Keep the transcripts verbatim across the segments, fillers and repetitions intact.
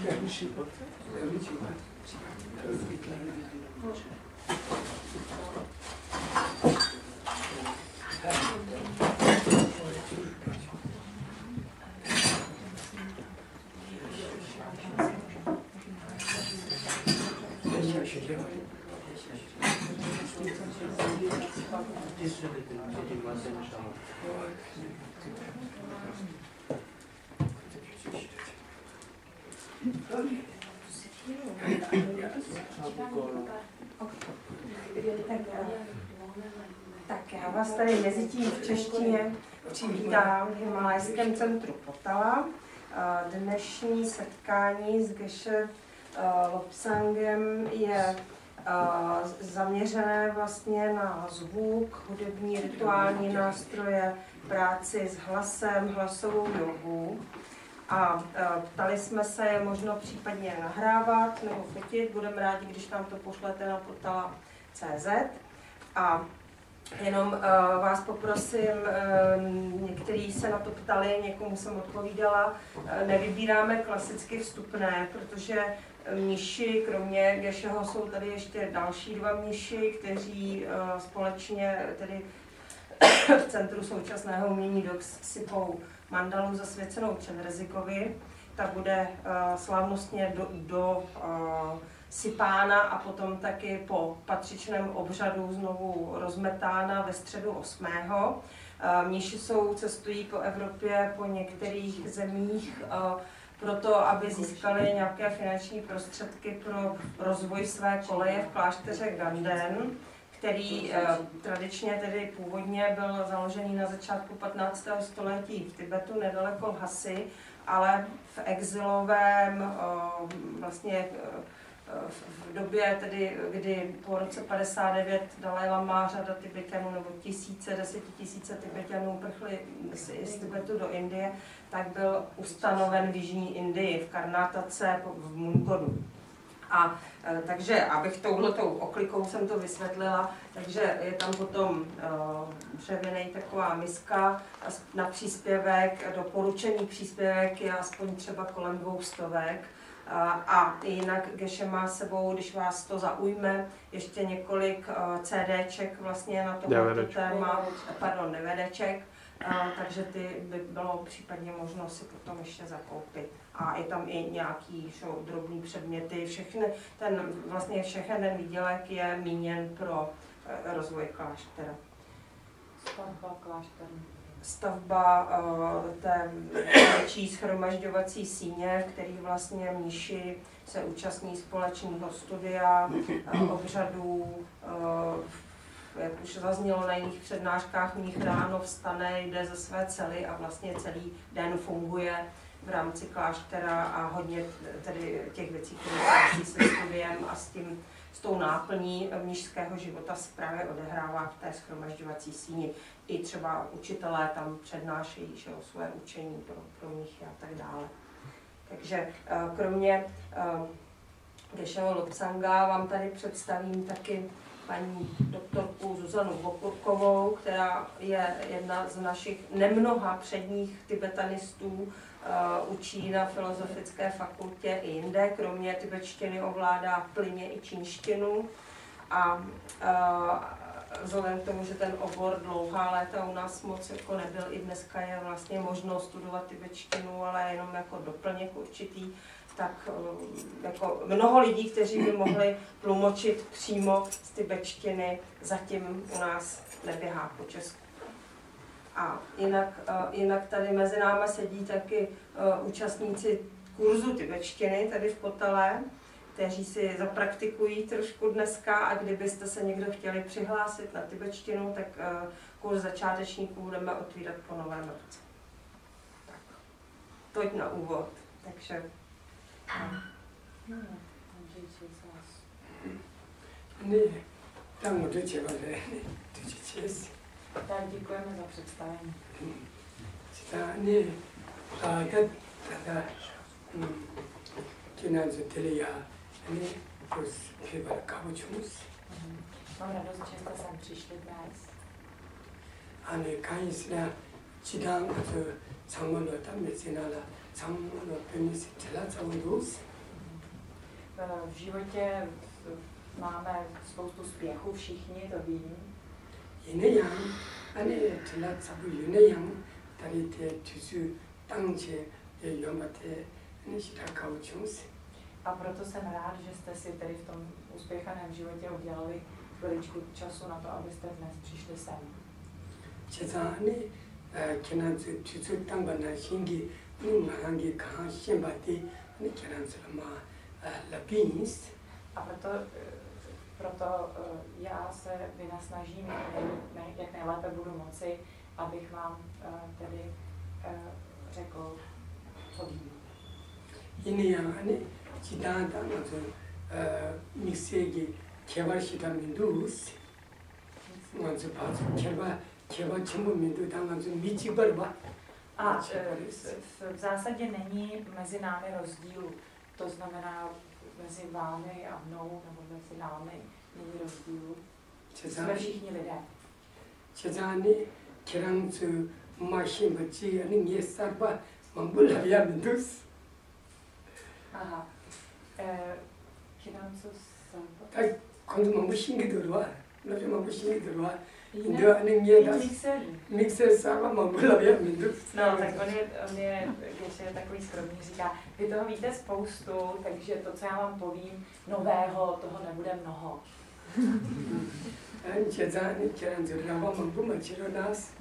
Tak já vás tady mezi tím v češtině přivítám v Himalajském centru Potala. Dnešní setkání s Geshe Lobsangem je zaměřené vlastně na zvuk, hudební rituální nástroje, práci s hlasem, hlasovou jogu. A ptali jsme se, je možno případně nahrávat nebo fotit. Budeme rádi, když nám to pošlete na potala tečka cé zet. A jenom uh, vás poprosím, uh, někteří se na to ptali, někomu jsem odpovídala, uh, nevybíráme klasicky vstupné, protože mniši, kromě Gesheho, jsou tady ještě další dva mniši, kteří uh, společně tedy v Centru současného umění Dox sypou mandalu zasvěcenou Čenrezikovi. Ta bude uh, slavnostně do, do uh, sypána a potom taky po patřičném obřadu znovu rozmetána ve středu osmého Mniši jsou, cestují po Evropě, po některých zemích, proto, aby získali nějaké finanční prostředky pro rozvoj své koleje v klášteře Ganden, který eh, tradičně tedy původně byl založený na začátku patnáctého století v Tibetu, nedaleko Lhasy, ale v exilovém eh, vlastně eh, v době, tedy, kdy po roce padesát devět Dalaj Lama řada Tibetanů nebo tisíce, desetitisíce Tibetanů prchli z, z Tibetu do Indie, tak byl ustanoven v jižní Indii, v Karnátace, v Mungodu. A takže, abych touhletou oklikou jsem to vysvětlila, takže je tam potom dřevěnej taková miska na příspěvek, doporučený příspěvek je aspoň třeba kolem dvou stovek. A jinak Geshe má s sebou, když vás to zaujme, ještě několik CDček vlastně na tohle téma, pardon, DVDček, takže ty by bylo případně možno si potom ještě zakoupit. A je tam i nějaký šo, drobný předměty, všechny, ten, vlastně všechen ten výdělek je míněn pro rozvoj kláštera. Stavba kláštera. Stavba uh, té větší shromažďovací síně, v kterých vlastně mniši se účastní společného studia, uh, obřadů, uh, jak už zaznělo na jiných přednáškách, mnich ráno vstane, jde ze své cely a vlastně celý den funguje v rámci kláštera a hodně tedy těch věcí, které souvisí se studiem a s tím, s tou náplní mnišského života se právě odehrává v té shromažďovací síni. I třeba učitelé tam přednášejí že, o své učení pro, pro mnichy a tak dále. Takže kromě Gesheho Lobsanga vám tady představím taky paní doktorku Zuzanu Vokurkovou, která je jedna z našich nemnoha předních tibetanistů, uh, učí na Filozofické fakultě i jinde, kromě tibetštiny ovládá plynně i čínštinu a uh, vzhledem k tomu, že ten obor dlouhá léta u nás moc jako nebyl, i dneska je vlastně možno studovat tibetštinu, ale jenom jako doplněk určitý, tak jako mnoho lidí, kteří by mohli tlumočit přímo z tibetštiny, zatím u nás neběhá po česku. A jinak, jinak tady mezi náma sedí taky účastníci kurzu tibetštiny tady v Potale, kteří si zapraktikují trošku dneska a kdybyste se někdo chtěli přihlásit na tibetštinu, tak kurz začátečníků budeme otvírat po novém roce. Tak, toť na úvod. Takže Ne, tam určitě bude. Tak děkujeme za představení. Ne, a tak, tak, Kinanze Telia, ne, plus Kebar Kabučmus. Mám radost, že jste sem přišli dnes. A ne, Kajisna, Čidang, to Samolo, tam je Sinala, Samolo, Penis, Tela, Samolus. v životě máme spoustu spěchu, všichni to vím. Jiné yang, ani třeba sabu jiné yang, tady ty tuzu tangče je jomate, než taká učím. A proto jsem rád, že jste si tedy v tom uspěchaném životě udělali chviličku času na to, abyste dnes přišli sem. Čezány, kenan tu tuzu tangba na shingi, nungahangi kahan shimbati, ani kenan tu ma labins. A proto, proto já se vynasnažím, jak nejlépe budu moci, abych vám tedy řekl, co vím. Jiné yang, ani Chidanta also mixegi kebar shita mindus also pas keba keba chimbu mindu tam also michi barba. A v zásadě není mezi námi rozdíl, to znamená mezi vámi a mnou, nebo mezi námi není rozdíl. Jsme všichni lidé. Chezani kerang su machine bachi ani nye sarba mambul habya mindus. Aha. Kerang su sarba. Tak kondu mambu shingi dorwa, nabi mambu shingi dorwa. Indo ani nye das mixer sarba mambul habya mindus. No, tak on je, on je, když je takový skromný, říká, vy toho víte spoustu, takže to, co já vám povím, nového, toho nebude mnoho. Ani chezani kerang su rawa mambu machiro nas.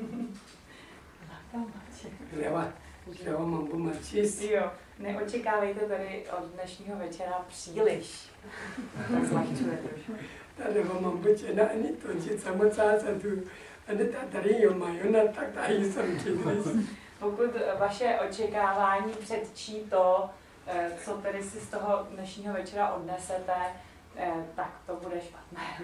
Rawa, rawa mambu machis. Jo, neočekávejte tady od dnešního večera příliš. Tak zlehčuje trošku. Tady mám buďena ani to, že samozřejmě tu, ani tady jo mají na tak tady jsem kydris. Pokud vaše očekávání předčí to, co tedy si z toho dnešního večera odnesete, tak to bude špatné.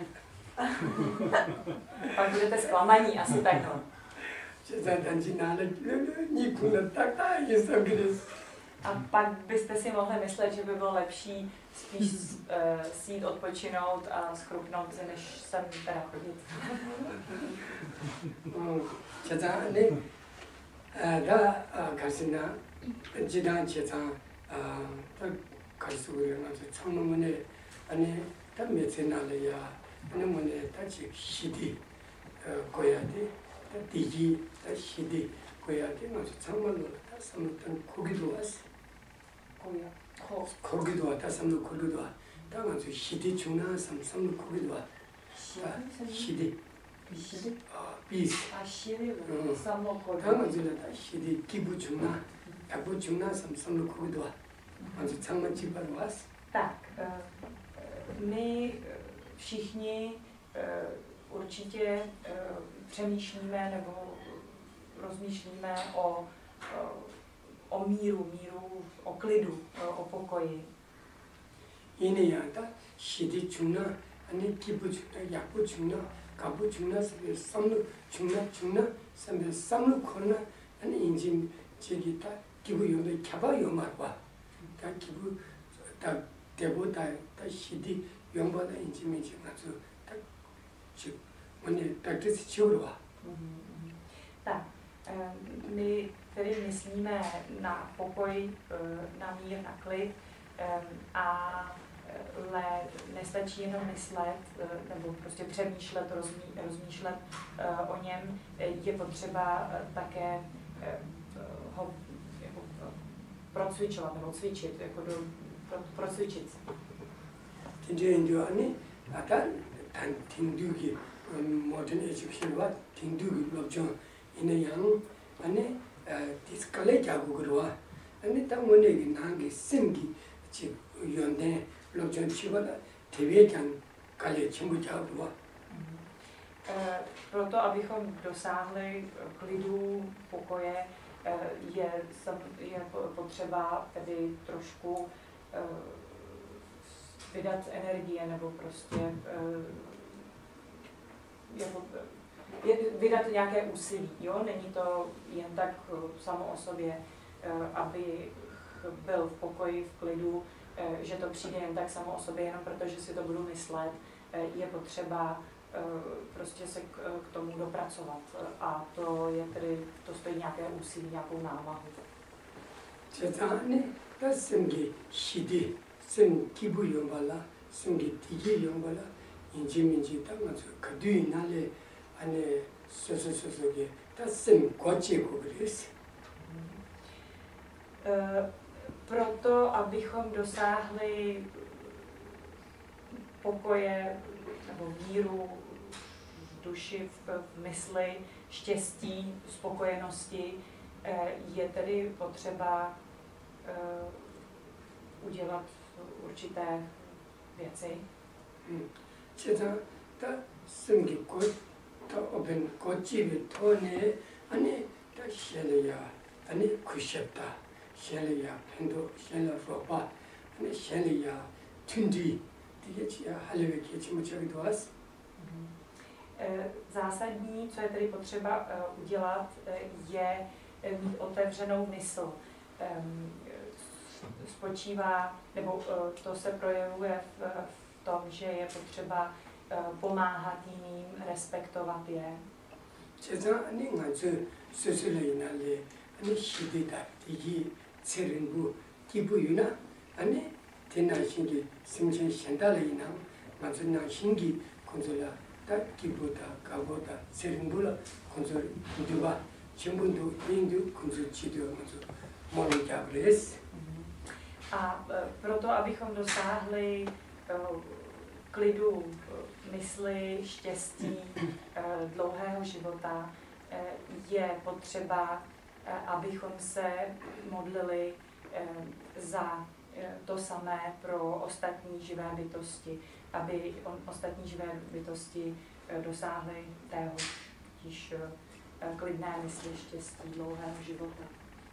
Pak budete zklamaní, asi takhle. Že za danci nále nikdo tak tady jsem kydris. A pak byste si mohli myslet, že by bylo lepší spíš uh, si jít odpočinout a schrupnout se, než sem teda chodit. Četá, ne, da kasina, jidán četá, tak kasuji, na to co mne, ani tam měci nále já, ani mne tačí šidi kojady, ta digi, ta šidi kojady, na to co mne, ta sam ten kogidu as. 거기도 왔다 삼로 거기도 와. 당한서 시디 중나 삼 삼로 거기도 와. 시디. 시디? 아, 비스. 아, 시디. 삼로 거기도. 당한서 다 시디 기부 중나, 야부 중나 삼 삼로 거기도 와. 아주 장만 집바로 왔어. Tak, my všichni určitě přemýšlíme nebo rozmýšlíme o o míru, míru, o klidu, o pokoji. Jiné játa, šidi čuna, ani kibu čuna, jabu čuna, kabu čuna, sambil samlu čuna čuna, sambil samlu kona, ani injim čegi ta kibu yonda kaba yomarwa. Ta kibu, ta debo ta, ta šidi yomba ta injim injim nazu, ta čig, mani taktisi čiurwa. Tak, my tedy myslíme na pokoj, na mír, na klid, ale nestačí jenom myslet nebo prostě přemýšlet, rozmý, rozmýšlet o něm, je potřeba také ho jako procvičovat nebo cvičit, jako do, pro, procvičit se. Tindu ani, a ta tan tindugi modern education wa tindugi lobjon ina yang ani diskale jagu gurwa ani ta mone gi nangi simgi chi yonde lobjon chibala teve jang kale chimbu jagu. Proto, abychom dosáhli klidu, pokoje, je, je potřeba tedy trošku vydat energie nebo prostě jako, je, vydat nějaké úsilí. Jo? Není to jen tak samo o sobě, aby byl v pokoji, v klidu, že to přijde jen tak samo o sobě, jenom protože si to budu myslet. Je potřeba prostě se k, k tomu dopracovat. A to je tedy, to stojí nějaké úsilí, nějakou námahu. Četány, ta simgi šidi 생 기부 용발라 생기 디기 용발라 인지민지 땅아서 그뒤 날에 안에 소소소소게 다생 거치고 그랬어. Proto, abychom dosáhli pokoje nebo míru v duši, v, v mysli, štěstí, spokojenosti, je tedy potřeba udělat určité věci. 제가 다 생기 곧다 오pen 고집이 토네 아니 다 셀이야 아니 구십다 셀이야 펜도 셀라 로바 아니 셀이야 튼디 이게 지야 하려고 계시면 저기도 왔어. Zásadní, co je tedy potřeba udělat, je mít otevřenou mysl. Spočívá, nebo to se projevuje v, v tom, že je potřeba pomáhat jiným, respektovat je. 제가 아니 아주 스스로에 날래 아니 시대다 이게 세른부 기부유나 아니 대나신기 심신 현달이나 맞은 신기 건설라 다 기부다 가보다 세른부라 건설 누가 전부도 인도 건설 지도 먼저 모르게 잡으랬어. A proto, abychom dosáhli klidu mysli, štěstí, dlouhého života, je potřeba, abychom se modlili za to samé pro ostatní živé bytosti, aby ostatní živé bytosti dosáhly téhož totiž klidné mysli, štěstí, dlouhého života.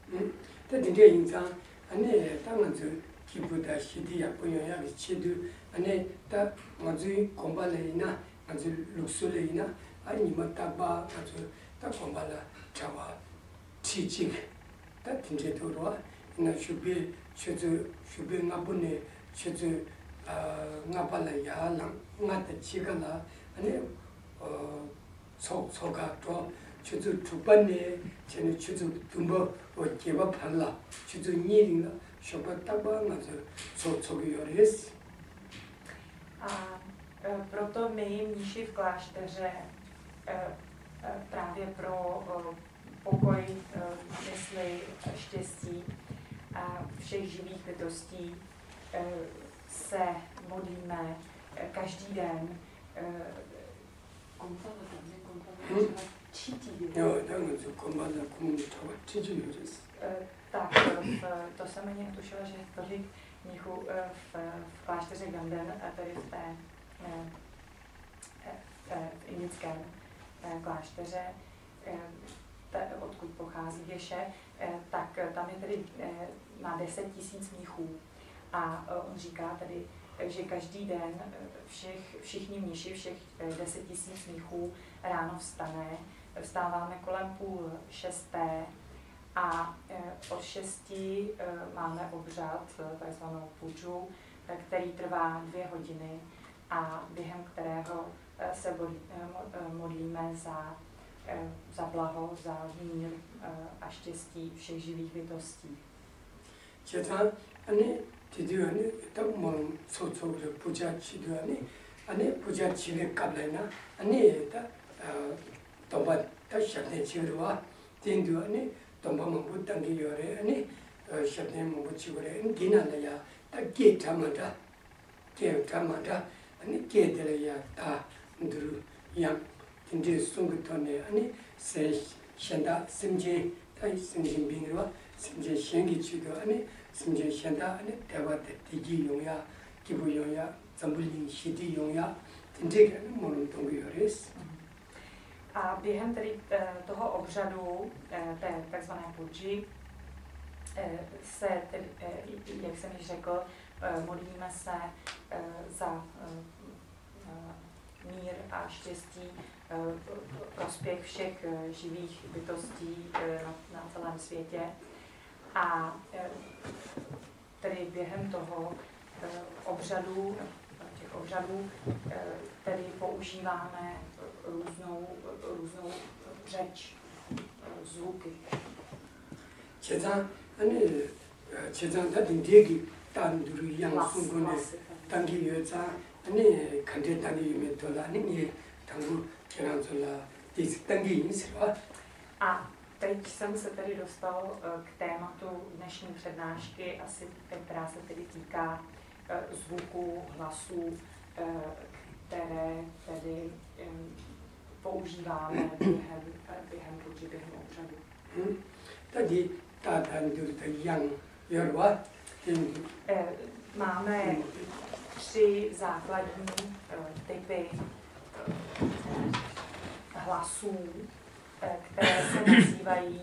아니 당은저 기부다 시디야 보여야 치도 아니 딱 먼저 공발레이나 먼저 룩술레이나 아니 뭐다바 아주 딱 공발라 자와 치직 딱 진짜 들어와 나 슈비 슈즈 슈비 나보네 슈즈 아 나발라야 랑 나다 치가라 아니 어 속속가 또 슈즈 두 번에 저는 슈즈 dumbo o keba parla chuzu nyiringa shoba taba nazo so sogiores. A proto my mniši v klášteře právě pro pokoj mysli, štěstí a všech živých bytostí se modlíme každý den. Jo, 당연히 건반을 구멍타고 찢어졌어. Tak, to jsem ani netušila, že tolik mnichů v, v klášteře Ganden, tedy v té v indickém klášteře, odkud pochází Věše, tak tam je tedy na deset tisíc mnichů. A on říká tedy, že každý den všech, všichni mniši, všech deset tisíc mnichů ráno vstane, vstáváme kolem půl šesté a od šesti máme obřad, takzvanou puču, který trvá dvě hodiny a během kterého se modlíme za, za blaho, za mír a štěstí všech živých bytostí. 디디오니 딱뭐 소소를 부자치도니 아니 부자치를 값내나 아니 다 동바 다 샵내 치료와 된도니 동바만 붙단게 요래 아니 샵내 뭐 붙이고래 기나려야 다 게타마다 게타마다 아니 게들이야 다 누르 양 진짜 송부터네 아니 세 현다 심지 다 심진빙으로 심지 생기 치도 아니 심지 현다 아니 대화대 디기 용야 기부 용야 전불린 시디 용야 진짜 모르는 동기열이스. A během tedy toho obřadu, té takzvané puji, se, tedy, jak jsem již řekl, modlíme se za mír a štěstí, prospěch všech živých bytostí na, na celém světě. A tedy během toho obřadu, těch obřadů, tedy používáme různou, různou řeč, zvuky. 제자 아니 제자 같은 얘기 딱 tam duru yang Hlas, sungune hlasy. tangi yoza ani kante tangi yume tola ani ni tangu kerang zola tis tangi insra. A teď jsem se tedy dostal k tématu dnešní přednášky, asi která se tedy týká zvuku, hlasů, které tedy používáme během, během puji, během obřadu. Tady ta tandur ta yang yorwa. Máme tři základní typy hlasů, které se nazývají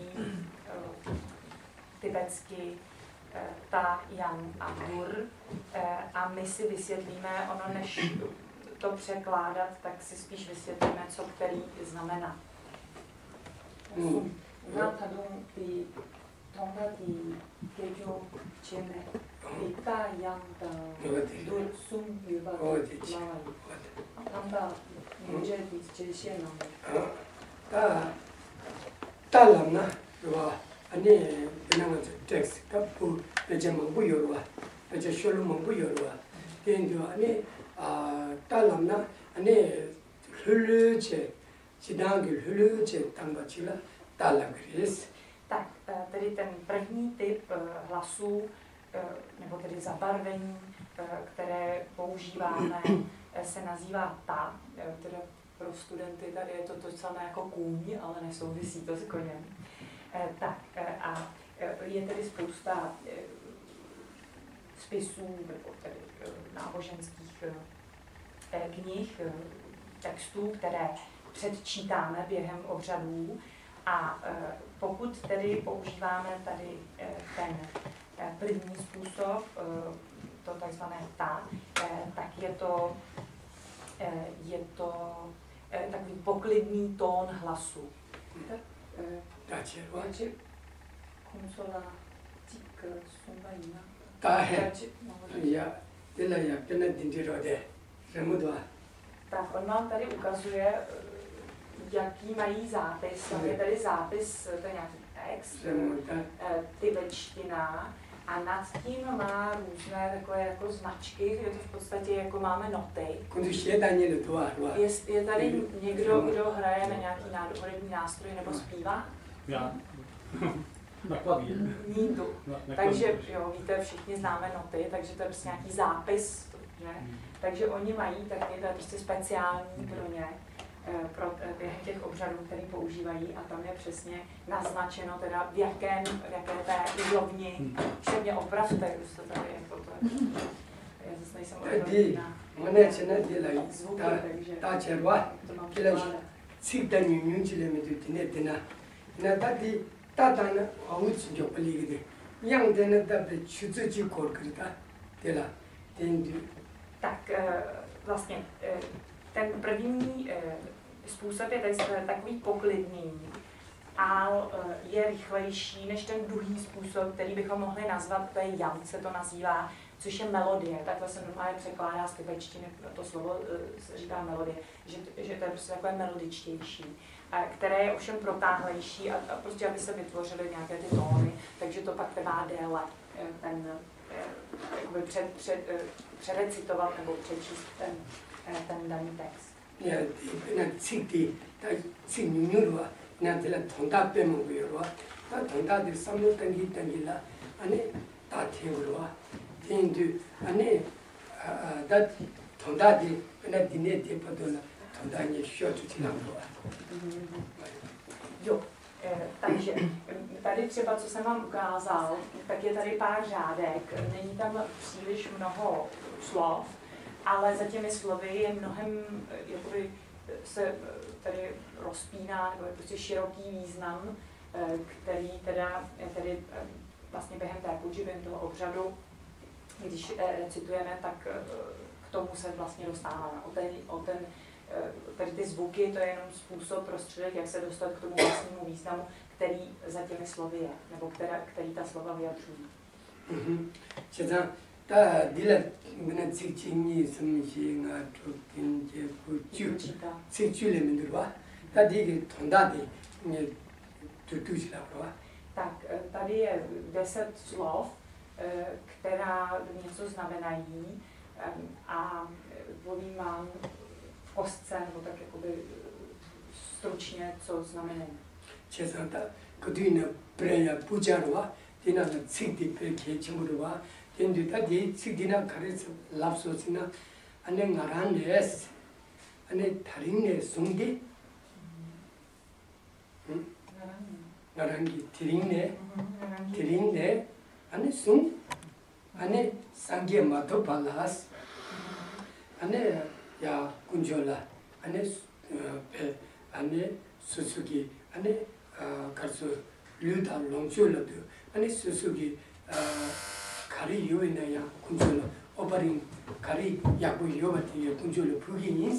tibetsky ta, yang a dur. A my si vysvětlíme, ono než to překládat, tak si spíš vysvětlíme, co který znamená. Na tadung ti tonga ti kejo cheme ta yang da dur sum yuba lawai tamba muje ti cheche nam. Ta ta lam na yuba ani benang text kapu beje mangbu yorwa beje sholu mangbu yorwa tendu ani ta lam na ani hulu che chidangi hulu che tamba chila ta lam kris. Tak, tedy ten první typ hlasů, nebo tedy zabarvení, které používáme, se nazývá ta. Teda pro studenty tady je to to samé jako kůň, ale nesouvisí to s koněm. Tak, a je tedy spousta spisů, nebo tedy náboženských knih, textů, které předčítáme během obřadů. A pokud tedy používáme tady ten první způsob, to takzvané ta, tak je to, je to takový poklidný tón hlasu. Konsola tik sumbaina. Ta he. Ja, tyhle jak ten dindirode. Remudva. Tak on vám tady ukazuje, jaký mají zápis. Tam je tady zápis, to je nějaký text, tibetština, a nad tím má různé takové jako značky, je to v podstatě jako máme noty. Je, je tady někdo, kdo hraje na nějaký hudební nástroj nebo zpívá? Já. Na klavír. Nídu. Takže jo, víte, všichni známe noty, takže to je prostě nějaký zápis, že? Takže oni mají taky, to je prostě speciální pro ně, pro během těch obřadů, který používají, a tam je přesně naznačeno teda v jakém, v jaké té úrovni. Vše mě opravte, už to tady jako to. Já zase nejsem odborný na zvuky, takže to mám překládat. Cikta nyunyun chile me tu tine tina. Na tati tatana awuch jopali yang dena tabe chuzu ji kor krita. Tela. Tendu. Tak vlastně ten první způsob je takový poklidný, ale je rychlejší než ten druhý způsob, který bychom mohli nazvat, to je yang, se to nazývá, což je melodie. Takhle se normálně překládá z tibetštiny, to slovo se říká melodie, že, že to je prostě takové melodičtější, které je ovšem protáhlejší, a, a prostě aby se vytvořily nějaké ty tóny, takže to pak trvá déle ten, jakoby před, před, přerecitovat nebo přečíst ten, ten daný text. Ja, na cikti, ta cik nyurwa, na tela thonda pemo yorwa, ta thonda de samlo tangi tangi la, ane ta theurwa, tendu, ane da thonda de na dine de padola, thonda ni shotu tinamwa. Jo, takže tady třeba, co jsem vám ukázal, tak je tady pár řádek, není tam příliš mnoho slov, ale za těmi slovy je mnohem, jakoby se tady rozpíná, nebo je prostě široký význam, který teda, tedy vlastně během té puji, během toho obřadu, když recitujeme, tak k tomu se vlastně dostáváme. O ten, o ten, tady ty zvuky, to je jenom způsob, prostředek, jak se dostat k tomu vlastnímu významu, který za těmi slovy je, nebo která, který ta slova vyjadřují. Mm-hmm. Ta dila mena cikcini samshi nga trokin je kuchu cikchu le mindurwa ta digi thonda de ne tutuj la. Tak tady je deset slov, která něco znamenají a povím vám v kostce, nebo tak jakoby stručně, co znamenají. Česata, kodina preja pujarwa, dina na cikti perke chimurwa, den ta de cikdina kares lapsosina, ane ngaranes, ane tarinne sungde, ngarangi tirinne, tirinne, ane sung, ane sangye mato palas, ane ya kunjola, ane pe, ane susuki, ane karso luda longchola do, ane susuki kari yoina ya kunjola, obaring kari yaku yobati ya kunjola puginis.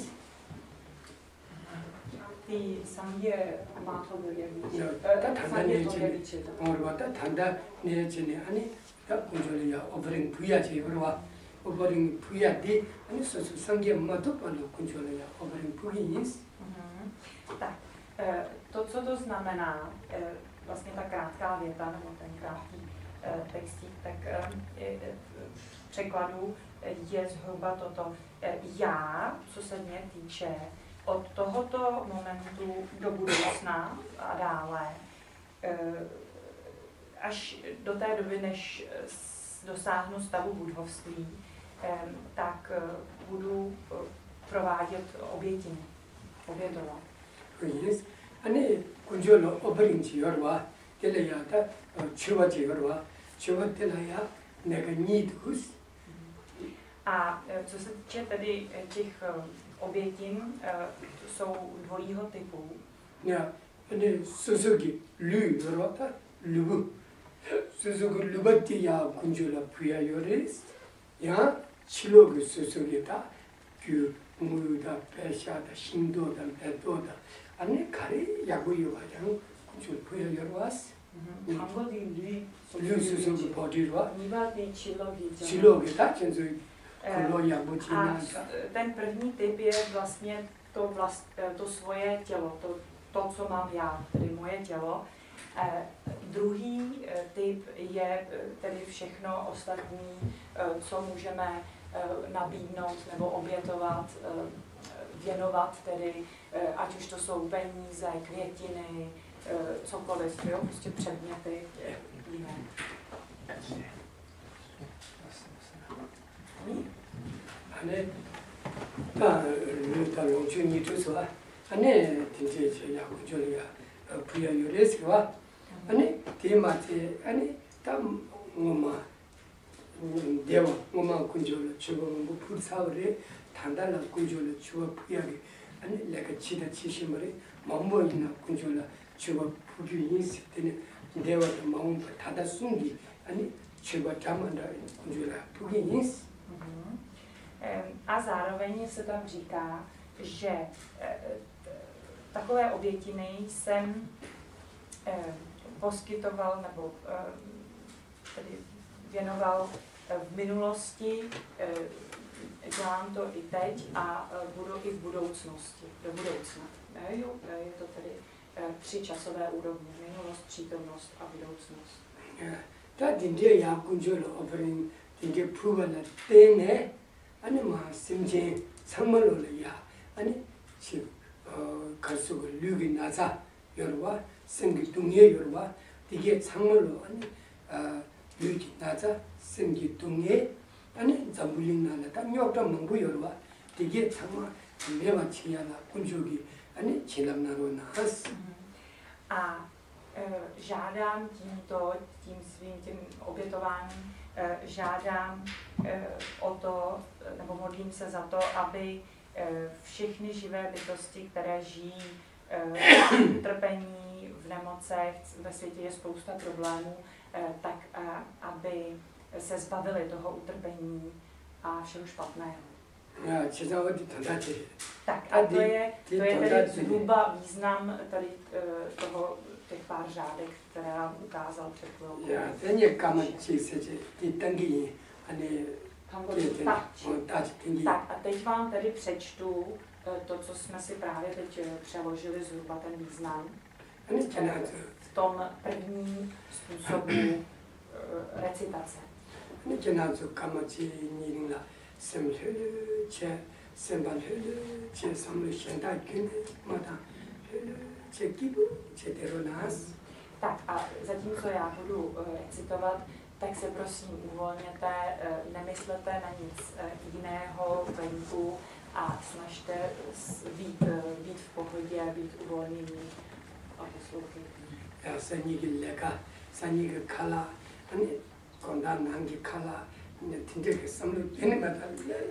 Ty sangye mato bojeviči. Ta tanda ne chene, orwa ta tanda ne chene, ane ta kunjola ya obaring puya che orwa, obaring puya de, ane susu sangye mato palo kunjola ya obaring puginis. Tak, to, co to znamená, vlastně ta krátká věta, nebo ten krátký textík, tak v překladu je zhruba toto. Já, co se mě týče, od tohoto momentu do budoucna a dále, až do té doby, než dosáhnu stavu budhovství, tak budu provádět obětiny, obětovat. Yes, ane kunjolo obaring chi yorwa, tela ya ta chuwa chi yorwa, chuwa tela ya nega nidus. A co se týče tedy těch obětin, jsou dvojího typu. Ya, ane susugi lu yorwa ta lubu. Susugi lubati ya kunjola puya yores, ya chilogu susugi ta kyu muda, pesha da, shindo da, beto da. ane kari yagu yuwa yang kunjul puya yorwas. Tango di lui Lui susugi podirwa. Niva di chilogi. Chilogi ta chenzu kulo yagu chinanta. Ten první typ je vlastně to, vlast, to svoje tělo, to, to, co mám já, tedy moje tělo. Eh, druhý eh, typ je eh, tedy všechno ostatní, eh, co můžeme eh, nabídnout nebo obětovat, eh, věnovat tedy, eh, ať už to jsou peníze, květiny, eh, cokoliv, jo, prostě předměty jiné. ane ta ta longchu ni tu so ane tinje che ya ku jo ya puya yores wa ane te ma te ane ta ngoma dewa ngoma kunjo lo chugo mo pu sa re thanda la kunjo lo chugo puya ge ane la ka chi da chi shi mare mambo ina kunjo la chugo pu gi yin se te dewa ta mambo thada sungi ane chugo tamanda kunjo la pu gi yin. A zároveň se tam říká, že takové obětiny jsem poskytoval nebo tedy věnoval v minulosti, dělám to i teď a budu i v budoucnosti, do budoucna. Je to tedy tři časové úrovně, minulost, přítomnost a budoucnost. Ta dindě já kunžolo operin dindě půvana téne ane ma simje samalo le ya ane chi karsu lugi naza yorwa sengi dungye yorwa dige samalo ane lugi naza sengi dungye ane zambuling nala ta nyokta mangbu yorwa dige sama mewa chiyala kunjogi ane chilam naro nas. A žádám tímto, tím svým tím obětováním, žádám o to, nebo modlím se za to, aby všechny živé bytosti, které žijí v utrpení, v nemocech, ve světě je spousta problémů, tak aby se zbavili toho utrpení a všeho špatného. Tak a to je, to je tedy zhruba význam tady toho, těch pár řádek, které nám ukázal před chvilkou. Já, ten je kamači se, ty tangy, a ne tak a teď vám tedy přečtu to, co jsme si právě teď přeložili zhruba ten význam v tom prvním způsobu recitace. 이렇게 나서 까마치 니링라 샘을 제 샘발을 제 삼을 현다 근데 마다 제 기분 제대로 나스. Tak a zatímco já budu uh, citovat, tak se prosím uvolněte, uh, nemyslete na nic uh, jiného venku a snažte být, uh, být v pohodě, být uvolnění a poslouchejte. Já se nikdy leka, se nikdy kala, ani konda nangi kala, netinděk samlu penemata.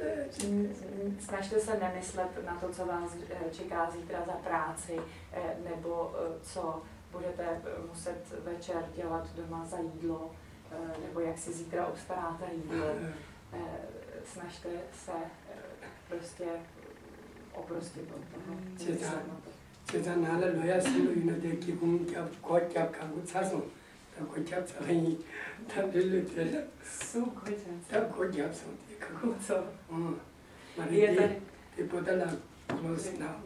Snažte se nemyslet na to, co vás čeká zítra za práci, nebo co budete muset večer dělat doma za jídlo, nebo jak si zítra obstaráte jídlo. Snažte se prostě oprostit od toho. 제가 나를 놓야 쓰는 이는데 기분 곱갑 가고 차서 다 곱갑 차이 다 별로 되려 다 곱갑 상태 그거 어 말이 대보다나 close now.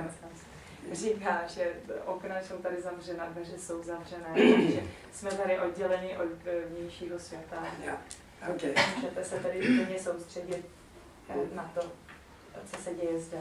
Říká, že okna jsou tady zavřená, dveře jsou zavřené, takže jsme tady odděleni od vnějšího světa. Yeah. Okay. Můžete se tady úplně soustředit na to, co se děje zde.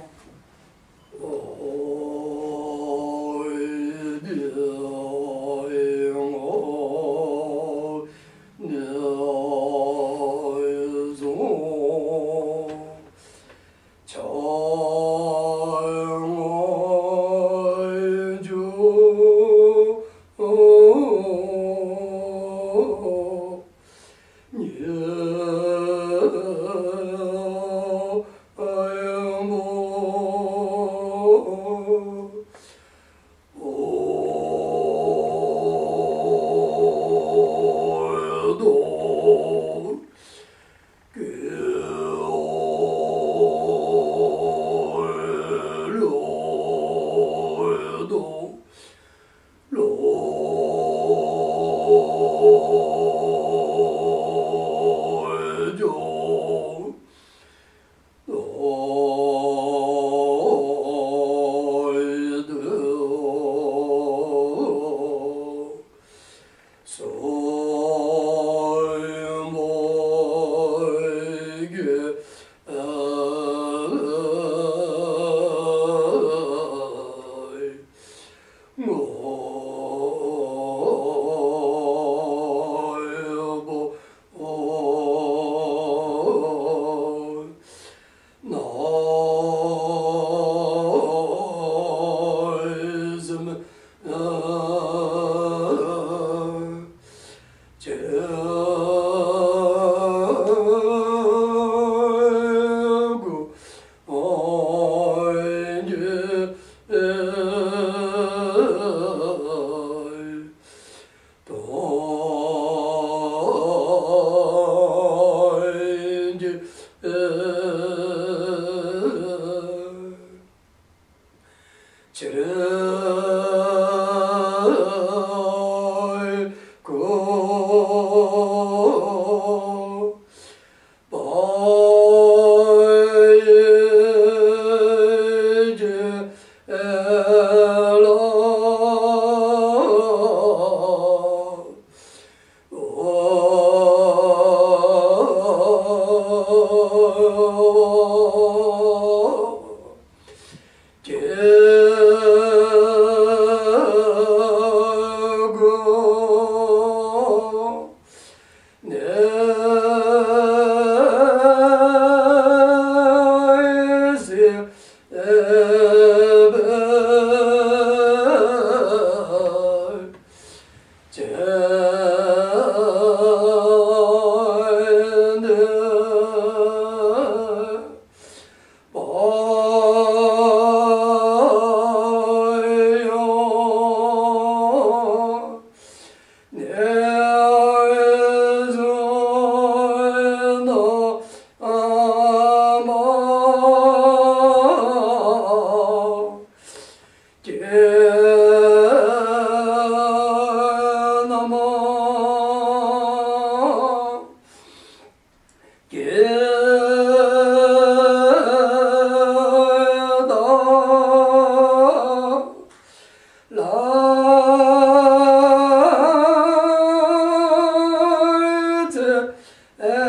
Uh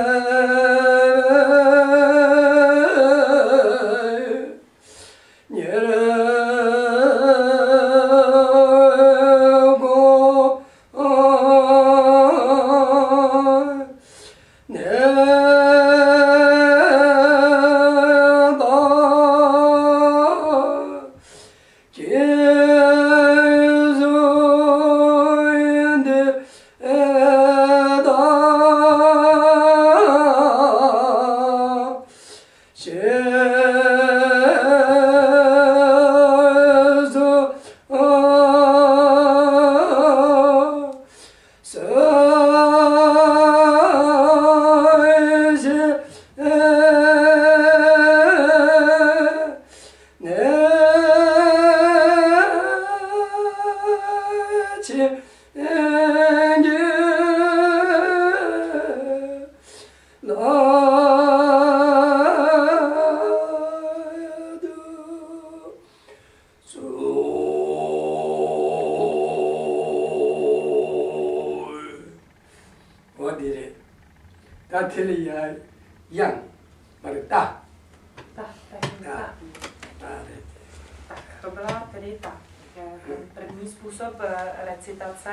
To byla tedy ta, ten první způsob recitace.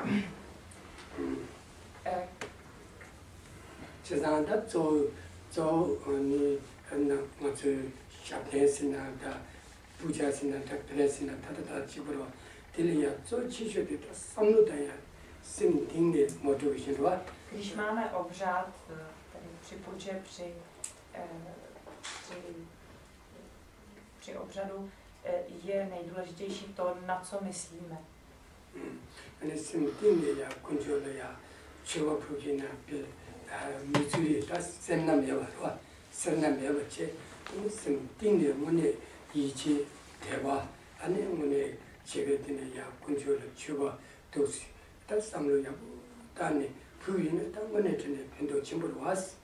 Chazanda zo zo ni na mazu shapnesina da pujasina da presina da da chibro tilia zo chishode da samnudaya sim dinge motivation wa. Když máme obřad, tedy při puče, při, při, při obřadu, je nejdůležitější to, na co myslíme. Ani sim dinge ya kunjola ya chiwa pujina bil mitsuri da semna mewa wa semna mewa che sim dinge mune ichi dewa ani mune chege dine ya kunjola chiwa dosi da samlo ya dane pujina da mune tene pendo chimbur was.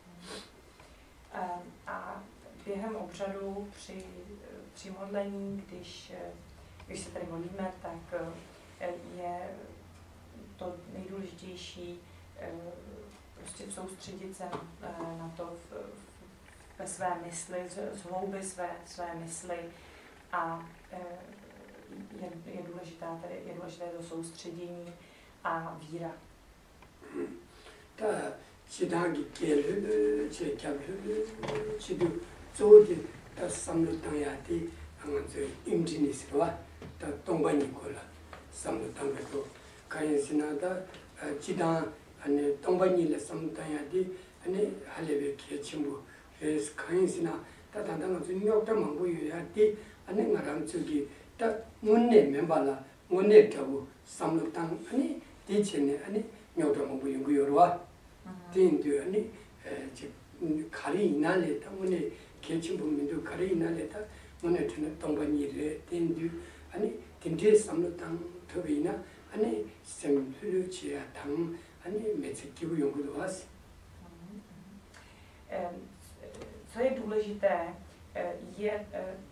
A během obřadu při, při modlení, když, když se tady modlíme, tak je to nejdůležitější prostě soustředit se na to v, ve své mysli, z hlouby své, své mysli a je, je, důležitá, tedy je důležité to soustředění a víra. Ta chidangi kelu che kyablu chidu zodi ta samlu tangyati anganzo imjinis wa ta tongbani kola samlu tangto kayinsina da chidan ane tongbani le samlu tangyati ane halebe ke chimbu es kayinsina ta tandanga zu nyokta mangu yati ane ngaram chugi ta munne membala munne tabu samlu tang ane di chene ane nyokta mangu yungu yorwa tindu ane kari inale ta munne kechimbu mindu kari inale ta munne tena tongbani re tindu ane tinte samlu tang tobina ane semhulu chiya tang ane mece kibu yungu doas. Co je důležité, je,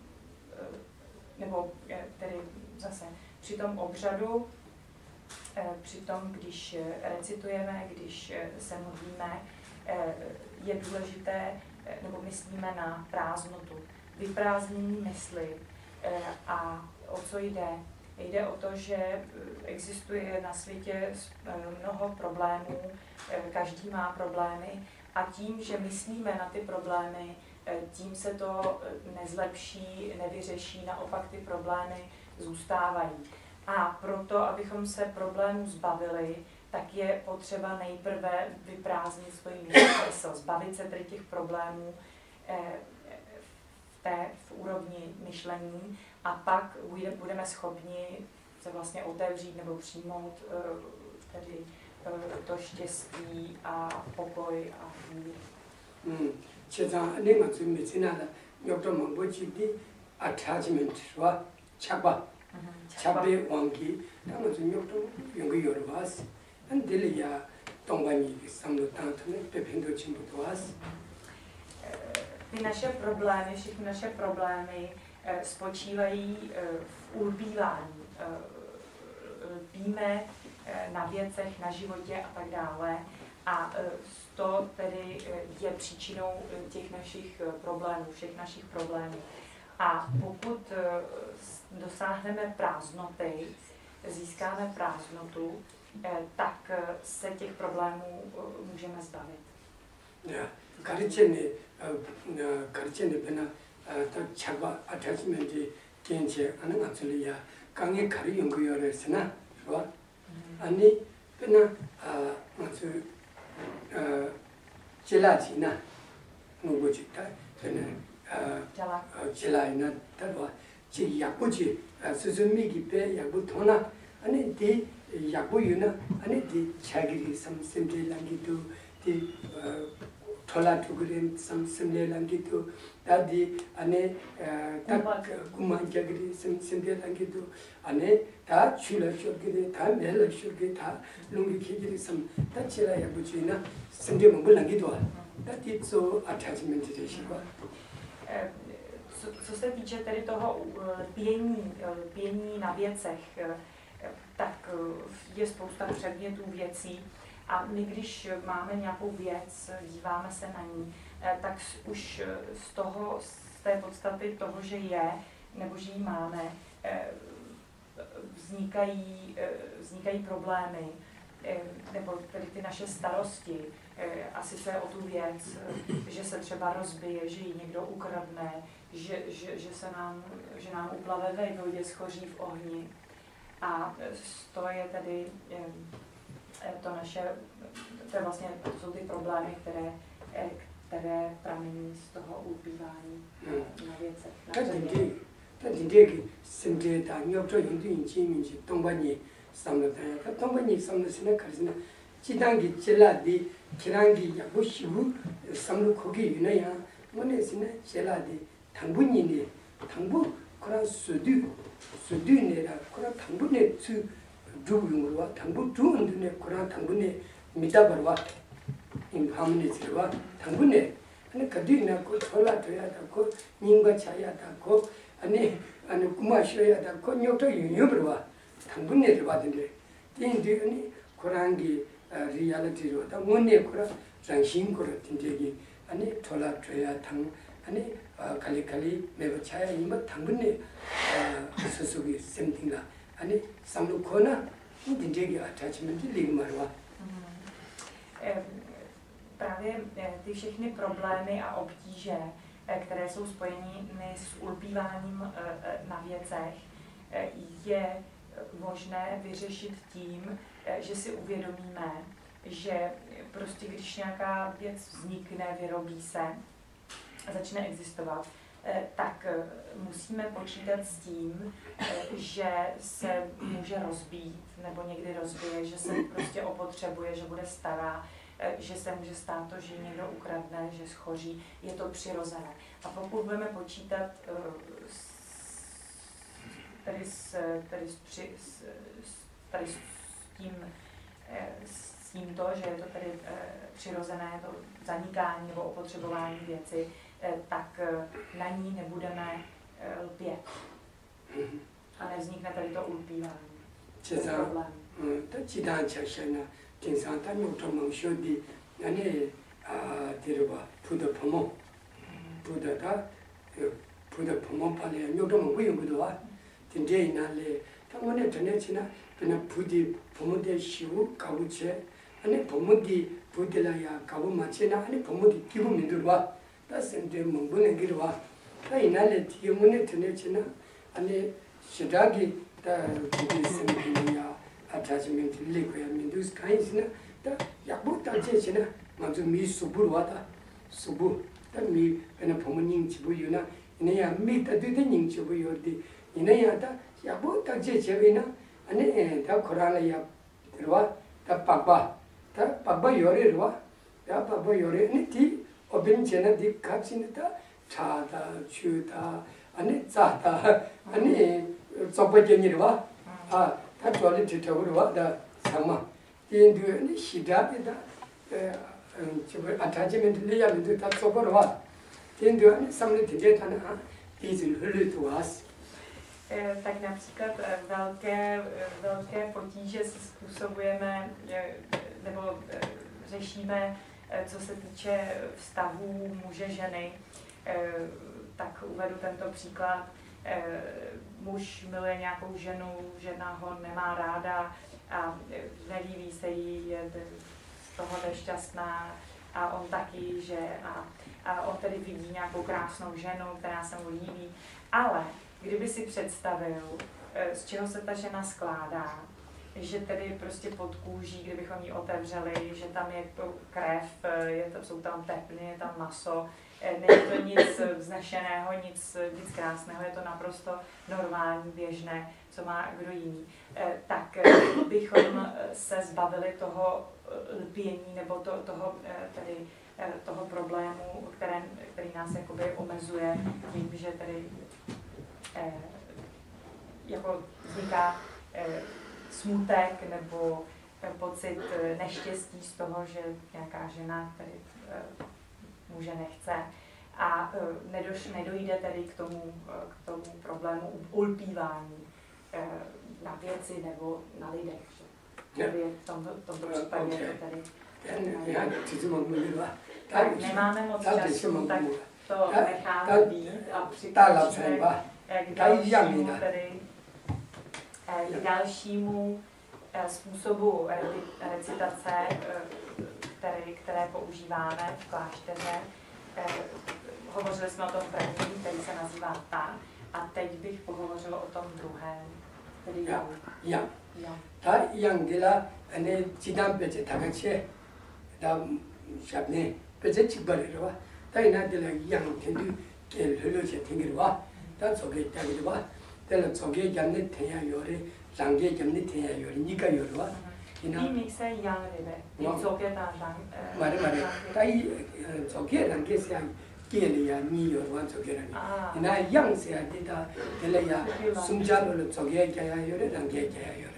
nebo tedy zase při tom obřadu, při tom, když recitujeme, když se modlíme, je důležité, nebo myslíme na prázdnotu, vyprázdnění mysli. A o co jde? Jde o to, že existuje na světě mnoho problémů, každý má problémy a tím, že myslíme na ty problémy, tím se to nezlepší, nevyřeší, naopak ty problémy zůstávají. A proto, abychom se problémů zbavili, tak je potřeba nejprve vyprázdnit svůj mysl, zbavit se tedy těch problémů v té v úrovni myšlení a pak budeme schopni se vlastně otevřít nebo přijmout tedy to štěstí a pokoj a mír. Cheza nenga zu mecina la nyokto mangbo chi di attachment wa chakwa chabe wangi tanga zu nyokto yungu yorwas an dili ya tongbani ki samlo tantane pependo chimbo toas. Ty naše problémy, všechny naše problémy spočívají v ulpívání. Lpíme na věcech, na životě a tak dále. A to tedy je příčinou těch našich problémů, všech našich problémů. A pokud dosáhneme prázdnoty, získáme prázdnotu, tak se těch problémů můžeme zbavit. Karichene, karichene bena ta chaba attachment kenche ananga chuliya kange kari yungu yore sena, right? Ani bena masu chelachi na nubuchi ta bena chelai na tarwa chi yakuchi susumi ki pe yaku thona ani di yaku yuna ani di chagiri sam simple langi tu di thola thukrim sam simle langitu dadi ane tak kumangagri sim simle langitu ane ta chula shogri ta mela shogri ta lungi khigri sam ta chila ya buchina simle mongol langitu dadi so attachment relationship. Co, co se týče tedy toho pění, pění na věcech, tak je spousta předmětů, věcí a my, když máme nějakou věc, díváme se na ní, tak už z toho, z té podstaty toho, že je, nebo že ji máme, vznikají, vznikají problémy, nebo tedy ty naše starosti, asi se o tu věc, že se třeba rozbije, že ji někdo ukradne, že, že, že, se nám, že nám uplave ve vodě, schoří v ohni. A to je tedy to naše, to je vlastně, to jsou ty problémy, které, které pramení z toho ulpívání na věcech. Ta dindegi simde ta nyobto yindu yinchi minchi tongbanyi samla tanya. Ta tongbanyi samla sina karsina chidangi chela di kirangi yabu shivu samlu kogi yunaya ngone sina chela di tangbu nyine tangbu kora sudu sudu nera kora tangbu ne tsu drubu yungurwa tangbu dru undu ne kora tangbu ne mitabarwa imhamne zirwa tangbu ne ane kadi na ko chola toya da ko nyingba chaya da ko ane ane kumashaya da ko nyokto yunyobarwa tangbu ne zirwa dinde dinde ane korangi reality ro da ngone kora rangshin kora dindegi ane chola toya tang ane kali kali meba chaya imba tangbu ne susugi semtinga ane samlu kona dindegi attachment ligmarwa. Právě ty všechny problémy a obtíže, které jsou spojeny s ulpíváním na věcech, je možné vyřešit tím, že si uvědomíme, že prostě když nějaká věc vznikne, vyrobí se a začne existovat, tak musíme počítat s tím, že se může rozbít nebo někdy rozbije, že se prostě opotřebuje, že bude stará, že se může stát to, že někdo ukradne, že schoří, je to přirozené. A pokud budeme počítat s, tady, s, tady, s, při, s, tady s tím, s tímto, že je to tady přirozené, to zanikání nebo opotřebování věci, tak na ní nebudeme lpět. A nevznikne tady to ulpívání. Problém. Tingsang ta nyokto mangsho di ane dirwa puda pomo puda ta puda pomo pale nyokto mangbo yungudwa tinte ina le ta ngone tane china pina pudi pomo de shivu kabu che ane pomo di pudila ya kabu ma che na ane pomo di kibu mindurwa ta sente mangbo nangirwa ta ina le tiye ngone tane china ane shidagi ta pudi sempi ya attachment liquid mindus kinds na ta yabu ta che na manzu mi subur wa ta subu ta mi pena pomoning chibu yuna ina ya mi ta de ning chibu yodi ina ya ta yabu ta che che na ane ta korala ya rwa ta papa ta papa yore rwa ta papa yore ni ti obin chena di kapsin ta cha ta chu ta ane za ta ane zoba jeni rwa a ta jolly titawurwa da sama indu ni shida da attachment liya mindu ta zoborwa indu ni samle tide ta na izin hulu to us. Tak například velké, velké potíže si způsobujeme nebo řešíme, co se týče vztahů muže ženy. Tak uvedu tento příklad. Muž miluje nějakou ženu, žena ho nemá ráda a nelíbí se jí, je z toho nešťastná a on taky, že a, a on tedy vidí nějakou krásnou ženu, která se mu líbí, ale kdyby si představil, z čeho se ta žena skládá, že tedy prostě pod kůží, kdybychom ji otevřeli, že tam je krev, je to, jsou tam tepny, je tam maso, není to nic vznešeného, nic, nic krásného, je to naprosto normální, běžné, co má kdo jiný. Tak bychom se zbavili toho lpění nebo to, toho tedy toho problému, které, který nás jakoby omezuje tím, že tady eh, jako vzniká eh, smutek nebo eh, pocit eh, neštěstí z toho, že nějaká žena tady eh, muže nechce. A eh, nedoš, nedojde tedy k tomu, eh, k tomu problému ulpívání eh, na věci nebo na lidech. V tomto, tomto případě okay. To tady tak nemáme moc času, tak to necháme být a přikročíme k dalšímu, tedy, k dalšímu způsobu recitace, který, které používáme v klášteře. Hovořili jsme o tom prvním, který se nazývá Ta, a teď bych pohovořila o tom druhém, tedy Yang. Yang. Ta Yang dělá ane jidam peche tagache da shabne peche chibare wa ta ina de la yang tendu ke lolo che tengirwa ta soge tagirwa de la soge jamne teya yore langge jamne teya yore nika yorwa ina ni se yang rebe ni soge ta lang mare mare ta i soge langge se ke le ya ni yorwa soge rani ina yang se de da de la ya sumja lo soge kya yore langge kya yore.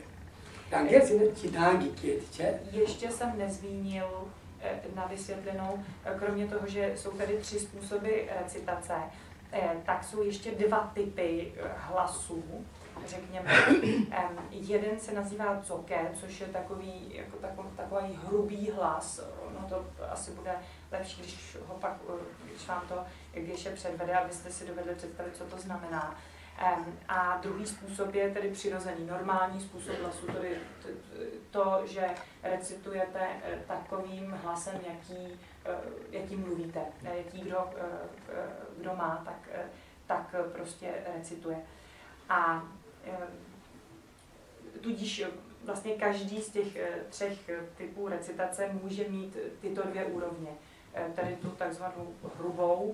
Ještě jsem nezmínil na vysvětlenou, kromě toho, že jsou tady tři způsoby recitace, tak jsou ještě dva typy hlasů, řekněme. Jeden se nazývá zoke, což je takový, jako takový, takový hrubý hlas. No to asi bude lepší, když ho pak, když vám to, když je předvede, abyste si dovedli představit, co to znamená. A druhý způsob je tedy přirozený, normální způsob hlasu, tedy to, že recitujete takovým hlasem, jaký, jaký mluvíte, jaký kdo, kdo má, tak, tak prostě recituje. A tudíž vlastně každý z těch třech typů recitace může mít tyto dvě úrovně, tedy tu takzvanou hrubou,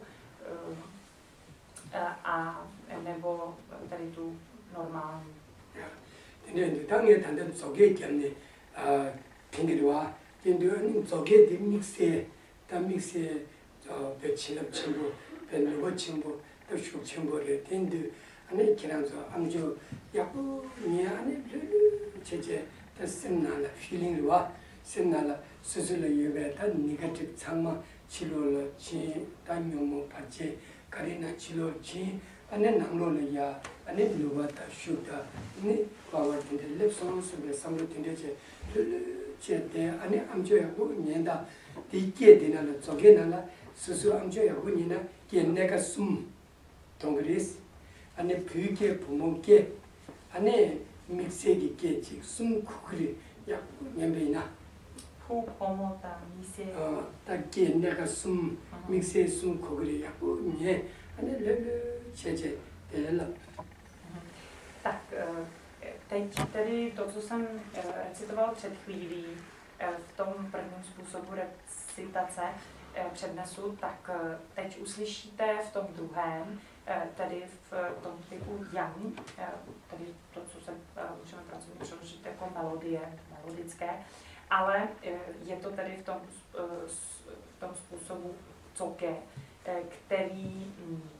a nebo tady tu normální. 당연히 단단 속에 있겠네. 아, 땡기도와 땡기도는 속에 믹스에 다 믹스에 저 배치는 친구, 배누고 친구, 또 숙 친구를 땡드 안에 기랑서 아무저 야구 미안해 제제 다 쓴나라 필링과 쓴나라 스스로 예배다 네가틱 상마 치료를 지 단용모 받지 가리나 치료지 안에 남로는 야 안에 누가다 슈다 네 과거인데 랩송스에 삼로인데 제때 안에 암조하고 년다 뒤게 되는 저게나라 스스로 암조하고 니나 걔네가 숨 동그리스 안에 그게 부모께 안에 믹스기 게지 숨 쿠그리 야 년배이나 후 어머다 미세 어 딱게 내가 숨 믹스에 숨 쿠그리 야 예 안에 레레 제제 대라 tak teď tedy to, co jsem recitoval před chvílí v tom prvním způsobu recitace přednesu, tak teď uslyšíte v tom druhém, tedy v tom typu Yang, tedy to, co se můžeme pracovně přeložit jako melodie, melodické, ale je to tedy v tom, v tom způsobu Zoke, který,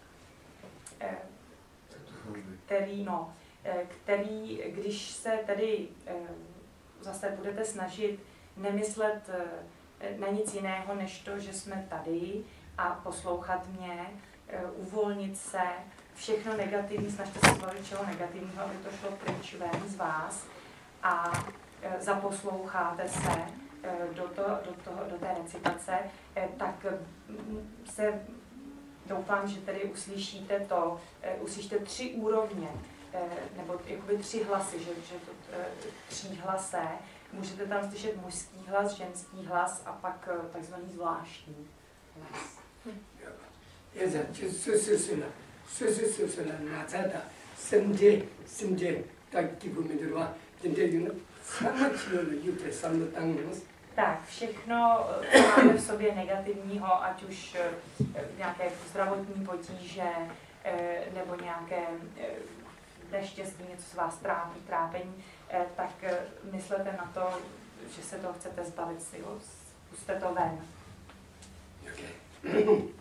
který, no, který, když se tedy zase budete snažit nemyslet na nic jiného, než to, že jsme tady a poslouchat mě, uvolnit se, všechno negativní, snažte se zvolit čeho negativního, aby to šlo pryč ven z vás a zaposloucháte se do, to, do, toho, do té recitace, tak se doufám, že tedy uslyšíte to, uslyšíte tři úrovně, nebo jakoby tři hlasy, že, že to tří hlasé. Můžete tam slyšet mužský hlas, ženský hlas a pak takzvaný zvláštní hlas. Je za sususula, sususula na zada, semde, semde, tak typu medrova, tente juna, sama čilo jupre samlo tangos. Tak, všechno, co máme v sobě negativního, ať už nějaké zdravotní potíže, nebo nějaké neštěstí, něco z vás trápí, trápení, tak myslete na to, že se toho chcete zbavit si ho, puste to ven. Okay.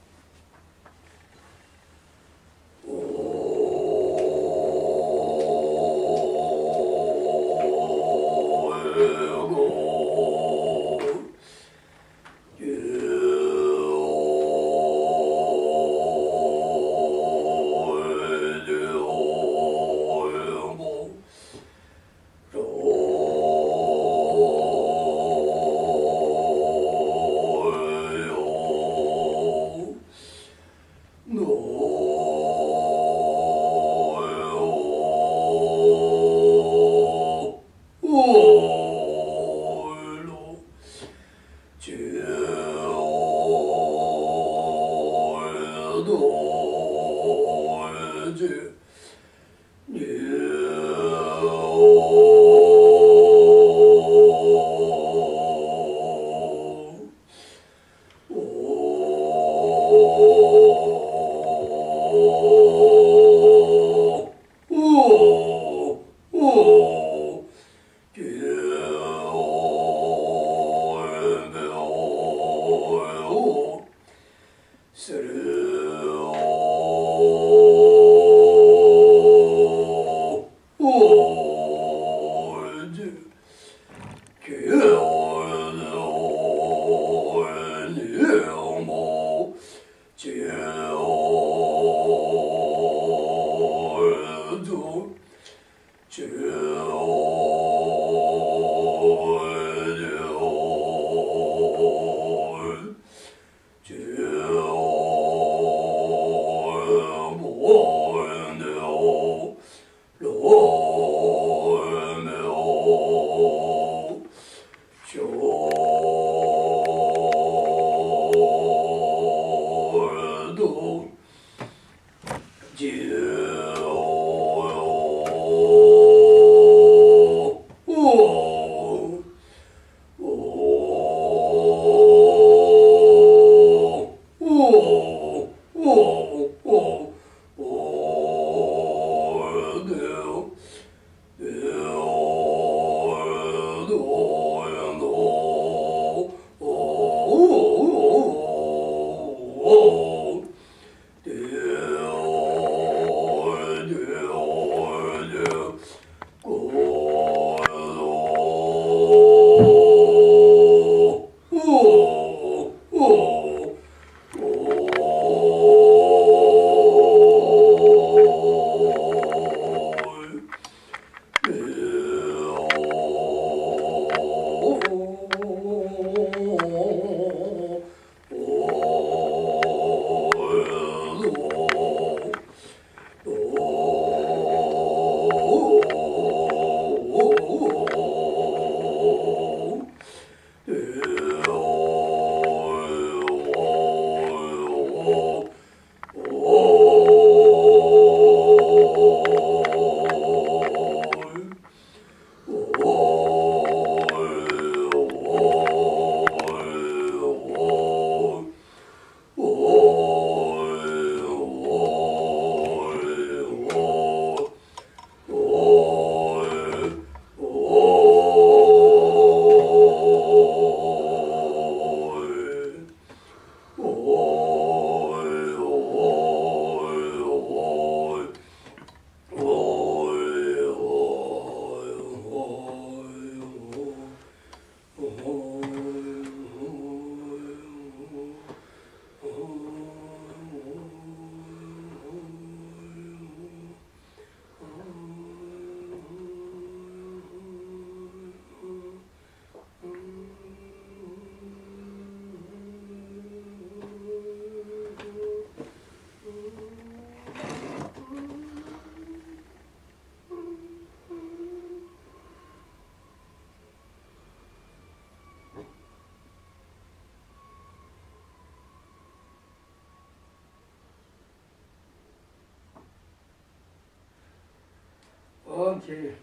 Okay.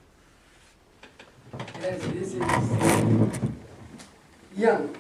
Yes, this is young.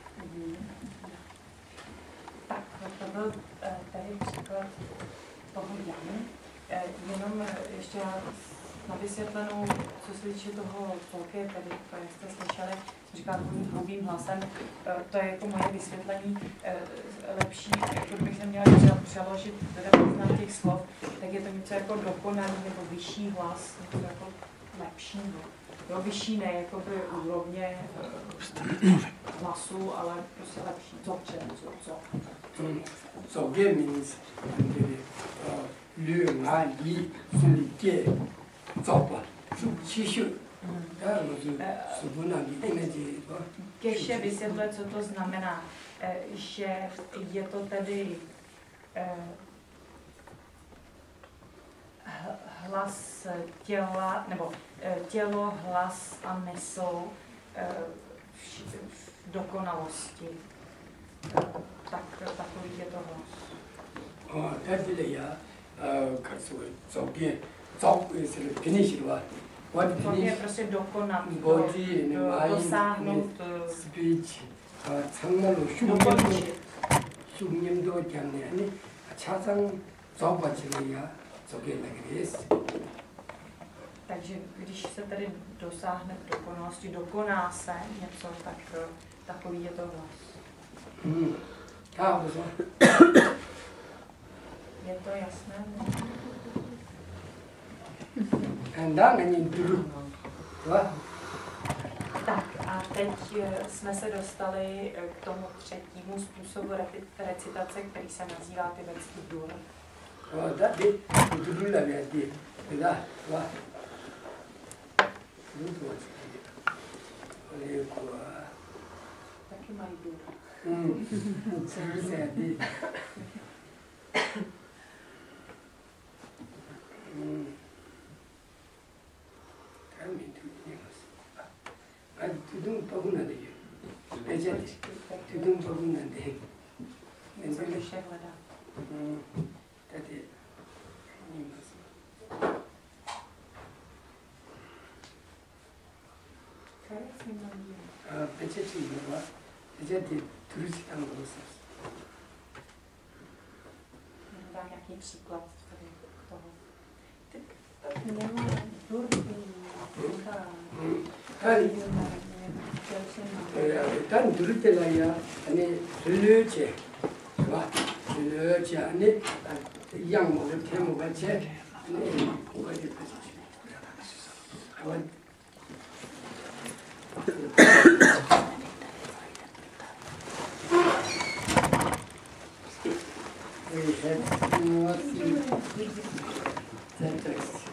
Tak to byl tady příklad toho Jan. Jenom ještě já na vysvětlenou, co se týče toho tolky, tedy to, jak jste slyšeli, jsem říkala takovým hrubým hlasem, to je jako moje vysvětlení lepší, jako bych se měla přeložit na těch slov, tak je to něco jako dokonalý nebo vyšší hlas, něco jako lepšího. Jo, vyšší ne, jako by úrovně hlasu, ale prostě lepší. Co če, co, co. Co je means, lü, nga, li, su, li, ge, co, pa, su, qi, xiu. Keše vysvětluje, co to znamená, že je to tedy hlas těla, nebo tělo, hlas a mysl v dokonalosti. Tak, takový je to hlas. Oh, tady je já, kacu, co je, co je se finishiwa. To je prostě dokonat, body, do, dosáhnout, speech, 정말로 흉년도 흉년도 있잖아요. 아니 차상 저번에 저게 그랬어. Takže když se tedy dosáhne dokonalosti, dokoná se něco, tak takový je to hlas. Hmm. Je to jasné? Tak a teď jsme se dostali k tomu třetímu způsobu recitace, který se nazývá tibetský dur. Taky mají dur. 아니 두둥 떠구는데 이제 두둥 떠구는데 Něco duše hledá. tady a pečeči byla idzie ty turisty tam prostě. Dám nějaký příklad tady toho. Ty nemá dur. 일단 누를 때라야 아니 들려지 좋아 들려지 아니 이양 먹을 때 먹을지 아니 어디 가지 아원 we have not syntax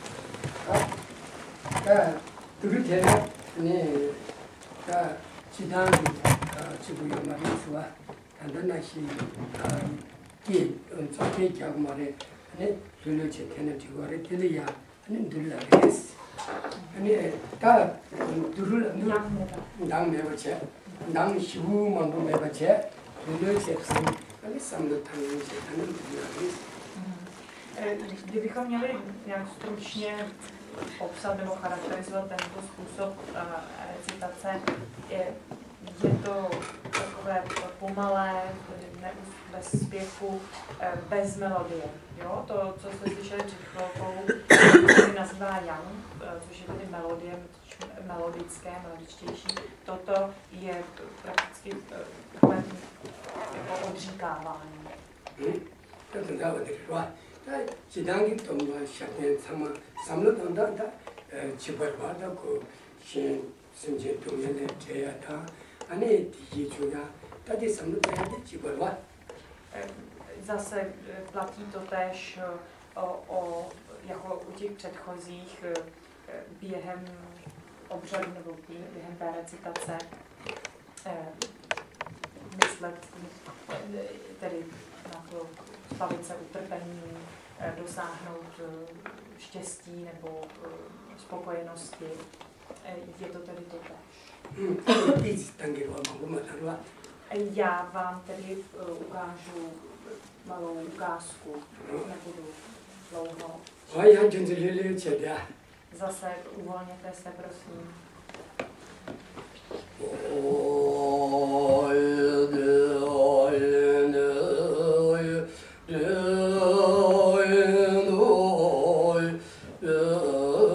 아 그럴 때는 아니 다 지단 지구요 말이죠. 간단하시 이 저기 하고 말에 아니 들려지 되는 지구를 들려야 아니 들려야 됐어. 아니 다 들을 남 매버체 남 시부만 도 매버체 들려지 아니 삼도 타는 게 하는 들려야 Kdybychom měli nějak stručně popsat nebo charakterizovat tento způsob uh, recitace, je, je to takové pomalé, ne, bez zpěvu, bez melodie. Jo? To, co jste slyšeli před chvilkou, se nazývá yang, což je tedy melodie, melodické, melodičtější. Toto je prakticky takové jako odříkávání. 지당기 동과 시작된 삼아 삼로동다 집을 받고 신 신제 동네에 제야다 아니 디지주야 tady 삼로동에 집을 와. Zase platí to též o, o, jako u těch předchozích během obřadu nebo během té recitace myslet tedy na to zbavit se utrpení, dosáhnout štěstí nebo spokojenosti. Je to tedy to též. Já vám tedy ukážu malou ukázku, nebudu dlouho. Zase uvolněte se, prosím. Oh,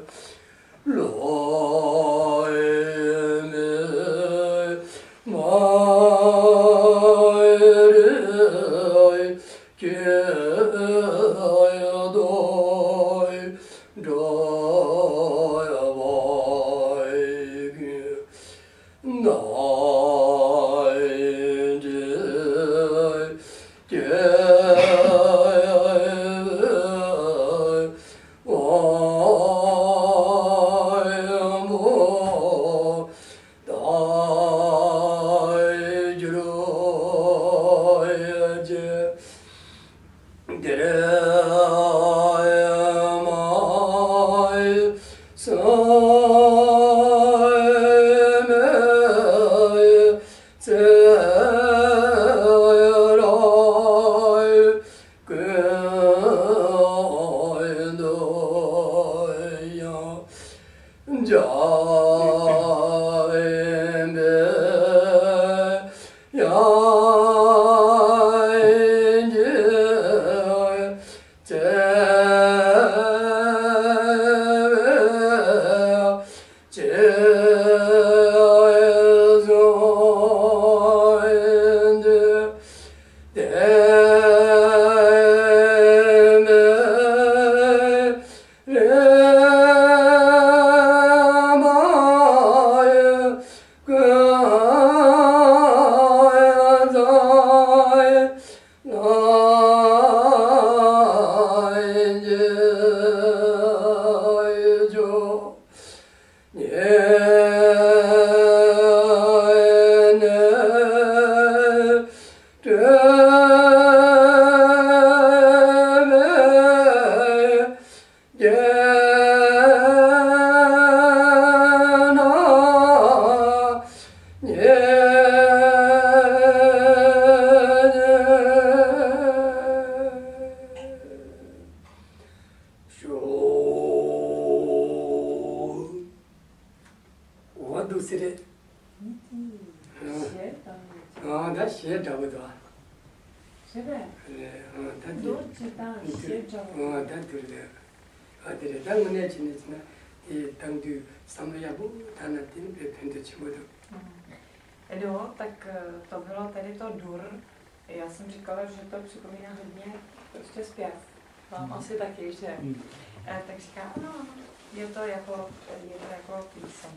No, tak to bylo tedy to dur. Já jsem říkala, že to připomíná hodně prostě zpěv. Vám mm. asi taky, že? Mm. E, tak říká, no, je to jako, je to jako píseň.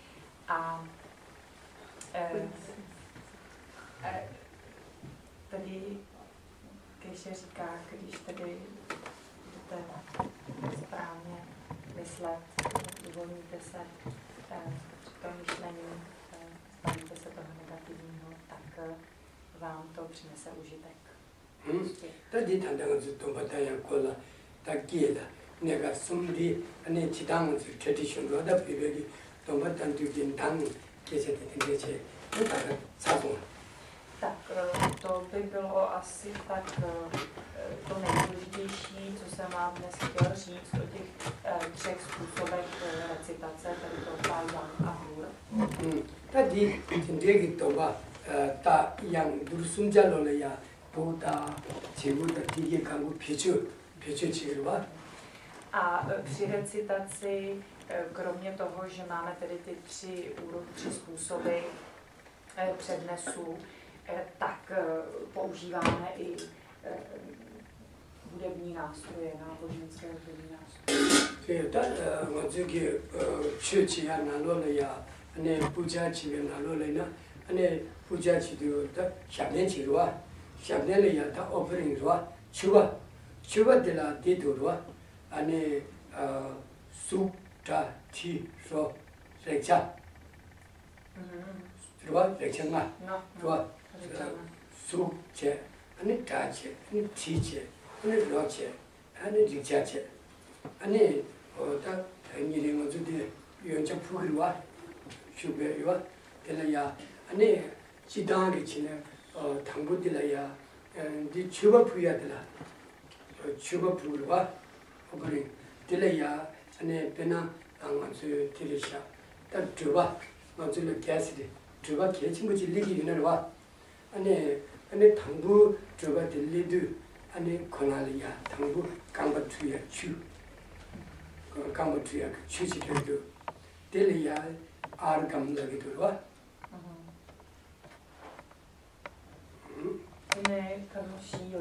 A e, e, tady Kejše říká, když tedy budete správně myslet, uvolníte se e, při tom myšlení, zbavíte se toho negativního, tak vám to přinese užitek. Tady tam to bataya kola takieda nega sumdi ane chidang tradition ro da pibegi to batan tu din tang kese tingeche tak sabu. Tak to by bylo asi tak to nejdůležitější, co jsem vám dnes chtěl říct o těch třech způsobech recitace, tedy to Fa, Yang a Hur. Tady tindegi to ba ta yang dursunja lo le ya Buddha, Buddha, Tige, Kangu, Pichu, Pichu, Chirva. A při recitaci, kromě toho, že máme tedy ty tři, tři způsoby přednesu, tak používáme i hudební nástroje, náboženské hudební nástroje. Tak, manžuki, Chuchi a Naloleya, ane Puja Chive Nalolena, ane Puja Chive, tak, Shabnen Chirva. Shabnen ya ta offering rwa, chuba, chuba de la dido rwa, ane su ta ti so rekcha, rwa rekcha nga, rwa su che, ane ta che, ane ti che, ane rwa che, ane rekcha che, ane ta nili ngozu de yoncha pugi rwa, shubhe rwa, de la ya, ane chidangi chine. 당부 들라야 이 추바 부야들라 추바 부르와 그리 들라야 안에 배나 안만수 들으샤 딱 주바 먼저는 개스리 주바 개친 거지 리기 유너와 안에 안에 당부 주바 들리도 안에 권할이야 당부 강바 투야 추 Kambodia chuchi to Delia Argam Lagitua. Ne, kamoší,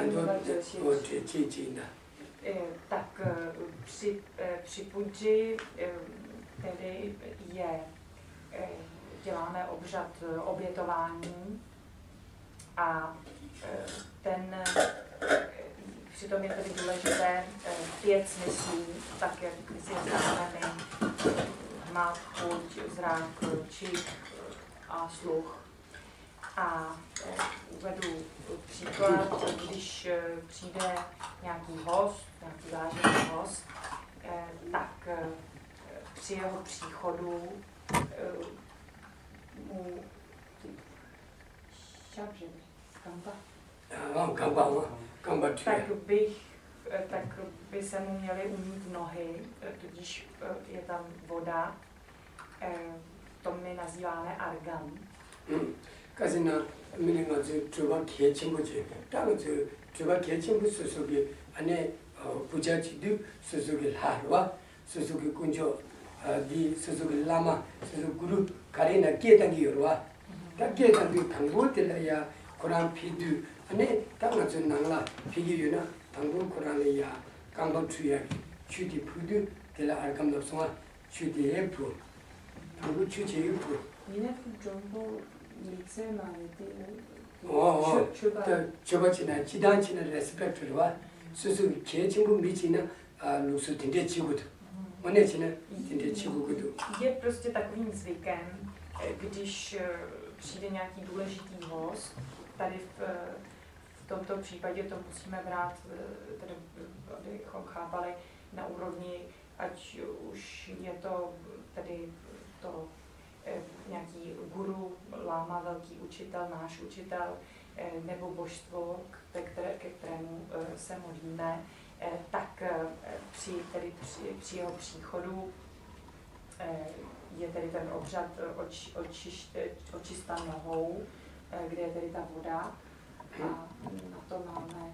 tak při, při pudži tedy je, děláme obřad obětování a ten, přitom je tedy důležité pět smyslů, tak jak si je známe my, hmat, chuť, zrak, čich a sluch. A uvedu příklad, když přijde nějaký host, nějaký vážený host, tak při jeho příchodu mu tak bych, tak by se mu měly umýt nohy, tudíž je tam voda, to my nazýváme argan. Kazina meaning of the Juba Kichimbuchi, Tamu Juba Kichimbu Suzuki, Ane Pujachi do Suzuki Harwa, Suzuki Kunjo, the Suzuki Lama, Suzuki Guru, Karina Ketangi Yorwa, that Ketangi Tango Telaya, Koran Pidu, Ane Tamazun Nangla, Piguna, Tango Koranaya, Kango Tuya, Chuti Pudu, Tela Arkam of Soma, Chuti April, Tango Chuchi April. 어, 저거 지나 지단치나 레스펙트와 수수 계층부 미치나 a lusu tinte čigudu. One čine tinte čigudu. Je prostě takovým zvykem, když přijde nějaký důležitý host, tady v, v tomto případě to musíme brát, tedy, abychom chápali na úrovni, ať už je to tedy to nějaký guru, láma, velký učitel, náš učitel, nebo božstvo, ke, které, ke kterému se modlíme, tak při, tedy při, při jeho příchodu je tedy ten obřad oč, očiš, očista nohou, kde je tedy ta voda a na to máme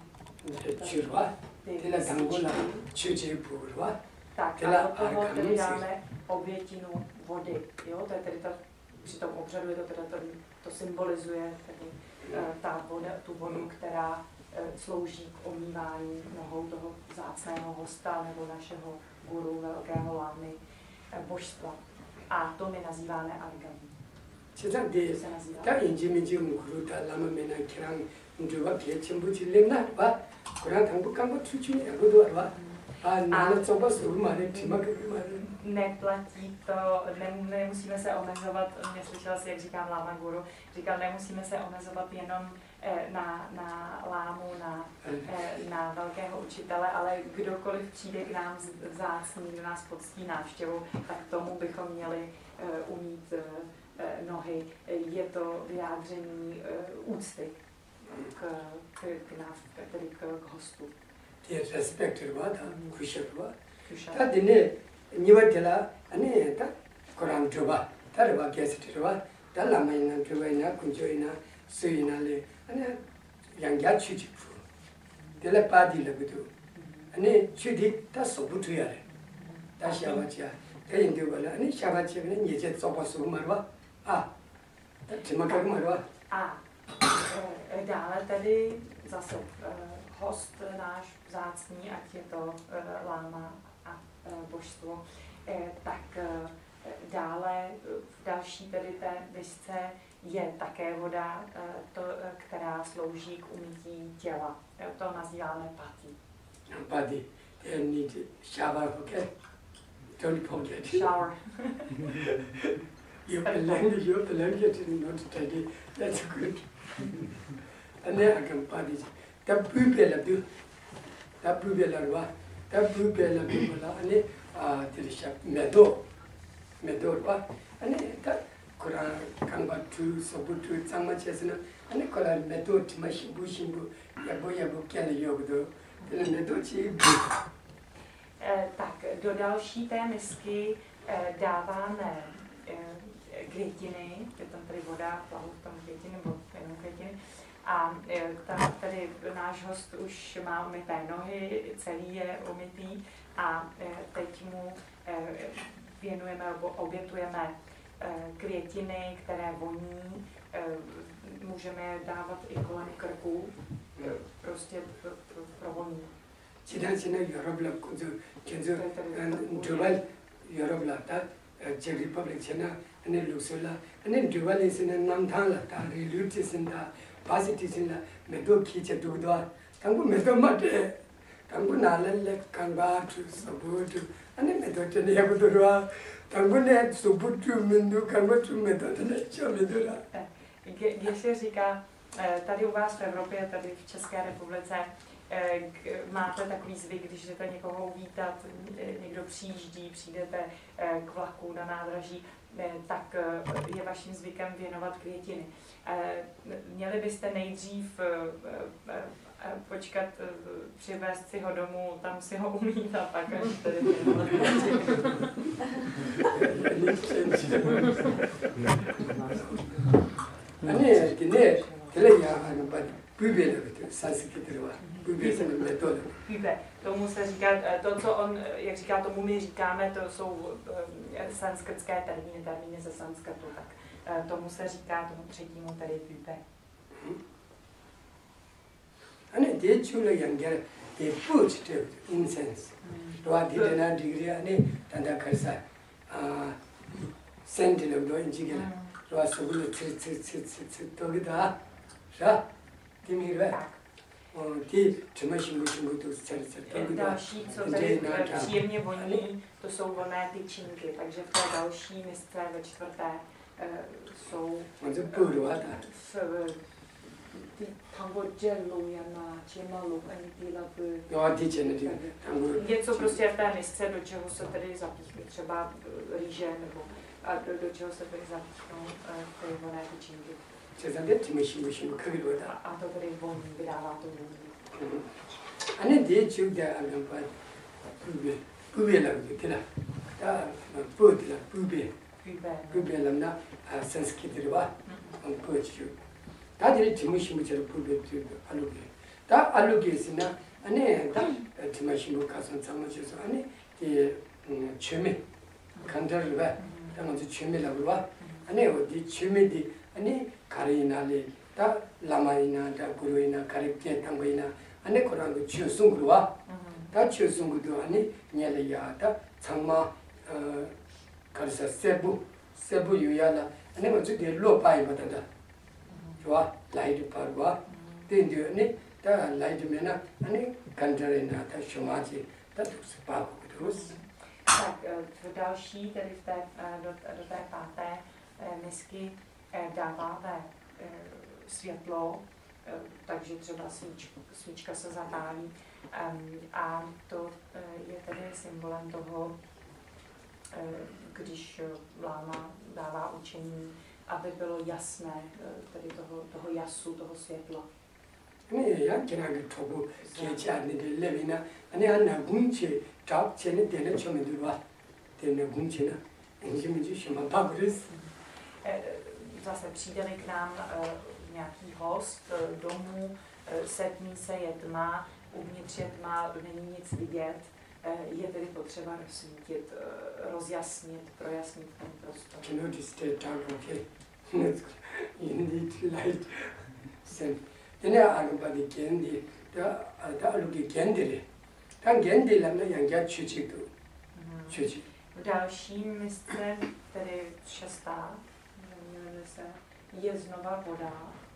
tak a do toho tedy dáme obětinu vody. Jo? To je tedy ta, při tom obřadu je to, teda to, to symbolizuje tedy, ta voda, tu vodu, která slouží k omývání nohou toho vzácného hosta nebo našeho guru, velkého lámy, božstva. A to my nazýváme argan. Se nazývá. Tak jinži minži mukuru ta lama mena kirang njuwa kiechimbu chilemna ba kurang thangbu kambu chuchuni abudu arwa. A nále co vás umáde, přímo neplatí to, ne, nemusíme se omezovat, mě slyšela si, jak říkám láma guru, říkal, nemusíme se omezovat jenom eh, na, na lámu, na, eh, na velkého učitele, ale kdokoliv přijde k nám vzácný, kdo nás poctí návštěvou, tak tomu bychom měli eh, umít eh, nohy. Je to vyjádření eh, úcty k, k, k nás, tedy k, k hostu. Je respektovat a kušerovat. Ta dine nivatela ane ta Koran joba, ta reba gestirwa, ta lamaina joina kunjoina suina le ane yangya chuchi fu. Dele padi le budu. Ane chudi ta sobutu yare. Ta shawacha. Ta yinde bala ane shawacha ne nyeje soba su marwa. A. Ta timaka marwa. A. Dále tady zase host náš vzácný, ať je to e, láma a e, božstvo, e, tak e, dále v další tedy té misce je také voda, e, to, e, která slouží k umytí těla. E, to nazýváme pati. Pati, they need shower, okay? Don't forget. Shower. You can learn, you can learn it not study. That's good. And then I can party. Ta pupela du, ta pupela rwa, ta pupela pupela ane a tirisha medo, medo rwa, ane ta Koran kangba tu sobu tu tsangma chesna, ane Koran medo tima shimbu shimbu, yabo yabo kene yogdo, tene medo chi. Tak do další té misky dáváme květiny, je tam tady voda, plavu v tom květiny, nebo jenom květiny. A tam tady náš host už má umyté nohy, celý je umytý, a teď mu věnujeme, obětujeme květiny, které voní, můžeme je dávat i kolem krku, prostě pro, pro, pro voní. 지난 지난 유럽라 그저 견저 두발 유럽라 다 제 리퍼블릭 지나 아니 루슬라 아니 두발에서는 남탄라 다 리루티슨다 바시티슨라 메도 키체 두도아 당고 메도 마데 당고 나랄레 강바투 서부투 아니 메도 테네 야부도라 당고네 서부투 민두 강바투 메도 테네 쩌메도라. Když se říká, tady u vás v Evropě, tady v České republice, máte takový zvyk, když jdete někoho uvítat, někdo přijíždí, přijdete k vlaku na nádraží, tak je vaším zvykem věnovat květiny. Měli byste nejdřív počkat, přivést si ho domů, tam si ho umít a pak až tedy věnovat květiny. Půjbe, tomu se říká, to, co on, jak říká, tomu my říkáme, to jsou sanskrtské termíny, termíny ze sanskrtu, tak tomu se říká, tomu třetímu tedy půjbe. Ane, de chula yangyar, de put to incense. Roa di dena degree ane, tanda karsa, sentinel do injigela. Roa sobulu tsi tsi tsi tsi tsi togida, sha. Další, co tady příjemně voní, to jsou vonné tyčinky, takže v té další misce ve čtvrté jsou ty tango jello jana, čemalu, ani ty lapy. Něco prostě v té misce, do čeho se tedy zapíchne, třeba rýže, nebo a do, do čeho se tedy zapíchnou ty vonné tyčinky. A to tedy voní, vydává to vůni. Ane de chukda agamba pube pube la gitila ta pube la pube pube la na sanskrit riwa on pochu ta de timushi mu chero pube tu aluge ta aluge sina ane ta timushi mu kasan sama cheso ane de cheme kandar riwa ta mo cheme la riwa ane o de cheme de ane karinale ta lamaina ta guruina karipke tangoina ane korango chiosungruwa ta chiosungrudo ane nyaleya ta changma karisa sebu sebu yuyala ane mo de lo pai batada jwa light parwa tendio ane ta light mena ane kandarena ta shomaji ta spa kudus. Tak v další, tedy v té, do, do té páté misky dáváme světlo, takže třeba svíčka, svíčka se zapálí a to je tedy symbolem toho, když láma dává učení, aby bylo jasné, tedy toho, toho jasu, toho světla. Ne, jak je nějaké tobu, když já nejde levina, a ne ana gunče, čáp čene dene čome durva, dene gunče na, jenže mi že šema bagris. Zase přijde k nám nějaký host domů, setmí se, je tma, uvnitř je tma, není nic vidět, je tedy potřeba rozsvítit, rozjasnit, projasnit ten prostor. You know this state okay? You need light. Sen. Then I go by the candy. The the look at candy. Tan candy la na yang chuchi tu. Chuchi. V další misce, tedy šestá, se, je znova voda.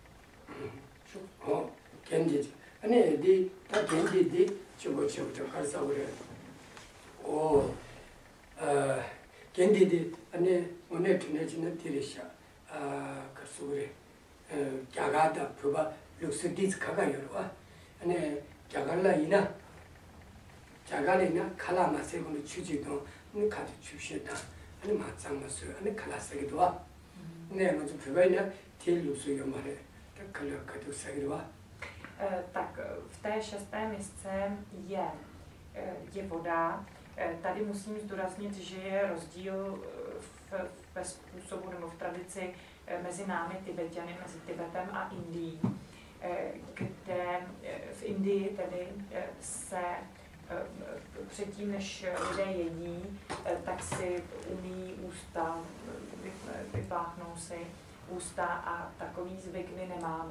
Oh, candy. Ane di ta candy di chubo chubo to karsa ure. Oh, uh, candy di ane one tune tune tirisha. Ah, karsa ure. Jagada proba luxudis kaga yorwa. Ane jagala ina. Jagala ina kala masegundu chuji do ane kadu chusheta. ane matsang masu ane kala sagidwa. Ne mazu probaina til luxu yomare. Tak kala kadu sagidwa. Tak v té šesté misce je, je voda. Tady musím zdůraznit, že je rozdíl v, ve způsobu nebo v tradici mezi námi Tibetany, mezi Tibetem a Indií, kde v Indii tedy se předtím, než lidé jedí, tak si umí ústa, vypláchnou si ústa a takový zvyk my nemáme.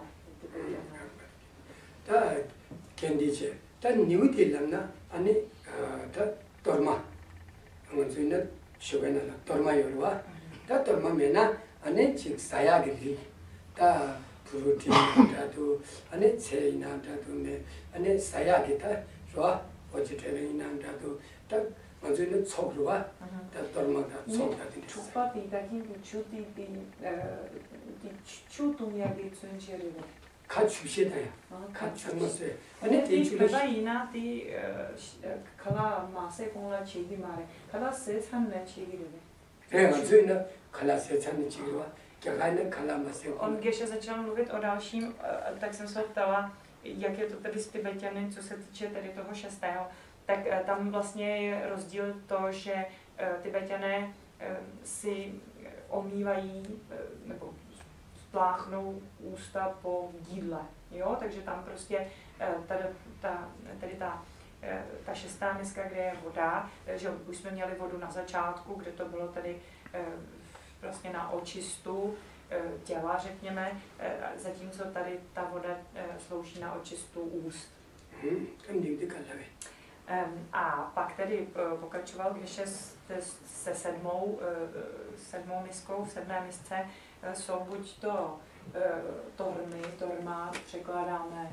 Ta kendice, ta niuti lamna, ani ta torma, angonsuina shogena la torma yorwa, ta torma mena, ani chik saya gili, ta protein ta tu, ani seina ta tu ne, ani saya kita, roa, vegetarian ta tu, ta angonsuina chokruwa, ta torma ta chokra din. Chupa ti takin chuti ti ti chutum ya di chuncheriwe. 가 주시다야. 가 주셨어요. 아니 내가 이나 티 칼라 마세 공라 치기 말에 칼라 세찬네 치기를. 네, 맞아요. 칼라 세찬네 치기로. Kehajne kalama se. On, když začal mluvit o dalším, tak jsem se ptala, jak je to tedy s Tibetany, co se týče tedy toho šestého. Tak tam vlastně je rozdíl to, že Tibetané si omývají nebo spláchnou ústa po jídle. Jo? Takže tam prostě tady ta, tady ta, ta šestá miska, kde je voda, že už jsme měli vodu na začátku, kde to bylo tady vlastně na očistu těla, řekněme, zatímco tady ta voda slouží na očistu úst. A pak tedy pokračoval, když je se sedmou, sedmou miskou, v sedmé misce jsou buď to tormy, torma, překládáme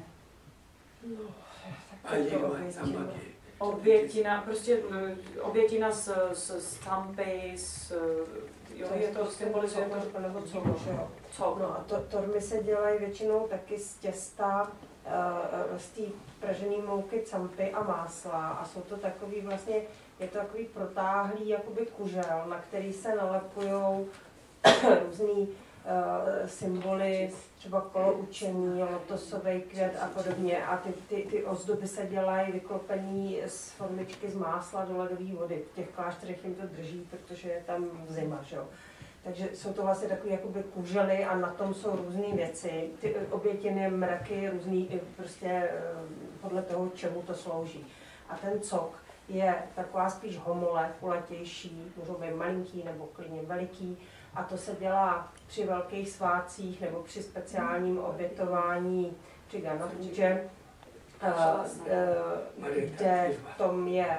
obětina, prostě obětina z, z, z tampy, z, jo, je to symbolizuje to, nebo co, co? No a to, tormy se dělají většinou taky z těsta, uh, z té pražené mouky, campy a másla a jsou to takový vlastně, je to takový protáhlý jakoby kužel, na který se nalepujou různý uh, symboly, třeba kolo učení, lotosový květ a podobně. A ty, ty, ty ozdoby se dělají vyklopený z formičky z másla do ledové vody. V těch klášterech jim to drží, protože je tam zima, že jo. Takže jsou to vlastně takové jakoby kužely a na tom jsou různé věci. Ty obětiny, mraky, různý, prostě podle toho, čemu to slouží. A ten cok je taková spíš homole, kulatější, můžou být malinký nebo klidně veliký. A to se dělá při velkých svátcích nebo při speciálním obětování při Ganapůže, kde v tom je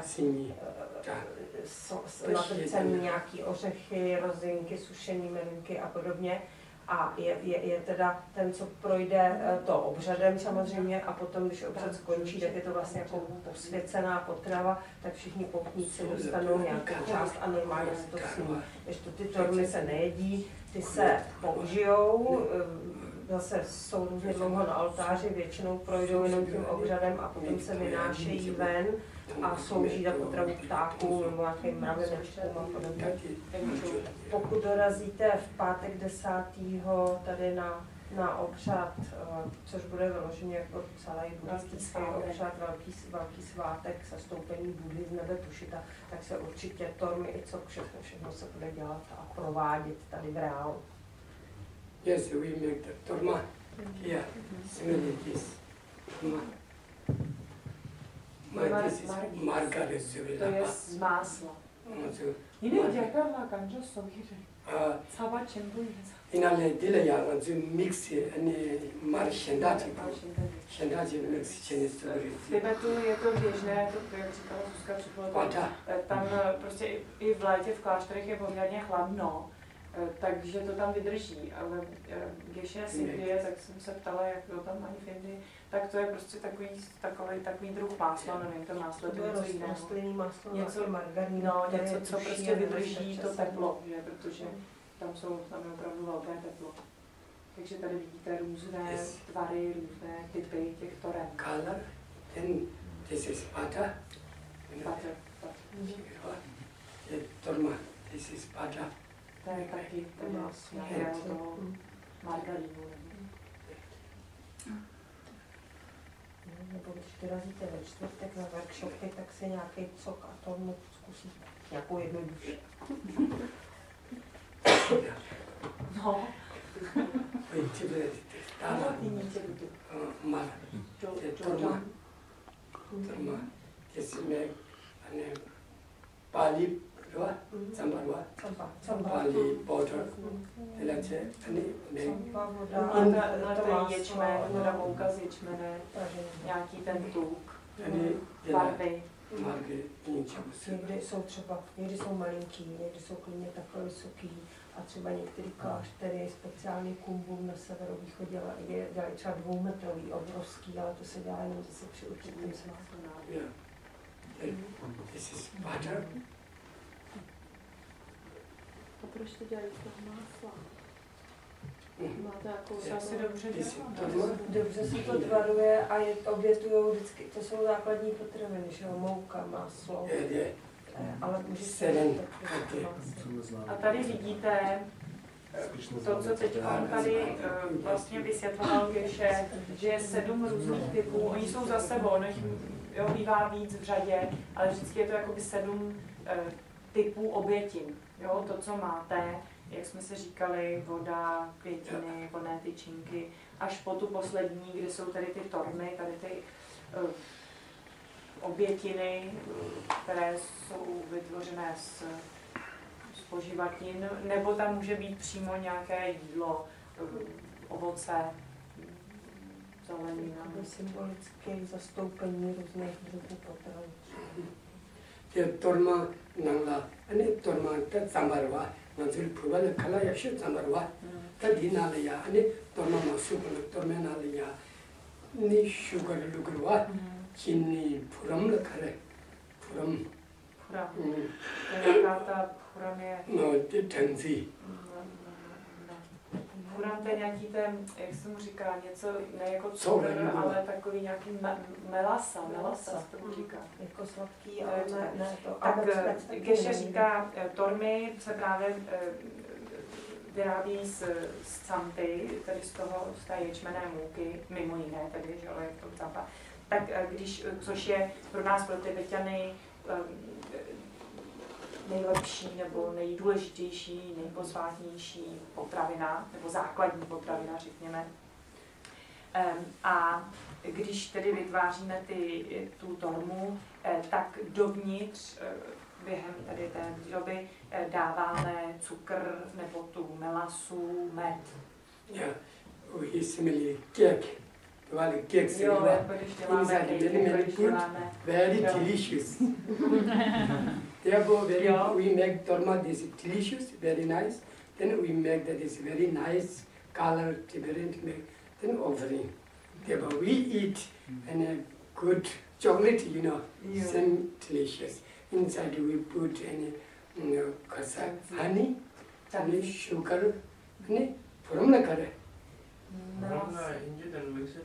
natrcený nějaký ořechy, rozinky, sušený melinky a podobně. A je, je, je teda ten, co projde to obřadem samozřejmě a potom, když obřad skončí, tak je to vlastně jako posvěcená potrava, tak všichni poutníci dostanou nějakou část a normálně se to sní. Když to ty tormy se nejedí, ty se použijou, zase jsou různě dlouho na oltáři, většinou projdou jenom tím obřadem a potom se vynášejí ven a slouží za potravu ptáků nebo nějakým mravenečkům a podobně. Pokud dorazíte v pátek desátého tady na, na obřad, což bude vyloženě jako celý buddhistický obřad, velký, velký svátek, sestoupení Budhy z nebe Tušita, tak se určitě tormy i co všechno, všechno se bude dělat a provádět tady v reálu. Yes, we make the torma here, similarities. Margaret Zubila. To je z másla. Jiný jaká má kanžo sobíře. Caba čembu je. Inale dile ya anzu mixi ani mar shendaji. Shendaji mix chenis sobíře. V Tibetu je to běžné, to jak říkala Zuzka předpoklad. Tam prostě i v létě v klášterech je poměrně chladno. Takže to tam vydrží, ale když je Sindie, tak jsem se ptala, jak to tam mají v Indii, tak to je prostě takový, takový, takový druh másla, nevím, to máslo, to je něco jiného. Rostlinný máslo, něco margarín, no, něco, co prostě vydrží to teplo, že? Protože tam jsou tam je opravdu velké teplo. Takže tady vidíte různé yes. tvary, různé typy těch torem. Color, then this is butter. Butter, butter. Torma, this is butter. To je taky nějakého toho margarínu. Nebo když vyrazíte ve čtvrtek na workshopy, tak si nějaký cok a to zkusíte. Nějakou jednodušší. No. Torma. Torma. This is Campa, campa. barley powder, telace, ani ne. Campa, voda, A ta- to to je máslo, ječmen, no, teda mouka z ječmene, pražený. nějaký ten tuk, Ani dělá barvy. marky něčemu se. Někdy jsou třeba, někdy jsou malinký, někdy jsou klidně takhle vysoký a třeba některý kláštery, speciálně kumbum na severovýchodě dělali, dělali třeba dvoumetrový, obrovský, ale to se dělá jenom zase při určitém svátku. Yeah. This is butter. A proč to dělají z toho másla? Máte jakou To asi dobře This is dělá. turma. Dobře se to tvaruje a je, obětujou vždycky, to jsou základní potraviny, že jo, mouka, máslo, Yeah, yeah. eh, ale může se Seren. taky Okay. A tady vidíte to, co teď on tady eh, vlastně vysvětloval Geshe, že je sedm různých typů. Oni jsou za sebou, ono jich jo, bývá víc v řadě, ale vždycky je to jakoby sedm eh, typů obětin. Jo, to, co máte, jak jsme si říkali, voda, květiny, vodné tyčinky, až po tu poslední, kde jsou tady ty torny, tady ty uh, obětiny, které jsou vytvořené z, z poživatin, nebo tam může být přímo nějaké jídlo, uh, ovoce, zelenina. Takové symbolické zastoupení různých druhů potravin. The torma nangla, ani torma ta sambarwa, nanzil provale kala yashe sambarwa. Ta dinalaya, ani torma masu kala torma nalaya. Ni sugar lugrwa, chini puram la kare, puram. Puram. To je jaká ta puram je? No, the tenzi. Puram to je nějaký ten, jak se mu říká, něco ne jako Co, cukr, ne, ale takový nějaký me, melasa, melasa Melasa. se tomu říká. Jako sladký, To ale je ne, to. ne to. Tak A vec- vec taky Geshe není. říká, eh, tormy se právě eh, vyrábí z, z campy, tedy z toho, z té ječmenné mouky, mimo jiné tedy, že jo, je to campa. Tak eh, když, což je pro nás, pro Tibeťany, eh, nejlepší nebo nejdůležitější, nejposvátnější potravina, nebo základní potravina, řekněme. Em, A když tedy vytváříme ty, tu tormu, eh, tak dovnitř eh, během tady té výroby eh, dáváme cukr nebo tu melasu, med. Yeah, we simile cake. Well, cake Jo, silva, jako když děláme Inside cake, very jako many když food. děláme. very Yeah. delicious. Therefore, very Yeah. we make torma this delicious, very nice. Then we make that is very nice color, different make. Then offering. Therefore, we eat and a good chocolate, you know, Yeah. same delicious. Inside we put any, you know, kasa, honey, honey, sugar, honey, from the curry. Melasa. Inji dan mixer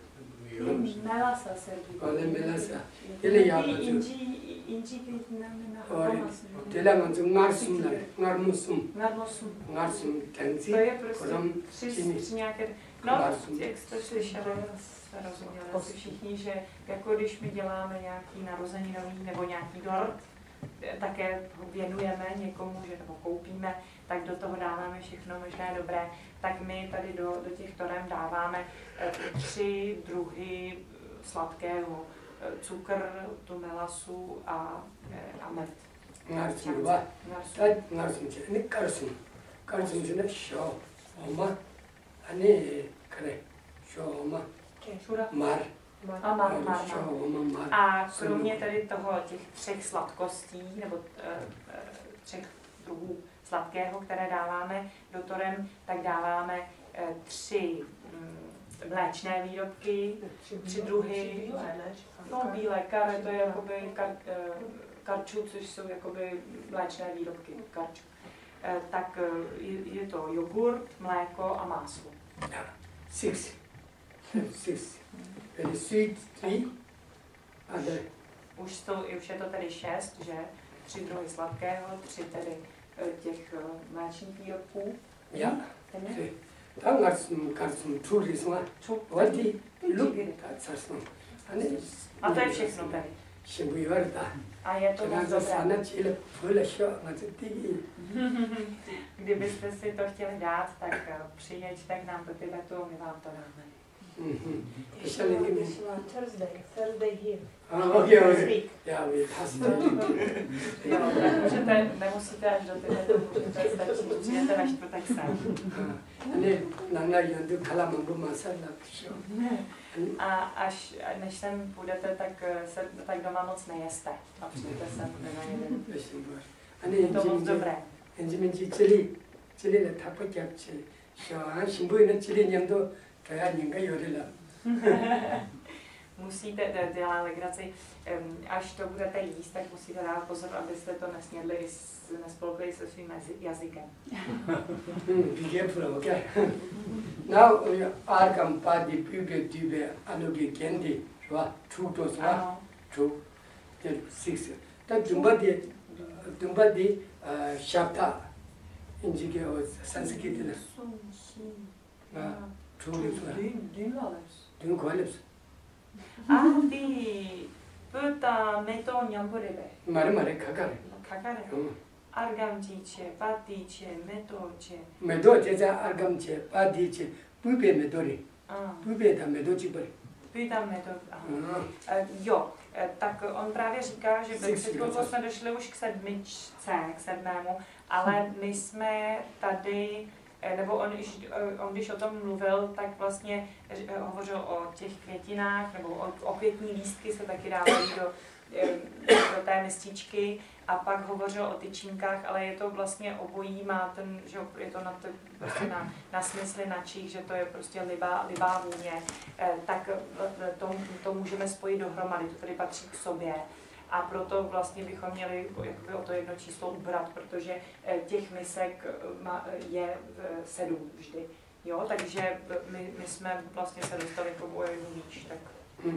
Hmm. Melasa se říká. Ale melasa. Ele ya Inji, bazu. inji, inji květina na Or hamas. tela manzu ngarsum la, ngarmusum, Nadnosum. ngarsum tenzi. To je prostě Kodam tři, činy. tři nějaké, no, Klarsum. jak jste slyšeli, jste rozuměli asi všichni, že jako když my děláme nějaký narozeninový nebo nějaký dort, také ho věnujeme někomu, že nebo koupíme, tak do toho dáváme všechno možné dobré, tak my tady do, do těch torem dáváme eh, tři druhy eh, sladkého, eh, cukr, tu melasu a, eh, a med. Ngarsum ba. Narsu. Tad ngarsum che, ni karsum. Karsum che na sho, oma, ani kare, sho oma, Šura. mar. A mar, mar, mar. Sho oma mar. A kromě tady toho těch třech sladkostí, nebo e, e, třech druhů sladkého, které dáváme do torem, tak dáváme e, tři mm, mléčné výrobky, tři druhy, no bílé, kare, to je jakoby kar, e, karču, což jsou jakoby mléčné výrobky, karču. E, tak e, je, je to jogurt, mléko a máslo. Yeah. Six. Six. Very sweet three. Other. Už, to, už je to tedy šest, že? Tři druhy sladkého, tři tedy e, těch e, mléčných výrobků. Yeah. Ten Ta ngarsum karsum truly sma. Wati look at sarsum. Ani. A to je všechno tady. Shimbu varta. A je to moc Kana dobré. sana chile phula sho ngati tigi. Kdybyste si to chtěli dát, tak e, přijeďte k nám do Tibetu, my vám to dáme. Thursday, Thursday here. Ah, okay, okay. Yeah, we passed that. Jo, tak můžete, nemusíte až do tyhle, můžete stačit, přijete na čtvrtek sem. Ne, nanga yandu kala mambu masala. A až než sem půjdete, tak, se, tak doma moc nejeste. A přijďte sem na jeden. Je to moc dobré. 엔지멘지 젤리 젤리를 다 뻗잡지. 저 신부인은 젤리 냠도 그야 ninga 요리라. Musíte, dělá legraci, až to budete jíst, tak musíte dát pozor, abyste to nesnědli, nespolkli se svým jazykem. Be careful, okay? Now, argam padi pube tube anuge kendi, right? Two dos, right? Two, six. That dumbadi, dumbadi shabda, injige or Sanskrit. Two lips. Dün koalips. Ah, di puta meto nyamburibe. Mare mare kakare. Kakare. Argamtice, patice, metoce. Medo 제자 argamce, patice, pube medori. Ah. Pube ta medoci bari. Půjdám meto. Uh, jo, tak on právě říká, že před chvilkou jsme došli už k sedmičce, k sedmému, ale my jsme tady, nebo on, on když o tom mluvil, tak vlastně hovořil o těch květinách, nebo o, o květní lístky se taky dávají do, do té mističky, a pak hovořil o tyčinkách, ale je to vlastně obojí, má ten, že je to na, to, prostě na, na smysly načích, že to je prostě libá, libá vůně, tak to, to můžeme spojit dohromady, to tedy patří k sobě. A proto vlastně bychom měli jakoby o to jedno číslo ubrat, protože těch misek je sedm vždy. Jo? Takže my, my jsme vlastně se dostali k oboje výš, tak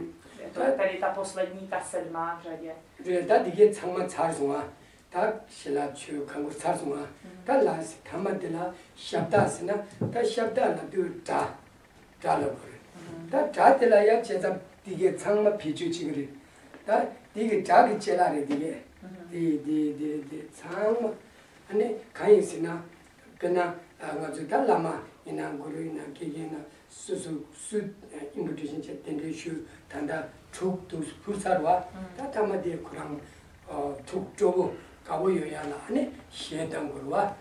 to je tedy ta poslední, ta sedmá v řadě. Ta dige changma charsungwa, ta shila chu kangu charsungwa, ta la kamadila shabdasina, ta shabda la du ta, ta la bori. Ta ta tila ya cheza dige changma pichu chigri. Ta dige jagi chela re dige, di di di di changma. Ane kanyi sina, pena ngazu ta lama ina guru ina kiki ina su su su invitation che tende shu tanda tuk tu pulsarwa ta tamade kurang tuk jobu kabuyoyala ane shedam gurwa.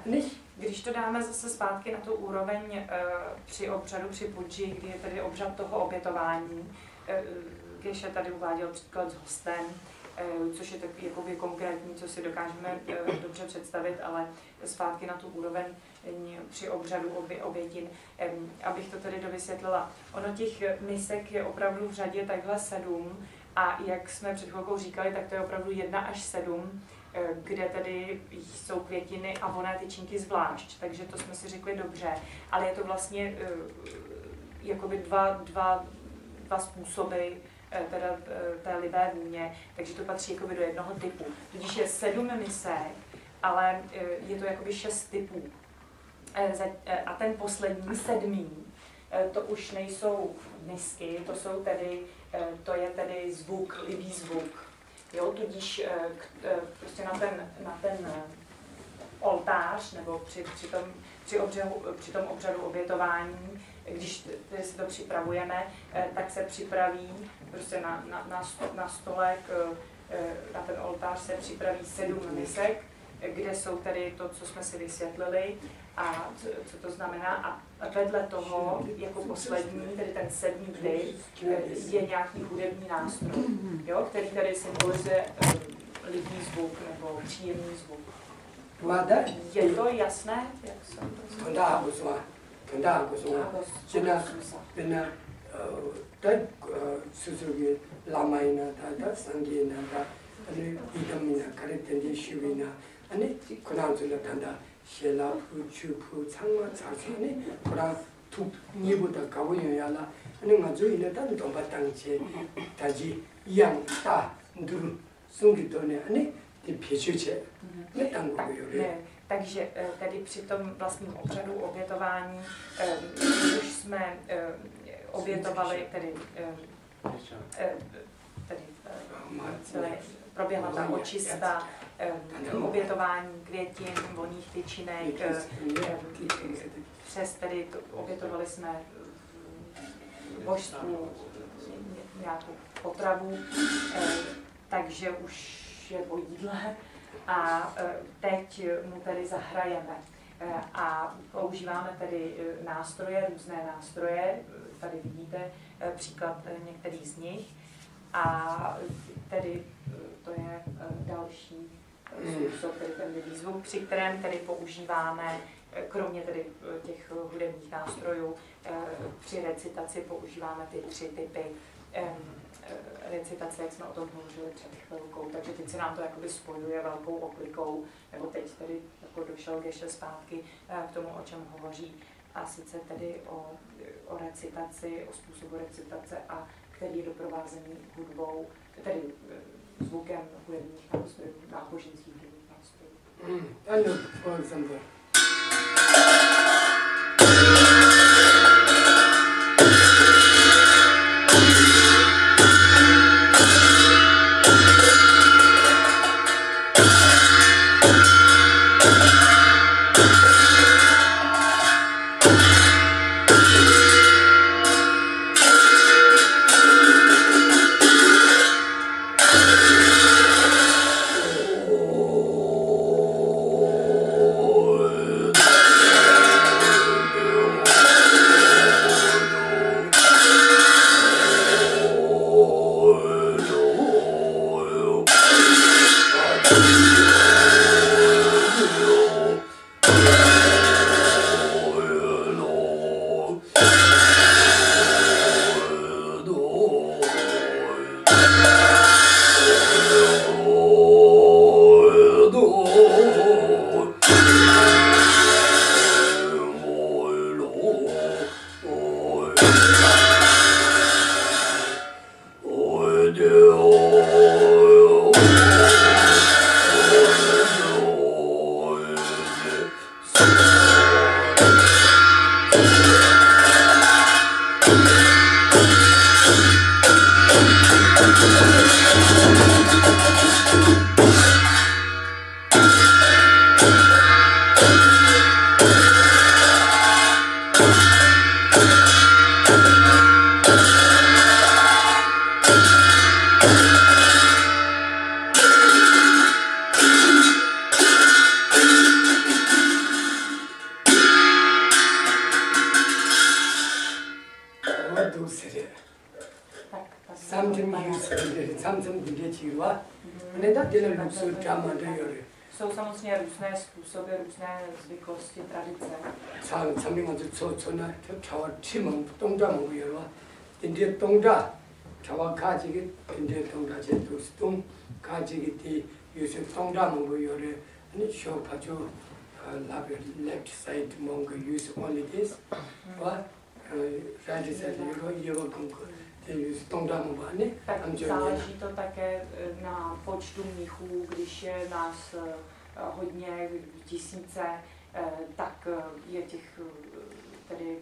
Když to dáme zase zpátky na tu úroveň uh, při obřadu, při pudži, kdy je tedy obřad toho obětování, uh, když je tady uváděl příklad s hostem, uh, což je takový jakoby konkrétní, co si dokážeme uh, dobře představit, ale zpátky na tu úroveň při obřadu obě, obětin. Um, abych to tedy dovysvětlila. Ono těch misek je opravdu v řadě takhle sedm a jak jsme před chvilkou říkali, tak to je opravdu jedna až sedm, kde tedy jsou květiny a vonné tyčinky zvlášť, takže to jsme si řekli dobře, ale je to vlastně uh, jakoby dva, dva, dva způsoby uh, teda, uh, té livé vůně, takže to patří jakoby do jednoho typu. Tudíž je sedm misek, ale uh, je to jakoby šest typů. Uh, za, uh, a ten poslední, sedmý, uh, to už nejsou misky, to jsou tedy, uh, to je tedy zvuk, libý zvuk. Jo, tudíž prostě na ten, na ten oltář, nebo při, při, tom, při, obřadu, při tom obřadu obětování, když si to připravujeme, tak se připraví prostě na, na, na, sto, na stolek, na ten oltář se připraví sedm misek, kde jsou tedy to, co jsme si vysvětlili a co, co to znamená. A vedle toho, jako poslední, tedy ten sedmý typ, je nějaký hudební nástroj, jo, který tady symbolizuje libý zvuk nebo příjemný zvuk. Je to jasné? Jak jsem to Kanda aguswa, kanda aguswa, jena bena tak susugi lamaina ta ta sangina ta ane idamina karetende shivina ane kunanzula tanda shela pu chu pu changma chachane kora tuk nibuda kawoyoyala ane ngazu ina tan domba tangche taji yang ta ndur sungitone ane ty pěčuče, ne, takže tedy při tom vlastním obřadu obětování už jsme obětovali, tedy, tedy celé, proběhla ta očista, obětování květin, vonných tyčinek, přes tedy to, obětovali jsme božstvu nějakou potravu, takže už je po jídle a teď mu tedy zahrajeme. A používáme tedy nástroje, různé nástroje, tady vidíte příklad některých z nich. A tedy to je další způsob, tedy ten výzvuk, při kterém tedy používáme, kromě tedy těch hudebních nástrojů, při recitaci používáme ty tři typy recitace, jak jsme o tom hovořili před chvilkou, takže teď se nám to jakoby spojuje velkou oklikou, nebo teď tedy jako došel Geshe zpátky k tomu, o čem hovoří, a sice tedy o, o recitaci, o způsobu recitace, a který je doprovázený hudbou, tedy zvukem hudebních nástrojů, náboženských hudebních nástrojů. Mm, ano, for example. Jsou samozřejmě různé způsoby, různé zvyklosti, tradice. Left side monk use only this, or right side they use tongda mubane. Tak záleží to také na počtu mnichů, když je nás hodně, tisíce, tak je těch tedy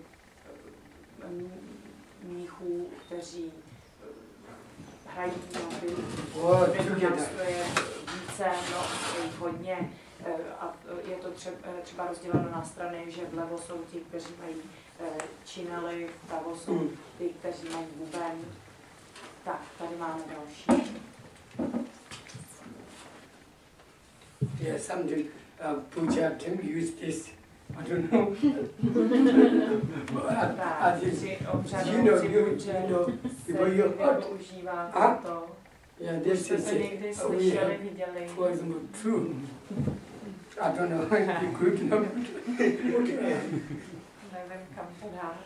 mnichů, kteří hrají ty nástroje více, no, jich hodně. A je to třeba, třeba rozděleno na strany, že vlevo jsou ti, kteří mají činely, vpravo jsou ty, kteří mají buben. Tak, tady máme další. Yeah, some uh, puja them use this. I don't know. Tak, při obřadu, you know, při you, puče you know, se before you někdy hot. používá Ah? to. Yeah, Už this jste is se it. někdy Uh, we slyšeli, have, viděli. for example, true. I don't know, you could know. Nevím, kam to dát.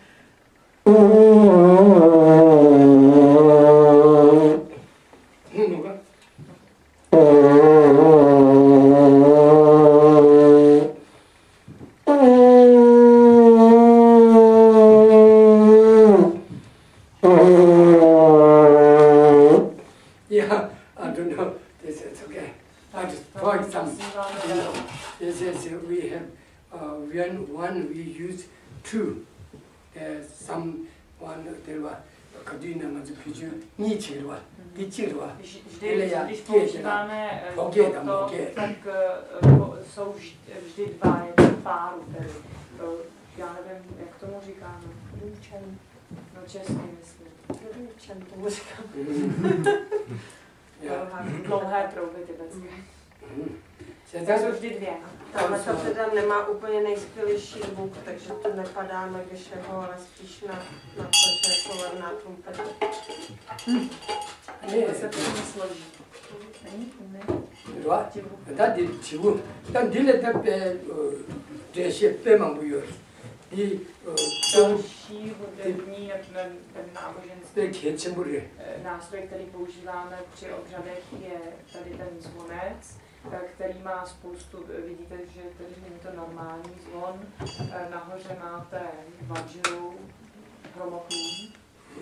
Yeah, I don't know. This is okay. But for example, yes, yes, we have uh, when one we use two. There's some one there was Kadina was picture niche was picture was. Vždy, když používáme toto, tak uh, jsou vždy dva, jeden páru, tedy. Uh, já nevím, jak tomu říkáme. Průčen. No česky myslím. Nevím, čem tomu říkám. Dlouhé trouby tibetské. To 제가 jsou vždy dvě. Tahle ta teda nemá úplně nejskvělejší zvuk, takže to nepadá na Gešeho, ale spíš na, na to, že je to levná trumpeta. To se přímo složí. Není? Ne? 좋아. 다들 지구. 단 딜레다 빼 제시 빼만 보여. 이 Další hudební, ten, ten náboženský 때 개체물이 eh, nástroj, který používáme při obřadech, je tady ten zvonec, eh, který má spoustu, vidíte, že tady není to normální zvon. Eh, Nahoře máte vajru, hromoklín.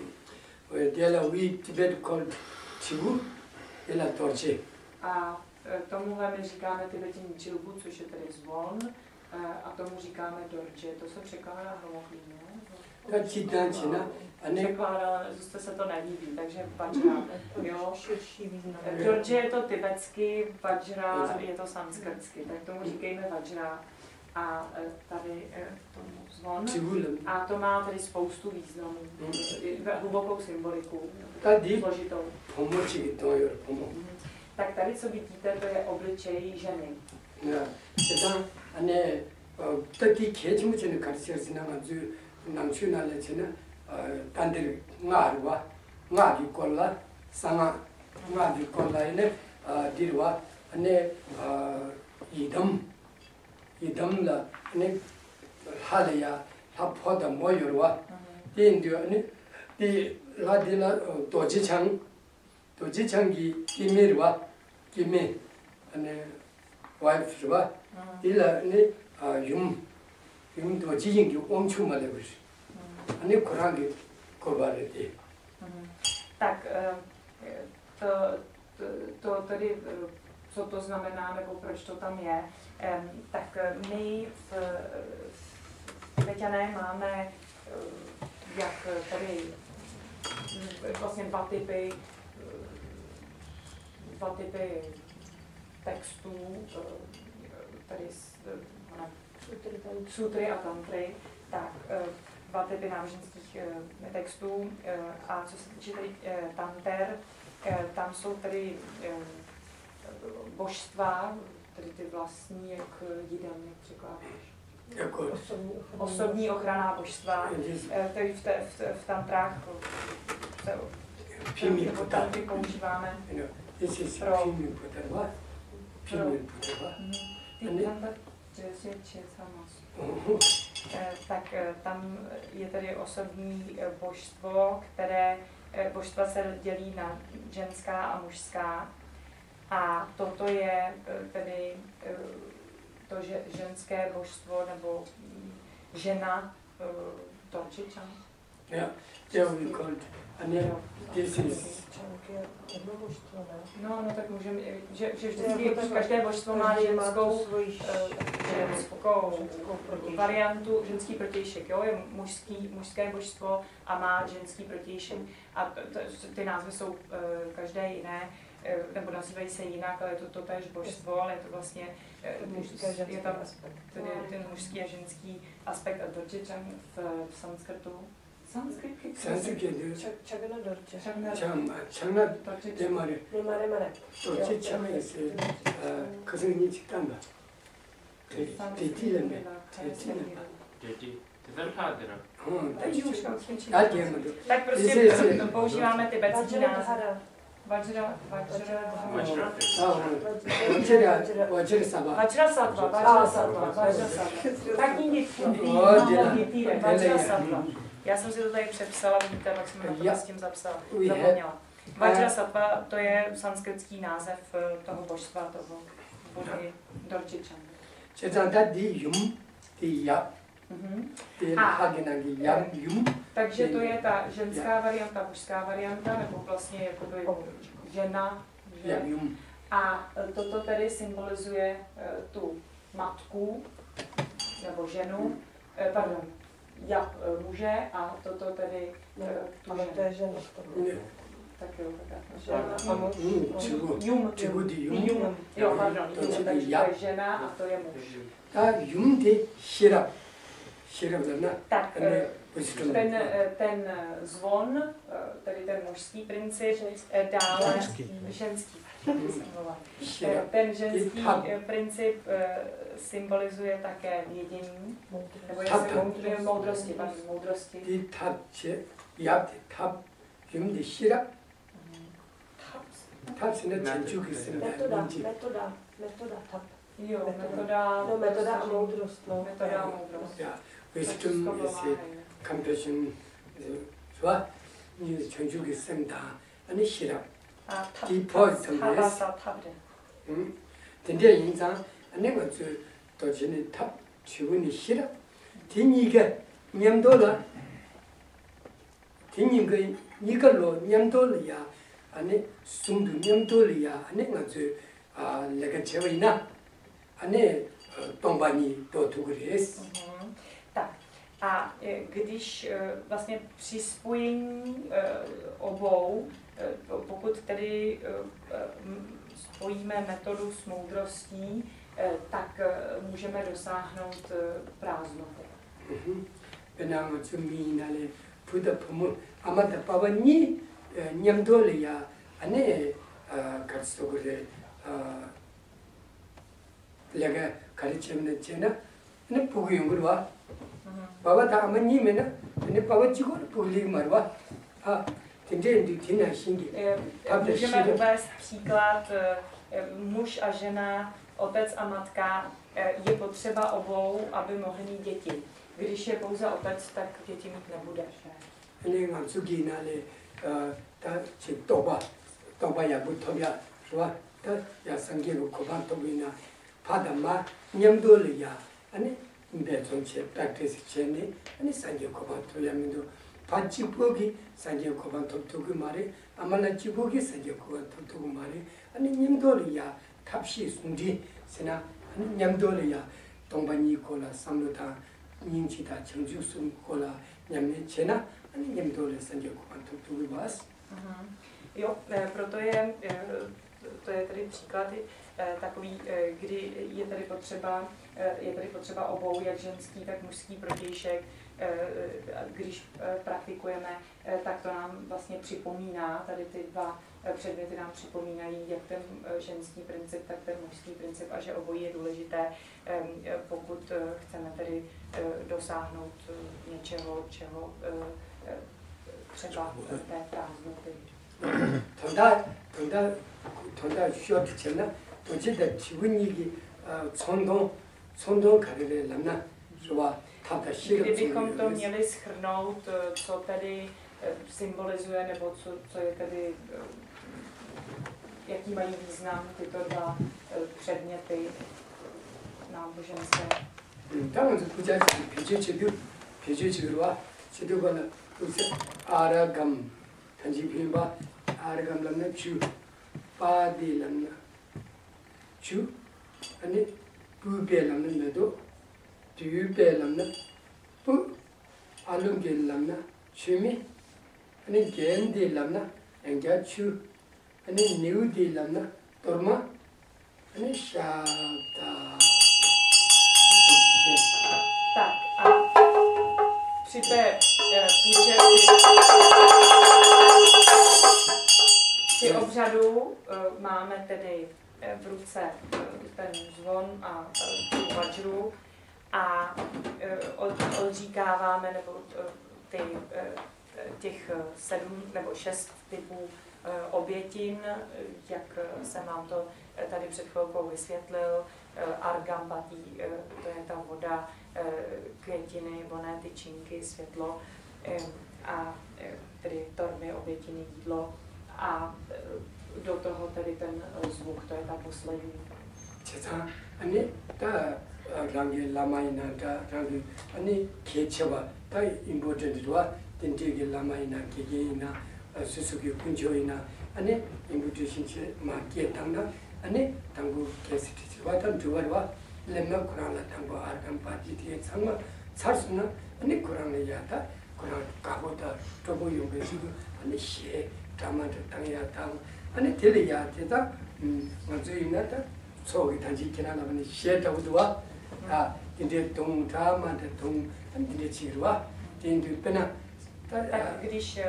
데라 위 티베트 콜 지구. 데라 도치. A eh, tomuhle my říkáme tibetění čilbu, což je tedy zvon, eh, a tomu říkáme dorje. To se překládá na hromoklín, ne? 같이 단치나 아니 Překládala, zase se to nelíbí, takže vajra, jo. Širší význam. Dorje je to tibetsky, vajra je to sanskrtsky, tak tomu říkejme vajra. A e, tady e, tomu zvon. 지구는 A to má tedy spoustu významů, e, hlubokou symboliku, 다디 složitou. pomoci 도요 pomoc. Mhm. Tak tady, co vidíte, to je obličej ženy. 네. 제가 안에 어 특히 개체물체는 가르쳐지나 아주 남춘날에는 어 단들 나르와 나리 꼴라 상아 나리 꼴라에는 어 디르와 안에 어 이덤 이덤라 안에 할이야 합포다 모여와 인도 안에 이 라디라 도지창 도지창기 기미르와 기미 안에 와이프와 일라 안에 아윰 윰도 지진기 엄청 많이 버시 아니 그랑이 거발했대. Tak e, to, to, to tedy, e, co to znamená, nebo proč to tam je, e, tak my v, v Tibeťané máme e, jak tady vlastně dva typy, dva typy textů, tady sutry a tantry, tak dva typy náboženských textů. A co se týče tady tanter, tam jsou tady božstva, tedy ty vlastní, jak jidam, jak překládáš? Jako Osobní ochrana. Osobní ochranná božstva, tedy v, te, v, v tantrách 피미 nebo 부터 tantry používáme. This is Pro- 피미 부터와 피미 부터와 Ty tantr, že je tak tam je tedy osobní božstvo, které božstva se dělí na ženská a mužská. A toto je tedy to, že ženské božstvo nebo žena Torčičan. Yeah, there we called and then this is Jedno božstvo, ne? No, no tak můžeme, že, že vždycky každé božstvo má ženskou, svoji ženskou variantu, ženský protějšek, jo, je mužský, mužské božstvo a má ženský protějšek. A t, t, ty názvy jsou uh, každé jiné, uh, nebo nazývají se jinak, ale je to totéž božstvo, ale je to vlastně, uh, je tam tedy ten mužský a ženský aspekt a Dorjičan v, v sanskrtu. Sanskrit? Sanskrit Čagana Dorje. 참 장난 내 말에 Nemá, nemá, ne. 또 참에서 그 성이 직단다. 대티는 대티는 Děti. Ty verhádra. 어 Takže už tam svědčí. 나게 하면 Tak prostě Jestli- to používáme tibetský Vajra název. Dhara. Vajra, Vajra, Vajra. 아 어제라 어제라 사바 Vajra sattva, Vajra sattva, Vajra sattva. Tak ní dětí, Vajra sattva. Já jsem si to tady přepsala, vidíte, jak jsem to s tím zapsala, zapomněla. Vajra sattva, to je sanskritský název toho božstva, toho Budhy Dorjičan. 제자다 디윰 디야 디 하게나기 야윰 Takže to je ta ženská varianta, mužská varianta, nebo vlastně jakoby žena, že? 야윰 A toto tedy symbolizuje tu matku, nebo ženu, pardon, ja, muže a toto tedy tu Ale to ženu. je žena. Tak jo, tak Žena a muž. 음 지구 Jum, 지구 디윰 jum, jo, pardon, To jum, je takže to ja. je žena a to je muž. 다 윰디 시랍 시랍잖아 Tak 근데 wisdom. Ten, eh, ten eh, zvon, eh, tedy ten mužský princip, eh, dále Ženský. ženský. Eh, Shira. Ten ženský Tab. eh, princip eh, symbolizuje také vědění, nebo je Tab. symbol- moudrosti, pardon, moudrosti. Di tab che yap tab yum de shira. Tab se ne chenchu ki se Metoda, ne. metoda, metoda, tap. Jo, Metoda. metoda, No, metoda a moudrost, no. Metoda a moudrost. Yeah, To wisdom všechno is a pomáhají. compassion. So, ni chenchu ki se da ani shira. A tap, Di tap, point to tap, yes. tap, tap, tap. 음. 근데 인상 안내가 저 전에 탑 지분이 싫어. 뒤니가 냠돌아. 뒤니가 이걸로 냠돌이야. 아니 숨도 냠돌이야. 안내가 저아 내가 제위나 안내 동반이 또 두그레스. Mhm. Tak. A e, když e, vlastně při spojení e, obou, e, po- pokud tedy e, e, m, spojíme metodu s moudrostí, e, tak e, můžeme dosáhnout e, prázdnoty. 왜냐면 좀 미나래 부다 품을 아마다 바바니 냠돌이야. 안내 아 같이 그래 아 내가 가르치는 제나 네 보고 연구를 와. 바바 다 아마님이나 네 바바 지고 보리 말와. 아 굉장히 뒤나 신기. E, Tam jde Můžeme šíře. uvést příklad e, e, muž a žena, otec a matka. E, Je potřeba obou, aby mohli mít děti. Když je pouze otec, tak děti mít nebude. 아니 감수기 나래 어다 지도바 도바야 부터야 좋아 다 야상계고 고반 도비나 바다마 냠돌이야 아니 내 전체 프랙티스 체니 아니 상계 고반 도야면도 바치 보기 상계 고반 도토그 말이 아마나 지보기 상계 고반 도토그 말이 아니 냠돌이야 탑시 순지 세나 아니 냠돌이야 동반이 콜라 삼루다 인지다 청주순 콜라 냠네 제나 ani 냠돌에 sanjay kuban to tu vas. Jo, e, proto je, e, to je tedy příklad e, takový, e, kdy je tady potřeba, e, je tady potřeba obou, jak ženský, tak mužský protějšek. E, e, Když e, praktikujeme, e, tak to nám vlastně připomíná, tady ty dva e, předměty nám připomínají, jak ten e, ženský princip, tak ten mužský princip a že obojí je důležité, e, e, pokud e, chceme tedy e, dosáhnout e, něčeho, čeho e, třeba té prázdnoty. 돈다 돈다 돈다 쇼트 쳤나? 어쨌든 지분이기 천동 천동 가르를 남나 좋아 탑다 싫어. Kdybychom to měli shrnout, co tedy eh, symbolizuje, nebo co, co je tedy, eh, jaký mají význam tyto dva eh, předměty náboženské. 당은 부자 비주지도 비주지로와 지도가는 우세 아라감 단지 비바 아라감 남나 주 바디 남나 주 아니 부베 남나도 두베 남나 부 알lum게 남나 주미 아니 겐디 남나 앵가 주 아니 뉴디 남나 도르마 아니 샤다 Tak a při té eh, půjče, při obřadu eh, máme tedy eh, v ruce eh, ten zvon a eh, tu vajru a eh, od- odříkáváme nebo eh, ty, eh, těch eh, sedm nebo šest typů eh, obětin, eh, jak eh, jsem vám to eh, tady před chvilkou vysvětlil. Eh, Argam batí, eh, to je ta voda, eh, květiny, voné tyčinky, světlo eh, a eh, tedy tormy, obětiny, jídlo a eh, do toho tedy ten eh, zvuk, to je ta poslední. 제사 아니 다 랑게 라마이나 다 랑게 아니 개체와 다 임포전트와 덴티게 라마이나 개개이나 수수기 군조이나 아니 임포전신체 마게 당나 아니 당고 게스티와 단 두와와 렘나 쿠란라 당고 아르감 파티티에 상마 살수나 아니 쿠란에 야다 쿠란 가보다 도보 용게지고 아니 시 담아도 당야 당 아니 텔이야 되다 음 먼저 있나다 소기 단지 지나가면 시에다고도와 아 이제 동자만데 동 이제 지루와 den du pena. Tak když,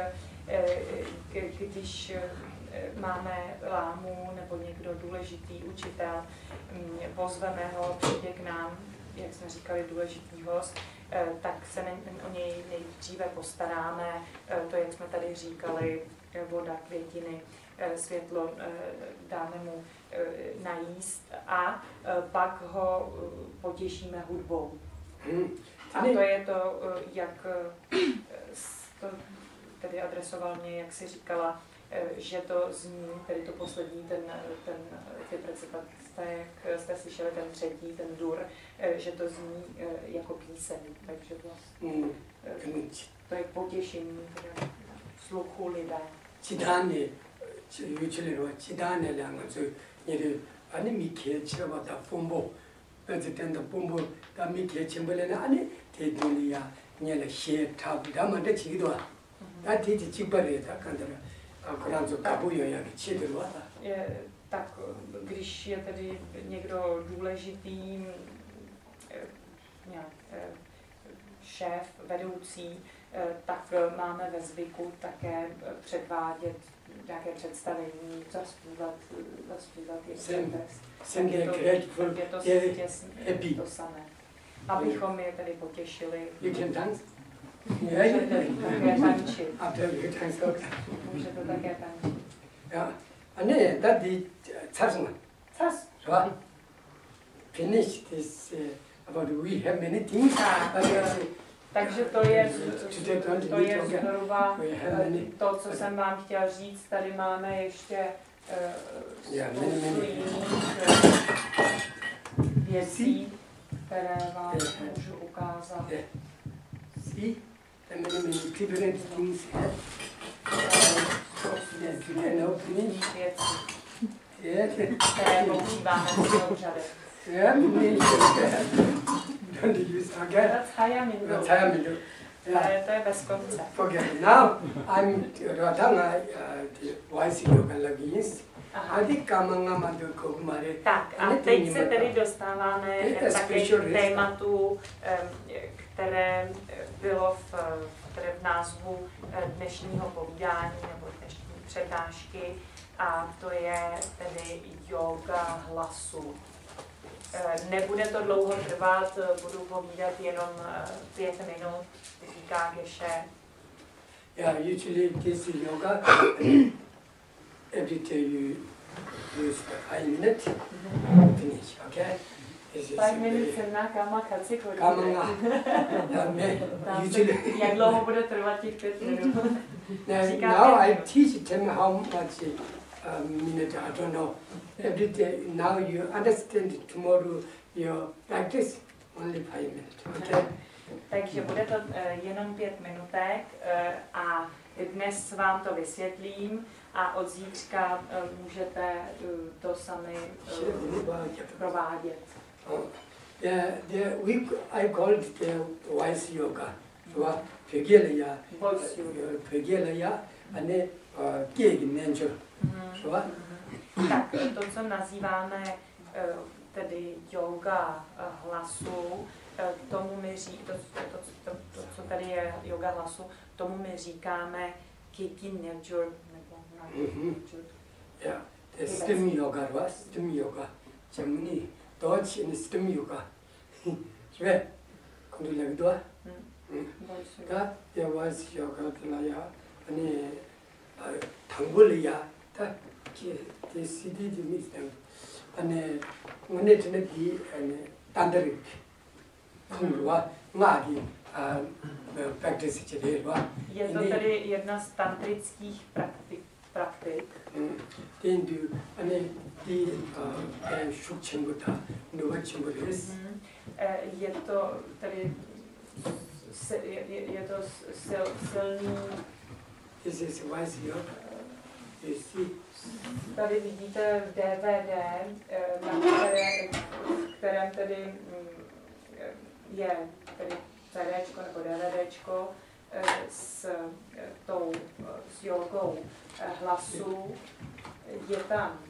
když máme lámu nebo někdo důležitý učitel, pozveme ho, přijde k nám, jak jsme říkali, důležitý host, tak se o něj nejdříve postaráme, to, jak jsme tady říkali, voda, květiny, světlo, dáme mu najíst a pak ho potěšíme hudbou. A to je to, jak to tedy adresoval mě, jak si říkala, že to zní, tedy to poslední, ten, ten ty recitace, jak jste slyšeli, ten třetí, ten dur, že to zní jako píseň, takže vlastně to je potěšení teda sluchu lidé. Čidáne, 유치리로 지단에랑 저 얘를 아니 미케 치러봤다 폼보 그래서 된다 폼보 다 미케 쳔벌레는 아니 대들이야 얘는 시에 탑이라면 지기도 다 뒤지 찍버려다 간다라 아 그런 저 가부여야 치들어 왔다. Tak když je tedy někdo důležitý, nějak, šéf, vedoucí, tak máme ve zvyku také předvádět nějaké představení, zaspívat, zaspívat jeden text. Tak je to, tak je to těsně to samé. Abychom je tedy potěšili. You can dance? Můžete také tančit. Můžete také tančit. Ja, a ne, that the Tarzan. Czas. Right? Finish this uh, about we have many things. Takže to je, to je zhruba to, co jsem vám chtěla říct. Tady máme ještě spoustu jiných věcí, které vám můžu ukázat. See, there are many different things here. Jiných věcí, které používáme v celou řadě. Don't use again. That's Hayamindo. That's Hayamindo. Yeah. To je bez konce. Okay, now I'm Radhanga, the wise yoga lagis. Tak a teď se tedy dostáváme také k tématu, které bylo v, které v názvu dnešního povídání nebo dnešní přednášky, a to je tedy yoga hlasu. Nebude to dlouho trvat, budu povídat jenom pět minut, říká Geshe. Yeah, usually this yoga, every day you use five minutes, finish, okay? Five minutes na kama kaci chodí. Kama na. Usually. Jak dlouho bude trvat těch pět minut? Now I teach them how much uh, minute, I don't know. Every day, now you understand, tomorrow you practice only five minutes, okay? Takže bude to uh, jenom pět minutek uh, a dnes vám to vysvětlím a od zítřka uh, můžete uh, to sami uh, provádět. Uh, the, the week I called the voice yoga. So, Pegilaya, Pegilaya, and then Gig Nature. So, tak to, co nazýváme uh, tedy yoga uh, hlasu, tomu my ří, to, to, to, to, co tady je yoga hlasu, tomu my říkáme Kiki Nejur, nebo Nejur. Yeah, the stem yoga, right? Stem yoga. Germany, Dutch in stem yoga. Sve, kan du lage det? Da, der was yoga der ja, ani tangulia, da, det sidder det mest dem. Ani, monet ne di, ani tandarik. Je to tedy jedna z tantrických praktik. praktik. Je to tedy je, je to sil, silný. Tady vidíte v D V D, na které, v kterém tedy je tedy CDčko nebo DVDčko s tou s jogou hlasu. Je tam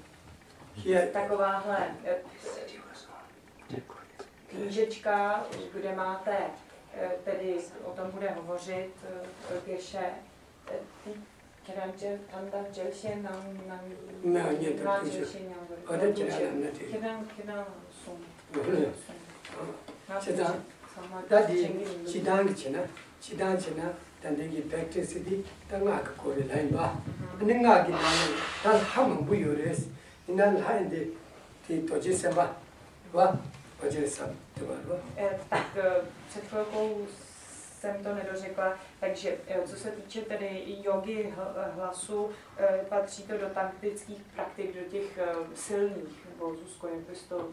takováhle knížečka, kde máte tedy o tom bude hovořit Geshe. Keranje Tanda Jelshe Nam Nam Nam Jelshe Nam Kerang Kerang Sum. Chidang, dadi chidang china, chidang china, dandengi practice di, tanga ka kore lain ba. Ane nga ki nani, dan hamang bu yores, inan lain di, di toji seba, ba, toji seba, to ba. Tak před chvilkou jsem to nedořekla, takže co se týče tedy jogy hlasu, patří to do tantrických praktik, do těch silných, nebo Zuzko, jak bys to...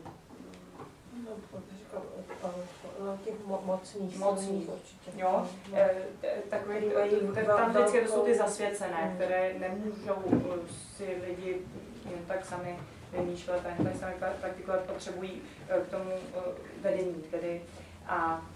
Těch mocných, mocných určitě. Jo, takové tam vždycky to jsou ty zasvěcené, které nemůžou si lidi jen tak sami vymýšlet a jen tak sami praktikovat, potřebují k tomu vedení tedy a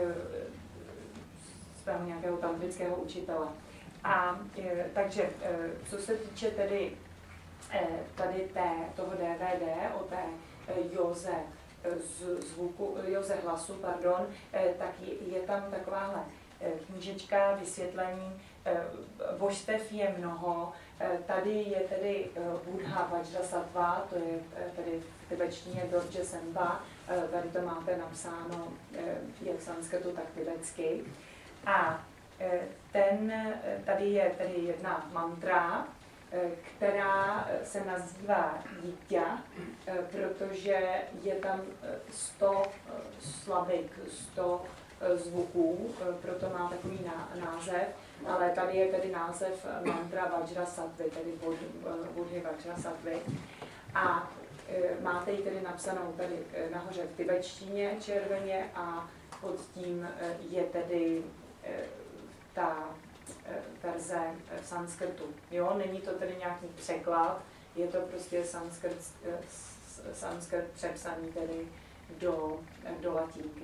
svého nějakého tantrického učitele. A takže co se týče tedy tady té, toho D V D o té józe z zvuku, józe hlasu, pardon, tak je, je tam takováhle knížečka, vysvětlení, božstev je mnoho, tady je tedy Buddha Vajrasattva, to je tedy v tibetštině Dorje Sempa, tady to máte napsáno jak v sanskrtu, tak tibetsky. A ten, tady je tedy jedna mantra, která se nazývá Jitya, protože je tam sto slabik, sto zvuků, proto má takový název, ale tady je tedy název mantra Vajrasattva, tedy Buddhy Vajrasattva. A máte ji tedy napsanou tady nahoře v tibetštině červeně a pod tím je tedy ta verze v sanskrtu. Jo, není to tedy nějaký překlad, je to prostě sanskrt, sanskrt přepsaný tedy do, do latinky.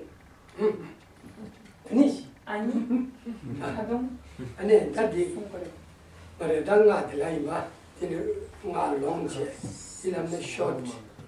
Ani? Ani? Pardon? Ani, tady, ale dan nga delay ba, tin nga long che, tinam ne short.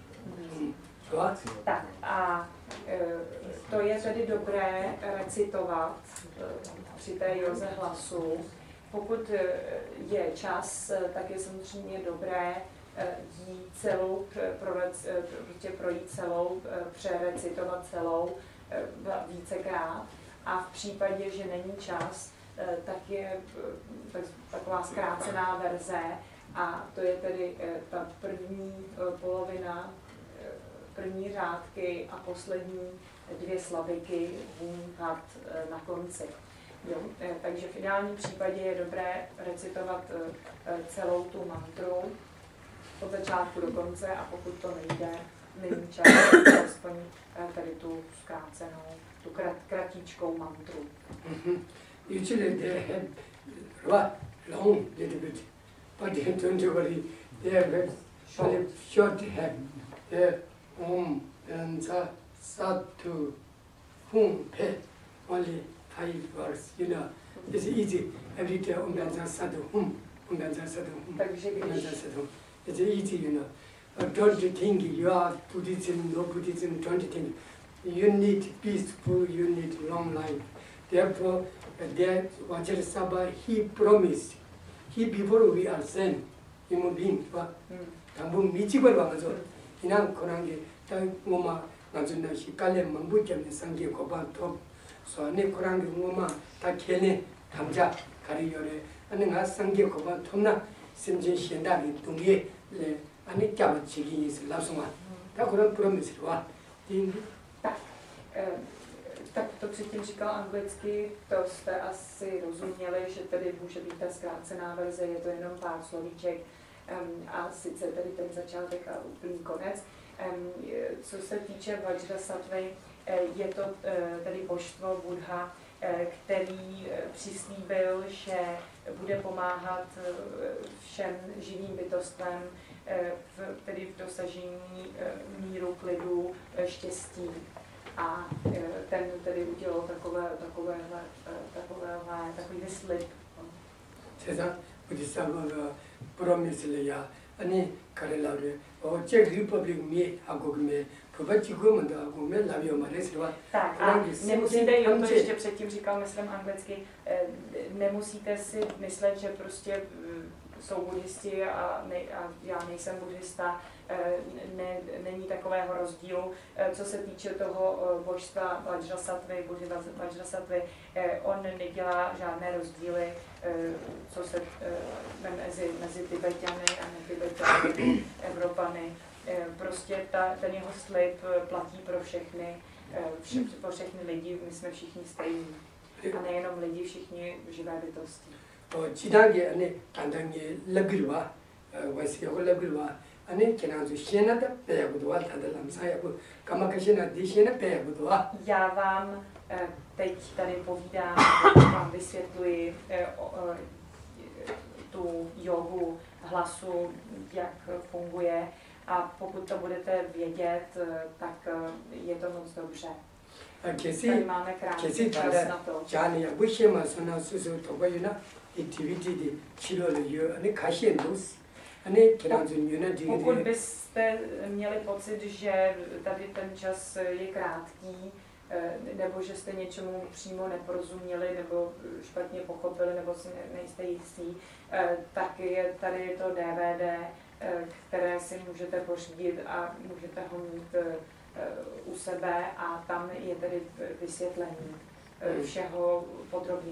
Tak a to je tedy dobré recitovat při té józe hlasu. Pokud je čas, tak je samozřejmě dobré jít celou, prostě projít celou, přerecitovat celou vícekrát. A v případě, že není čas, tak je taková zkrácená verze a to je tedy ta první polovina, první řádky a poslední dvě slabiky hum, hat na konci. Jo? Takže v ideálním případě je dobré recitovat celou tu mantru od začátku do konce a pokud to nejde, není čas, aspoň tady tu zkrácenou, tu krat, kratíčkou mantru. Usually they have what long little bit, but don't you worry, they have short, short have the om and sa sa to hum pe only five words, you know. It's easy every day om and sa to hum, om and sa to hum, om and sa to hum. It's easy, you know. Uh, don't think you are Buddhism, no Buddhism, don't think. You need peaceful, you need long life. Therefore, uh, that Vajrasattva, he promised, he before we are sent, human being, but 당분 미치고 와가지고 그냥 그런 게 뭐마 나중에 시간에 망부점에 상계 고반 톱 소안에 그런 게 뭐마 다 걔네 감자 가리열에 아니가 상계 고반 톱나 심지 현다기 동에 아니 잡아치기 있을 라송아 다 그런 프로미스를 와 tak, tak to předtím říkal anglicky, to jste asi rozuměli, že tedy může být ta zkrácená verze, je to jenom pár slovíček um, a sice tedy ten začátek a úplný konec. Um, co se týče Vajrasattvy, je to tedy božstvo Buddha, který přislíbil, že bude pomáhat všem živým bytostem v, tedy v dosažení míru, klidu, štěstí. A ten tedy udělal takové, takovéhle, takovéhle, takový slib. 세상 부디사가 프로미스를 야 아니 카레라를 어 제크 리퍼블릭 미 한국 미 Tak a nemusíte, jo, to ještě předtím říkal, myslím anglicky, nemusíte si myslet, že prostě jsou buddhisti a, ne, a já nejsem buddhista, ne, není takového rozdílu. Co se týče toho božstva Vajrasattwy, Buddhy Vajrasattwy, on nedělá žádné rozdíly, co se mezi, mezi Tibeťany a netibetany, Evropany. Prostě ta, ten jeho slib platí pro všechny, vše, pro všechny lidi, my jsme všichni stejní. A nejenom lidi, všichni živé bytosti. 지단게 안에 간단히 레빌와 와시고 레빌와 안에 기나주 시에나다 배고도 와 다들 남사야고 까마카시나 디시나 배고도 와. Já vám teď tady povídám, vám vysvětluji tu jogu hlasu, jak funguje. A pokud to budete vědět, tak je to moc dobře. Tady máme krásný čas na to. Pokud byste měli pocit, že tady ten čas je krátký, nebo že jste něčemu přímo neporozuměli, nebo špatně pochopili, nebo si nejste jistí, tak je tady to D V D, které si můžete pořídit a můžete ho mít u sebe a tam je tedy vysvětlení všeho podrobněji.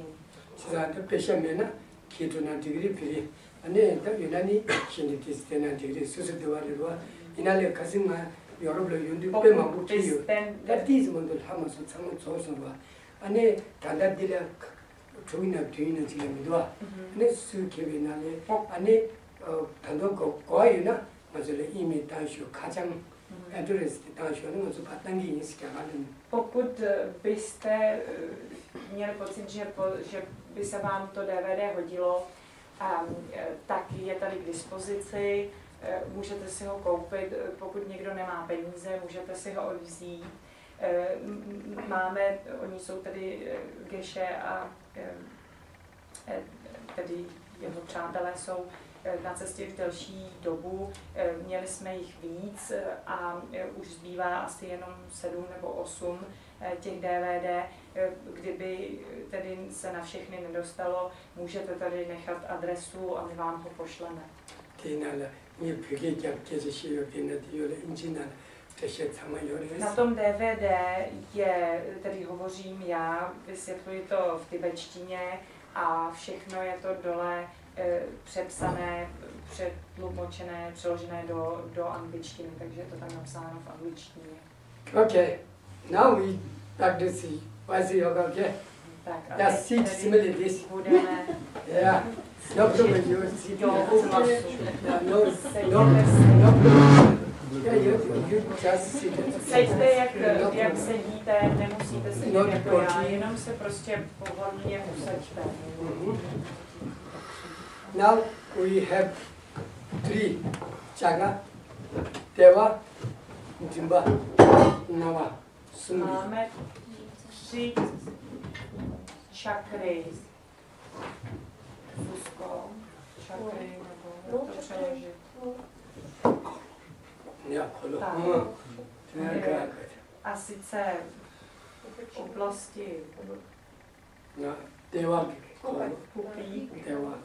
Pokud byste 단독 거의나 맞을 이미 다시오 가장 애들에서 다시오는 것도 바탕이 있으니까. Pokud byste měli pocit, že, po, že by se vám to D V D hodilo, um, tak je tady k dispozici, můžete si ho koupit, pokud někdo nemá peníze, můžete si ho vzít. Máme, oni jsou tedy Geshe a tedy jeho přátelé jsou na cestě v delší dobu, měli jsme jich víc a už zbývá asi jenom sedm nebo osm těch D V D. Kdyby tedy se na všechny nedostalo, můžete tady nechat adresu a my vám ho pošleme. Na tom D V D je, tedy hovořím já, vysvětluji to v tibetštině a všechno je to dole přepsané, přetlumočené, přeložené do, do angličtiny, takže je to tam napsáno v angličtině. Okay, now we practice Vajsi yoga, okay? Tak, a yeah, sit similarly. Budeme yeah, no problem, you sit. jogu hlasu. No, no, no problem. Yeah, you, you just sit. Seďte, jak, jak sedíte, nemusíte sedět no, jako já, jenom se prostě pohodlně usaďte. Mm-hmm. Now we have three chakra, Deva, Jimba, Nava, Sundhi. Máme tři čakry. Zuzko, čakry, nebo to přeložit. Tak. A sice v oblasti pupík,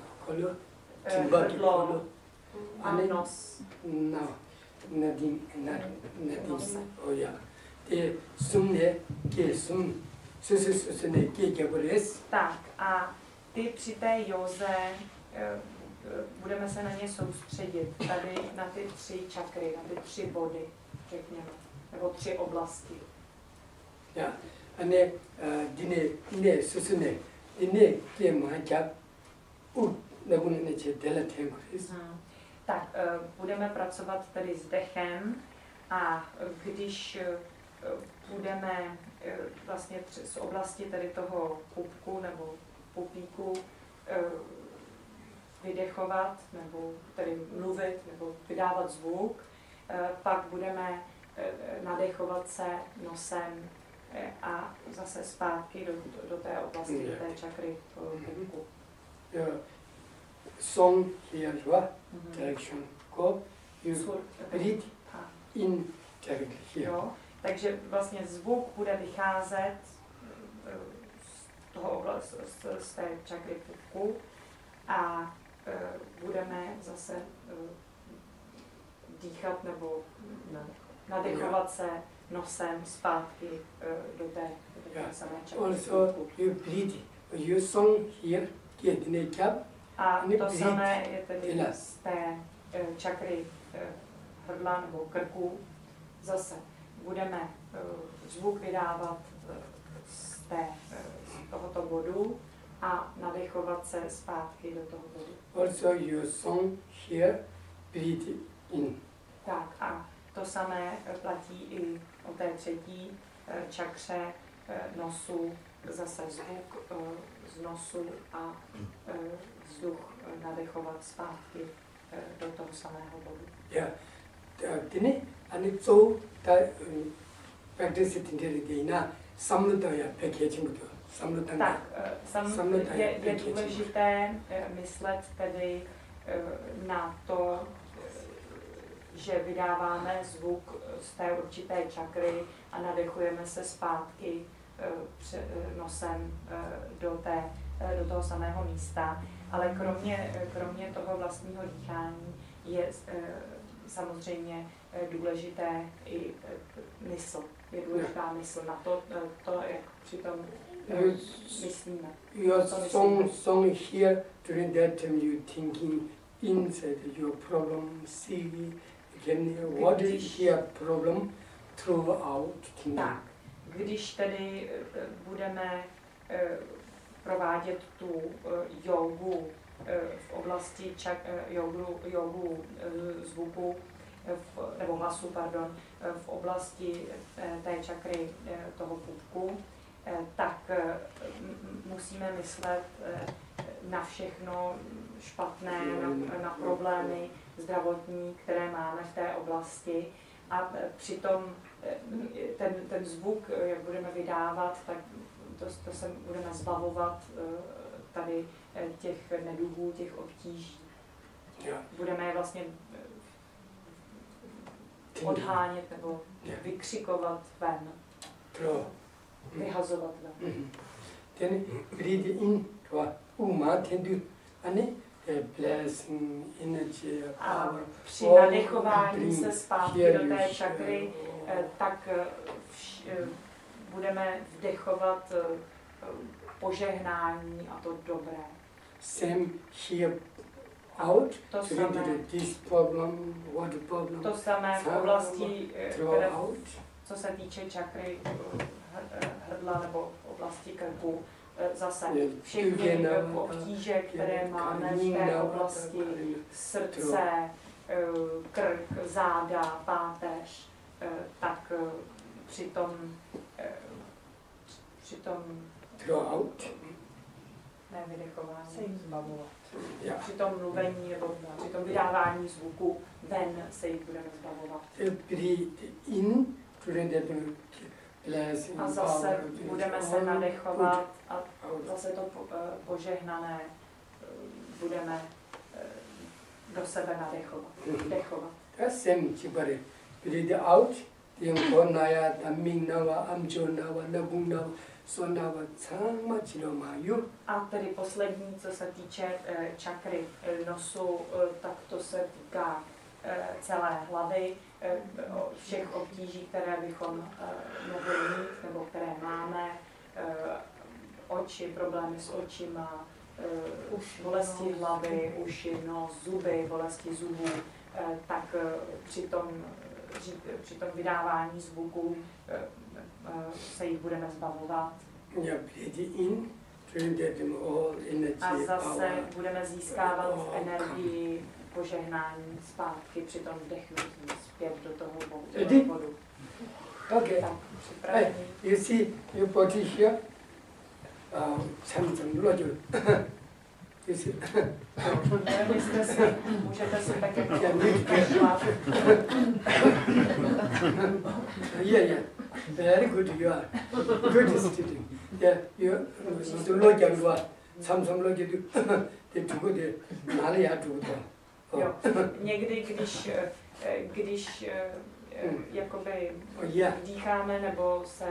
hrdlo a nos. No, nadím, nadím, oja. Ty sumne, ke sum, susu susune, ke kebores. Tak a ty při té józe budeme se na ně soustředit, tady na ty tři čakry, na ty tři body, řekněme, nebo tři oblasti. Ja, a ne, dine, dine, susune, dine, ke máťa, u, nebo neče, dele tenkuris. Hmm. Tak, budeme pracovat tedy s dechem a když budeme vlastně z oblasti tedy toho pupku nebo pupíku vydechovat, nebo tedy mluvit, nebo vydávat zvuk, pak budeme nadechovat se nosem a zase zpátky do, do té oblasti, do té čakry pupku. Song here, direction, go, you breathe in Directly here. Jo? Takže vlastně zvuk bude vycházet eh, z toho oblast, z, z té čakry pupku a eh, budeme zase eh, dýchat nebo nadechovat se nosem zpátky eh, do té, do té Yeah. samé čakry Also pupku. you breathe, you song here, get in a cap, A and you to breathe samé je tedy in. z té eh, čakry eh, hrdla nebo krku. Zase budeme eh, zvuk vydávat eh, z, té, eh, z tohoto bodu a nadechovat se zpátky do toho bodu. also you song here, breathe in. Tak a to samé eh, platí i o té třetí eh, čakře eh, nosu, zase zvuk eh, z nosu a eh, vzduch eh, nadechovat zpátky eh, do toho samého bodu. Yeah. Tene ani so ta practice tindere deina samlutaya packaging to samlutaya. Tak, eh, sam, Samotné je, je packaging. důležité eh, myslet tedy eh, na to, eh, že vydáváme zvuk z té určité čakry a nadechujeme se zpátky eh, pře, eh, nosem eh, do, té, eh, do toho samého místa. Ale kromě, eh, kromě toho vlastního dýchání je eh, samozřejmě eh, důležité i eh, mysl. Je důležitá mysl na to, eh, to jak přitom eh, You, myslíme. your song song here during that time you thinking inside your problem, see again what is here problem throughout thinking. Tak, když tedy eh, budeme eh, provádět tu eh, jogu eh, v oblasti čak, eh, jogu, jogu eh, zvuku, eh, v, nebo hlasu, pardon, eh, v oblasti eh, té čakry eh, toho pupku, eh, tak eh, m- musíme myslet eh, na všechno špatné, na, na problémy zdravotní, které máme v té oblasti. A eh, přitom eh, ten, ten zvuk, eh, jak budeme vydávat, tak to, to se budeme zbavovat eh, tady eh, těch neduhů, těch obtíží. Yeah. Budeme je vlastně eh, odhánět nebo vykřikovat ven, Through. vyhazovat ven. Mhm. Then breathe in to uma tendu ani blessing energy A power. při nadechování se zpátky do té čakry, eh, tak eh, vš, eh, budeme vdechovat eh, požehnání a to dobré. Same here out. To To samé, this problem, what problem. to samé v oblasti, eh, které, Throughout. co se týče čakry eh, hr- hrdla nebo v oblasti krku. Eh, Zase všechny eh, obtíže, které máme v té oblasti srdce, eh, krk, záda, páteř, eh, tak eh, přitom, eh, přitom Throughout. nevydechování, Se jim zbavovat. Yeah. při tom mluvení nebo při tom vydávání zvuku ven se jich budeme zbavovat. Breathe in during that blessing A zase power. budeme se nadechovat a zase to po- eh, požehnané eh, budeme eh, do sebe nadechovat, dechovat. That's same chibare. Breathe out. Yung naya taming nawa amjo nawa nabung nawa so nawa changma chino mayu. A tedy poslední, co se týče eh, čakry eh, nosu, eh, tak to se týká eh, celé hlavy, eh, o všech obtíží, které bychom eh, mohli mít nebo které máme, eh, oči, problémy s očima, eh, Uši, bolesti nos, hlavy, uši, nos, zuby, bolesti zubů, eh, tak eh, při tom, při, při tom vydávání zvuků eh, eh, se jich budeme zbavovat. Yeah, breathe in during that all energy A zase power. budeme získávat energii, požehnání zpátky při tom vdechnutí zpět do toho Ready? bodu. Okay. Tak, připravení. You see your body here. Uh, cham cham lojo. You see. Myslíte si, můžete si tak jako Yeah, need to- vyšlat. Yeah, yeah. Very good you are. Good student. Yeah, you you lo jang lo. Sam sam lo jidu. De tugo de nale ya tugo. Jo. Někdy, když, eh, když eh, jakoby yeah. dýcháme, nebo se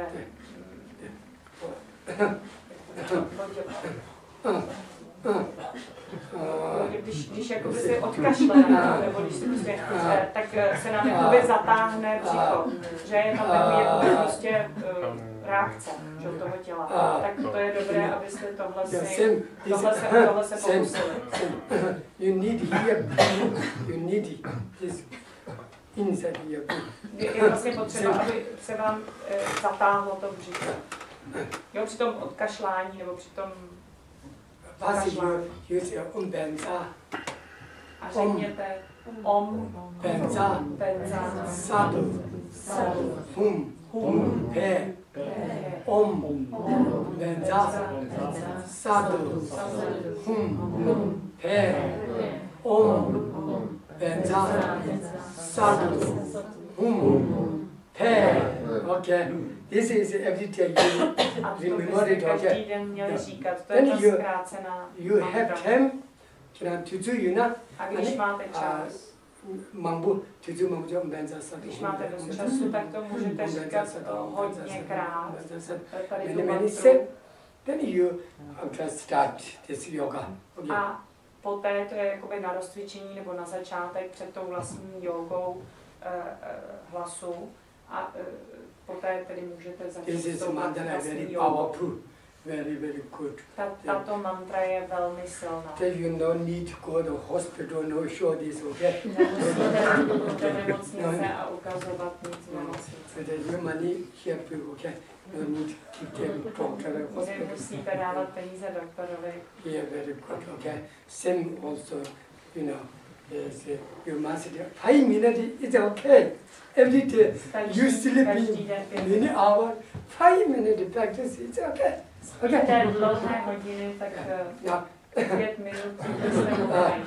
když, když jakoby si odkašleme, nebo když si prostě, tak se nám jakoby zatáhne břicho, že je tam takový jakoby prostě reakce že, toho těla. Tak to je dobré, abyste tohle si, tohle se, tohle se pokusili. You need here, you need this inside here. Je vlastně potřeba, aby se vám zatáhlo to břicho. Jo, při tom odkašlání, nebo při tom kašlání. A řekněte om, benza, benza, sadu, hum, hum, pe, om, benza, sadu, hum, pe, om, benza, sadu, hum, pe. Okay. This is every day you remember it. Okay. Then you you have time. Tuju yuna. A když máte čas, mambu tuju mambu jom benza sadu. Když máte dost času, tak to můžete říkat hodněkrát. Tady tu mantru. Then you just start this yoga. Okay. A poté to je jakoby na rozcvičení nebo na začátek před tou vlastní jogou hlasu. A uh, poté tedy můžete začít s tou vlastní jogou. Very, very good. Ta, tato mantra je velmi silná. Then you no need to go to hospital, no show this, okay? Nemusíte do nemocnice a ukazovat nic v nemocnici. So that your money help you, okay? No need to give doctor hospital. Nemusíte dávat peníze doktorovi. Yeah, very good, okay? Same also, you know. Yes, you must five minutes is okay. Every day you sleep many hours, five minutes practice is okay. Okay. Té dlouhé hodiny, tak no. pět minut jste mohli.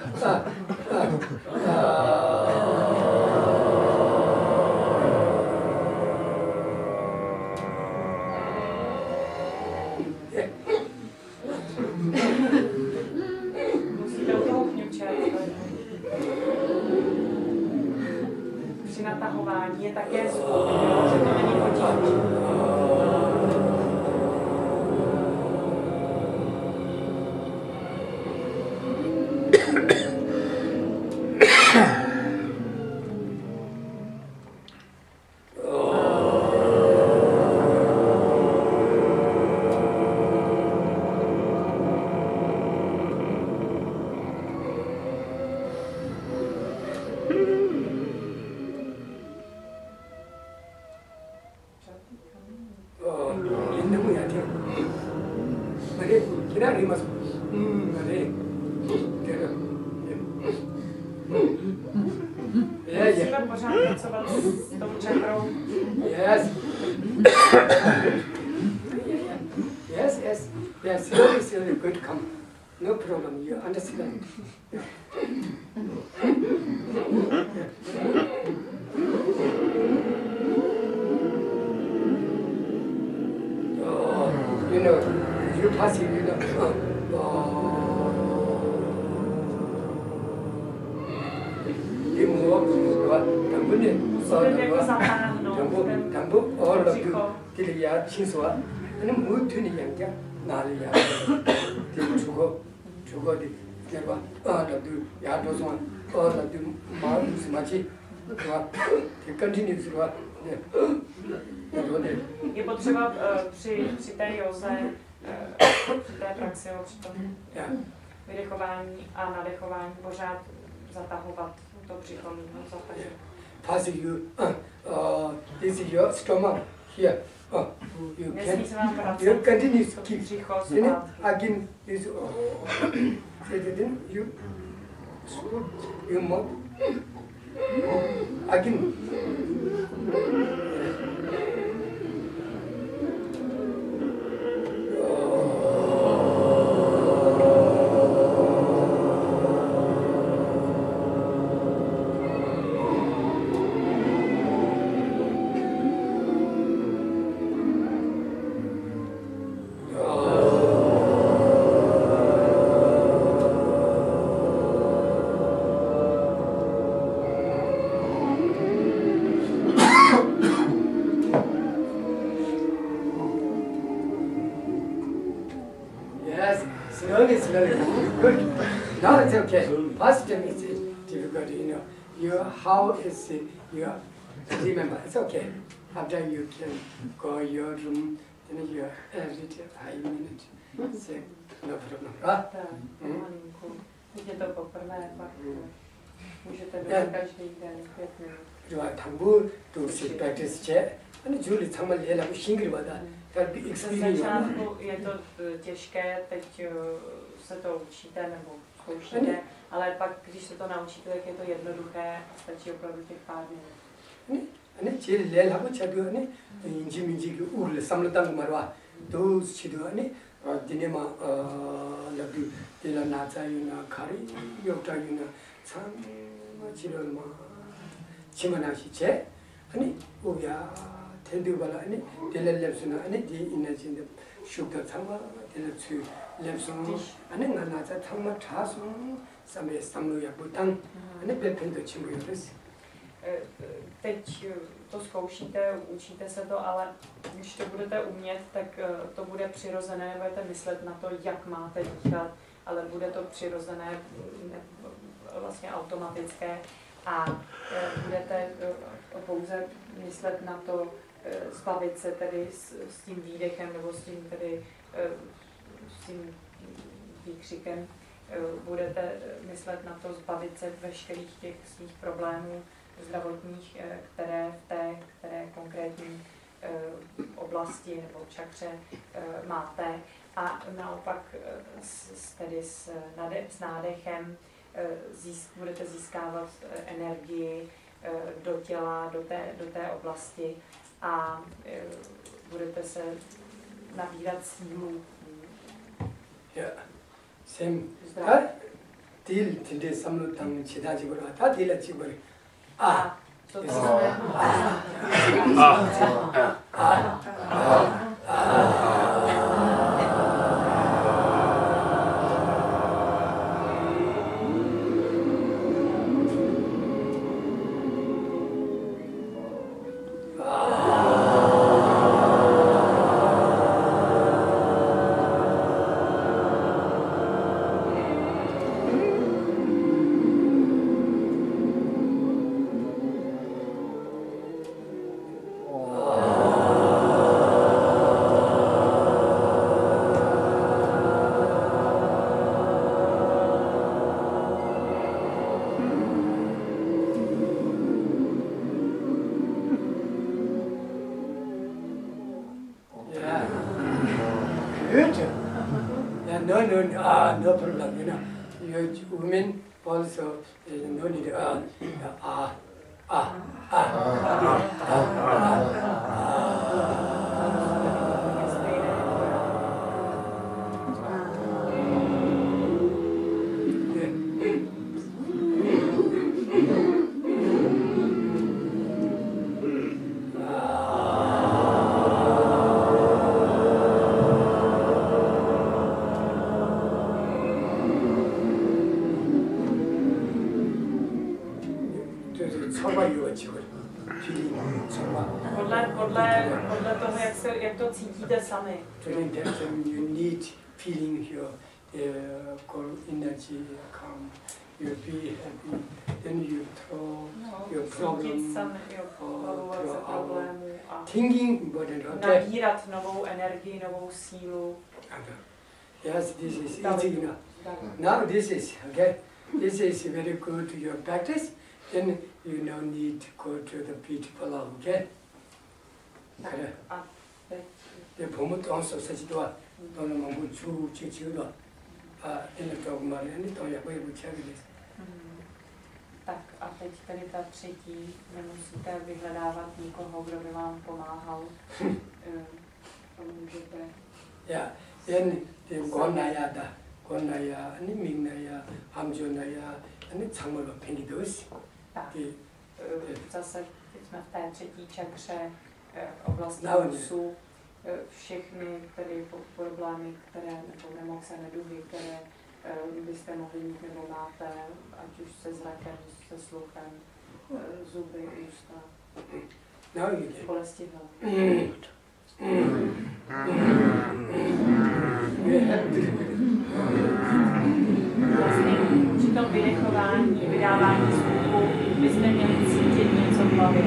Musíte u toho kňučet. Při natahování je také zvuk, že to není potíž. Musíme pořád pracovat s tou čakrou. Yes. Yes, yes. Yes, slowly, slowly, good, come. No problem, you understand. Yeah. Oh, you know, you pass it, you know. Oh. You move, Musíte jako zatáhnout ten břicho. Till ya chinsuwa, ane mu tuni yangja, nali ya, till chugo, chugo di, derwa, ah la du, ya do suwa, ah la du, ma du simachi, derwa, till continue suwa, ne, ne. Je potřeba uh, při, při té joze, uh, při té praxi, při tom vydechování a nadechování pořád zatahovat to břicho, zatahovat. Pass you, uh, uh, this is your stomach here. Uh, you can, you continue to keep. Then again, this, uh, then you, you move. Again. Slowly, slowly. Good. Now it's okay. First time is difficult, you know. You, how is it, you remember, it's okay. After you can go your room, then you every five minutes. Say, no problem. Ah? Pomalinku. Teď je to poprvé, pak můžete být každý den pět minut. 좋아, 당부 to sit practice 제 아니 줄이 정말 얘라고 싱글마다 다 Ze experience. začátku je to eh, těžké, teď eh, se to učíte nebo zkoušíte, ale pak, když se to naučíte, tak je to jednoduché, stačí opravdu těch pár minut. 아니 제일 내일 하고 저도 아니 인지 민지 그 우를 삼는다는 말와 또 시도 아니 어 디네마 어 라비 데라 나자유나 카리 요타유나 참 지를 마 치마나시 제 아니 우야 텐두발라 아니 델렐렙스나 아니 디 이나진데 슈터 참가 델렙스 렙스나 아니 나나자 참마 차수 삼에 삼로야 부탄 아니 베펜도 친구였어. Teď to zkoušíte, učíte se to, ale když to budete umět, tak to bude přirozené, nebudete myslet na to, jak máte dýchat, ale bude to přirozené, vlastně automatické a budete pouze myslet na to, zbavit se tedy s, s tím výdechem nebo s tím, tedy, s tím výkřikem, budete myslet na to zbavit se veškerých těch svých problémů zdravotních, které v té které konkrétní oblasti nebo čakře máte. A naopak s, tedy s, nade, s nádechem získ, budete získávat energii do těla, do té, do té oblasti a budete se nabírat sílu. Yeah. Same. 다 딜 딜데 삼로 당 지다 지고라 다 딜라 지고라. 아. To, co jsme... No, no, ah, no problem, you know. You women also uh, no need ah, ah, ah, ah, ah, ah. Podle, podle, podle toho, jak, se, jak to cítíte sami. You need feeling your uh, energy, calm, you be happy, then you throw no, your problem sami, jo, or problémů a thinking important, okay? Nabírat novou energii, novou sílu. Yes, this is easy enough. Now this is, okay, this is very good to your practice, then you no need to go to the beach below, okay? 그래. A teď. 내 보면 또 어서 사지도 너는 뭐 주 지지도 아 얘는 조금 말이니 또 약간 붙여야 돼. Tak a teď tady ta třetí, nemusíte vyhledávat nikoho, kdo by vám pomáhal. Můžete. 야, 얘는 권나야다. 권나야, 아니 민나야, 함조나야, 아니 정말로 팽이도 있어. Tak. Zase teď jsme v té třetí čakře oblasti No, nosu. Všechny tedy problémy, které, nebo nemoci, neduhy, které byste mohli mít nebo máte, ať už se zrakem, se sluchem, zuby, ústa, bolesti hlavy. vydechování, vydávání zvuku byste měli cítit něco v hlavě.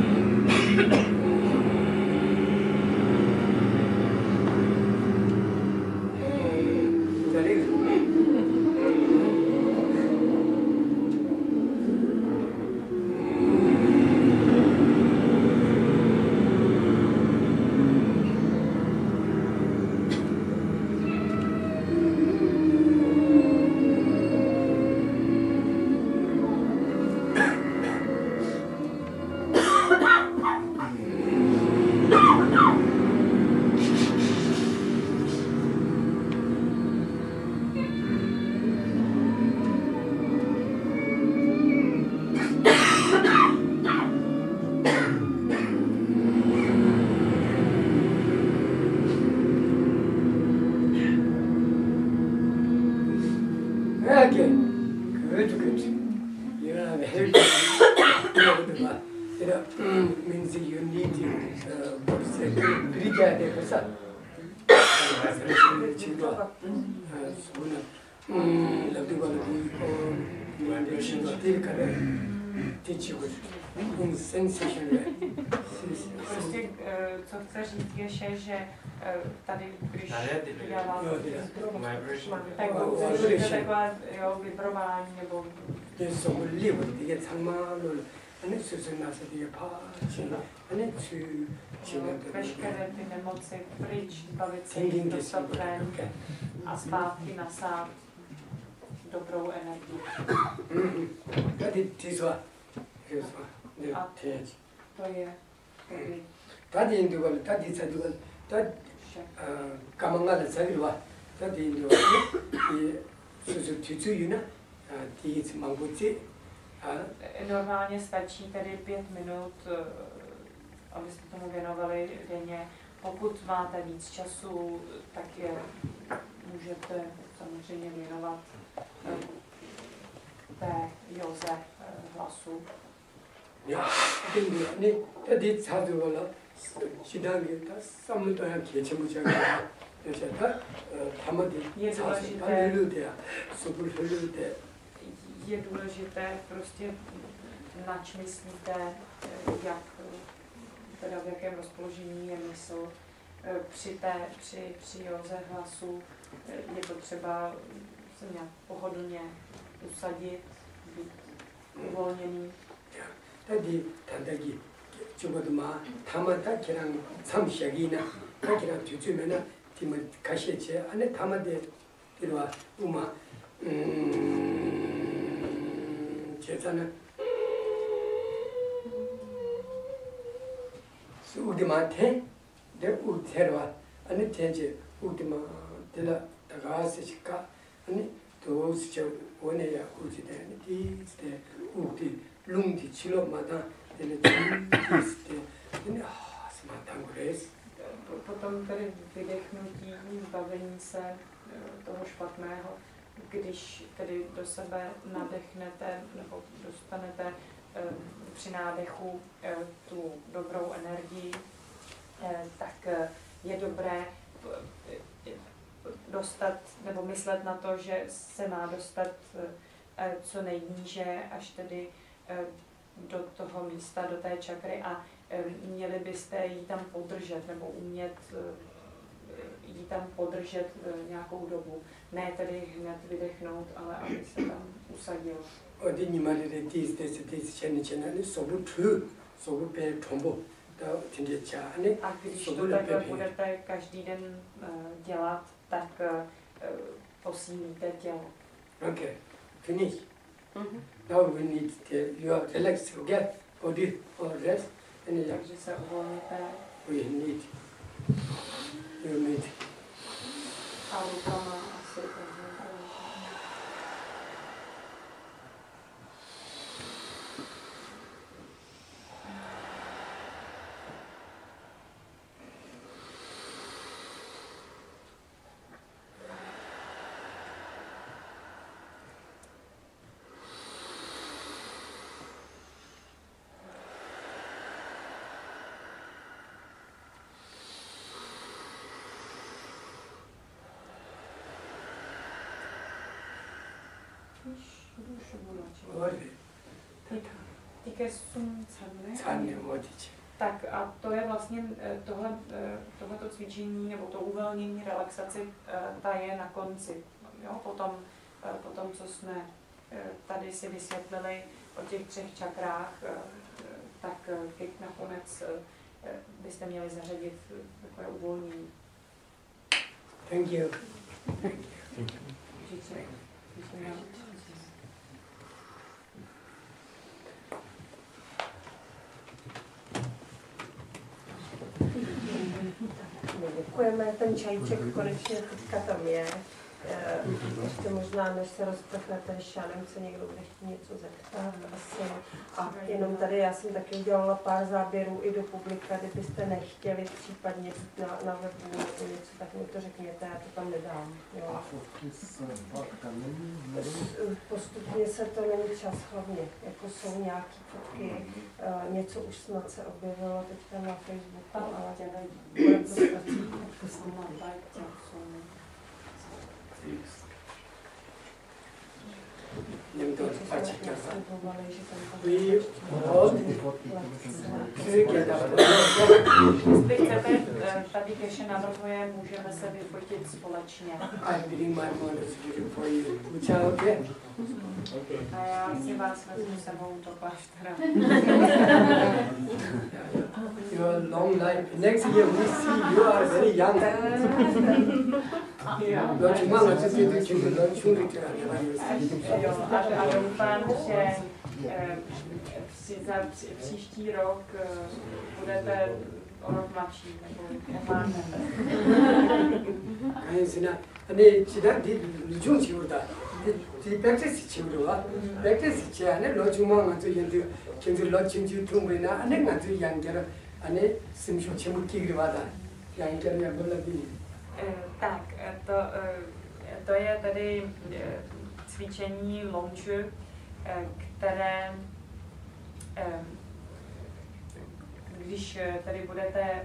Prostě, co chce říct, je, že tady, když dělá, tak použijete takové jo, vibrování nebo... Veškeré ty nemoci pryč, zbavit se jich, dostat ven a zpátky nasát dobrou energii. A to je tedy Tadi individual, tadi sadival, tadi kamangala sadirwa, tadi individual, susu tucuyuna, tis manguci. Normálně stačí tedy pět minut, abyste tomu věnovali denně. Pokud máte víc času, tak je můžete samozřejmě věnovat té józe hlasu. Ja, ne, tadi sadivala, 시당에 다 쌈도야 개체무자가 여자다 담아디 사실 흘려대야 속을 흘려대. Je důležité prostě nač myslíte, jak, teda v jakém rozpoložení je mysl. Při, té, při, při józe hlasu je potřeba se nějak pohodlně usadit, být uvolněný. Tady 단다기 죽어도 마 담아다 걔랑 삼시약이나 걔랑 뒤주면은 팀을 가시지 안에 담아대 들어와 우마 음 제자는 우디마테 내 우테로와 안에 제제 우디마 들라 다가스시까 아니 또 진짜 원해야 우지대 디스대 우디 룽디 치료마다 Potom tedy vydechnutí, zbavení se toho špatného, když tedy do sebe nadechnete nebo dostanete při nádechu tu dobrou energii, tak je dobré dostat nebo myslet na to, že se má dostat co nejníže, až tedy do toho místa, do té čakry a měli byste ji tam podržet nebo umět ji tam podržet nějakou dobu. Ne tedy hned vydechnout, ale aby se tam usadil. A když to takhle budete každý den dělat, tak posílíte tělo. Okay, finish. Mm-hmm. Now we need to, you are relaxed, okay? Body or rest. Takže se uvolníte. We need, you need. A rukama asi takže. Týká sum cadne. Cadne vodiče. Tak a to je vlastně tohle, tohleto cvičení nebo to uvolnění, relaxaci, ta je na konci. Jo? Potom, potom, co jsme tady si vysvětlili o těch třech čakrách, tak teď nakonec byste měli zařadit takové uvolnění. Thank you. Děkujeme, ten čajíček konečně teďka tam je. Ještě možná, než se rozprchnete, ještě já nevím, co někdo bude chtít něco zeptat asi. A jenom tady, já jsem taky udělala pár záběrů i do publika, kdybyste nechtěli případně na, na webu nebo něco, tak mi to řekněte, já to tam nedám. Jo. A fotky se fakt není? Postupně se to není čas hlavně, jako jsou nějaké fotky, uh, něco už snad se objevilo teďka na Facebooku, ale bude to zpracovat. Něm to pačí kasa. We all together. Jestli chcete, tady Keše navrhuje, můžeme se vyfotit společně. I bring my mother's video for you. Ucha, okay? A já si vás vezmu sebou do kláštera. Your long life. Next year we see you are very young. No, cuma nggak sih itu cuma lo curi Jo, a, a doufám, že eh, při, za při, příští rok eh, budete o rok mladší, nebo nemáte. 아니 지나 아니 지나 디 루중 지우다 디 백테스 지우도가 백테스 지안에 로 주망 저 연도 견도 로 진주 통배나 안에 가서 양결 안에 심쇼 전부 끼기로 받아 양결이야 몰라비. Tak, to, to je tedy cvičení Longzhu, které, když tady budete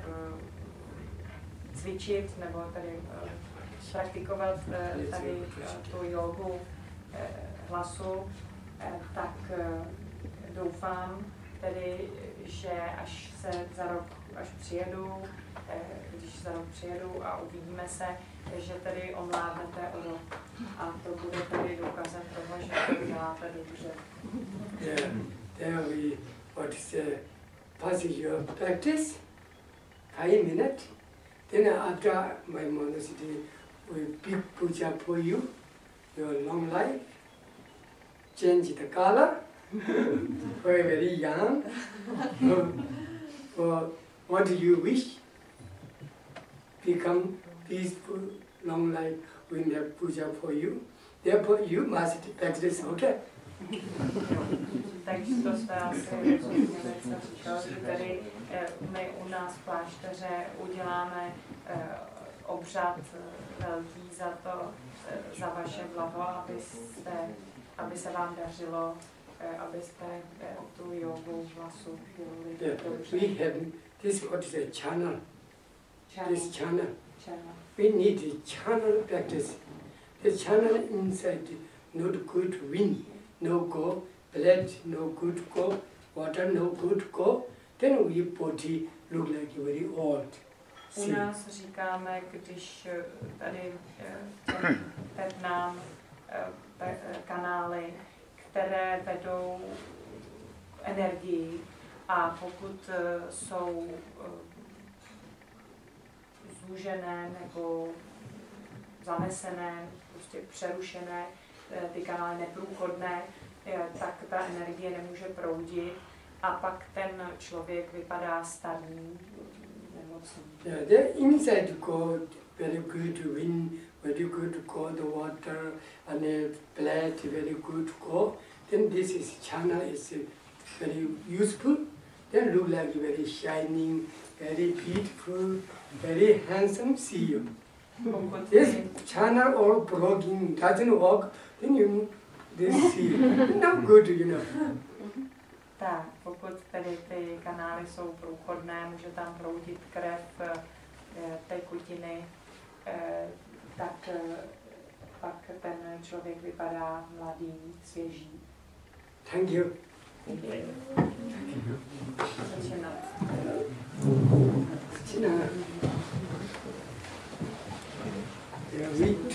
cvičit nebo tady praktikovat tady tu jogu hlasu, tak doufám tedy, že až se za rok, až přijedu, když za rok přijedu a uvidíme se, že tedy omládnete o rok. A to bude tedy důkazem toho, že to děláte dobře. Yeah, there we what is the passage your practice, five minutes. Then after my monasity, we big puja for you, your long life, change the color, very very young. For what do you wish? Become peaceful, long life, we have puja for you. Therefore, you must practice, okay? Takže to jste asi rozuměli, co říkal, že tady my u nás v klášteře uděláme obřad velký za to, za vaše blaho, abyste, aby se vám dařilo, abyste tu jogu hlasu dělali dobře. We have this what is a channel. This channel. Channel. We need a channel practice. The channel inside not good wind, no go, blood no good go, water no good go. Then we body look like very old. U nás říkáme, když tady tepnám kanály, které vedou energii, a pokud jsou zúžené nebo zanesené, prostě přerušené, ty kanály neprůchodné, tak ta energie nemůže proudit a pak ten člověk vypadá starý, nemocný. Yeah, the inside go very good wind, very good go the water, and the blood very good go. Then this is channel is very useful. Then look like very shining, very beautiful, very handsome. See you. This channel or broken doesn't work. Then you this see not good, you know. Tak, pokud tedy ty kanály jsou průchodné, může tam proudit krev, tekutiny, tak pak ten člověk vypadá mladý, svěží. Thank you. Začínat. Začíná. Já ví.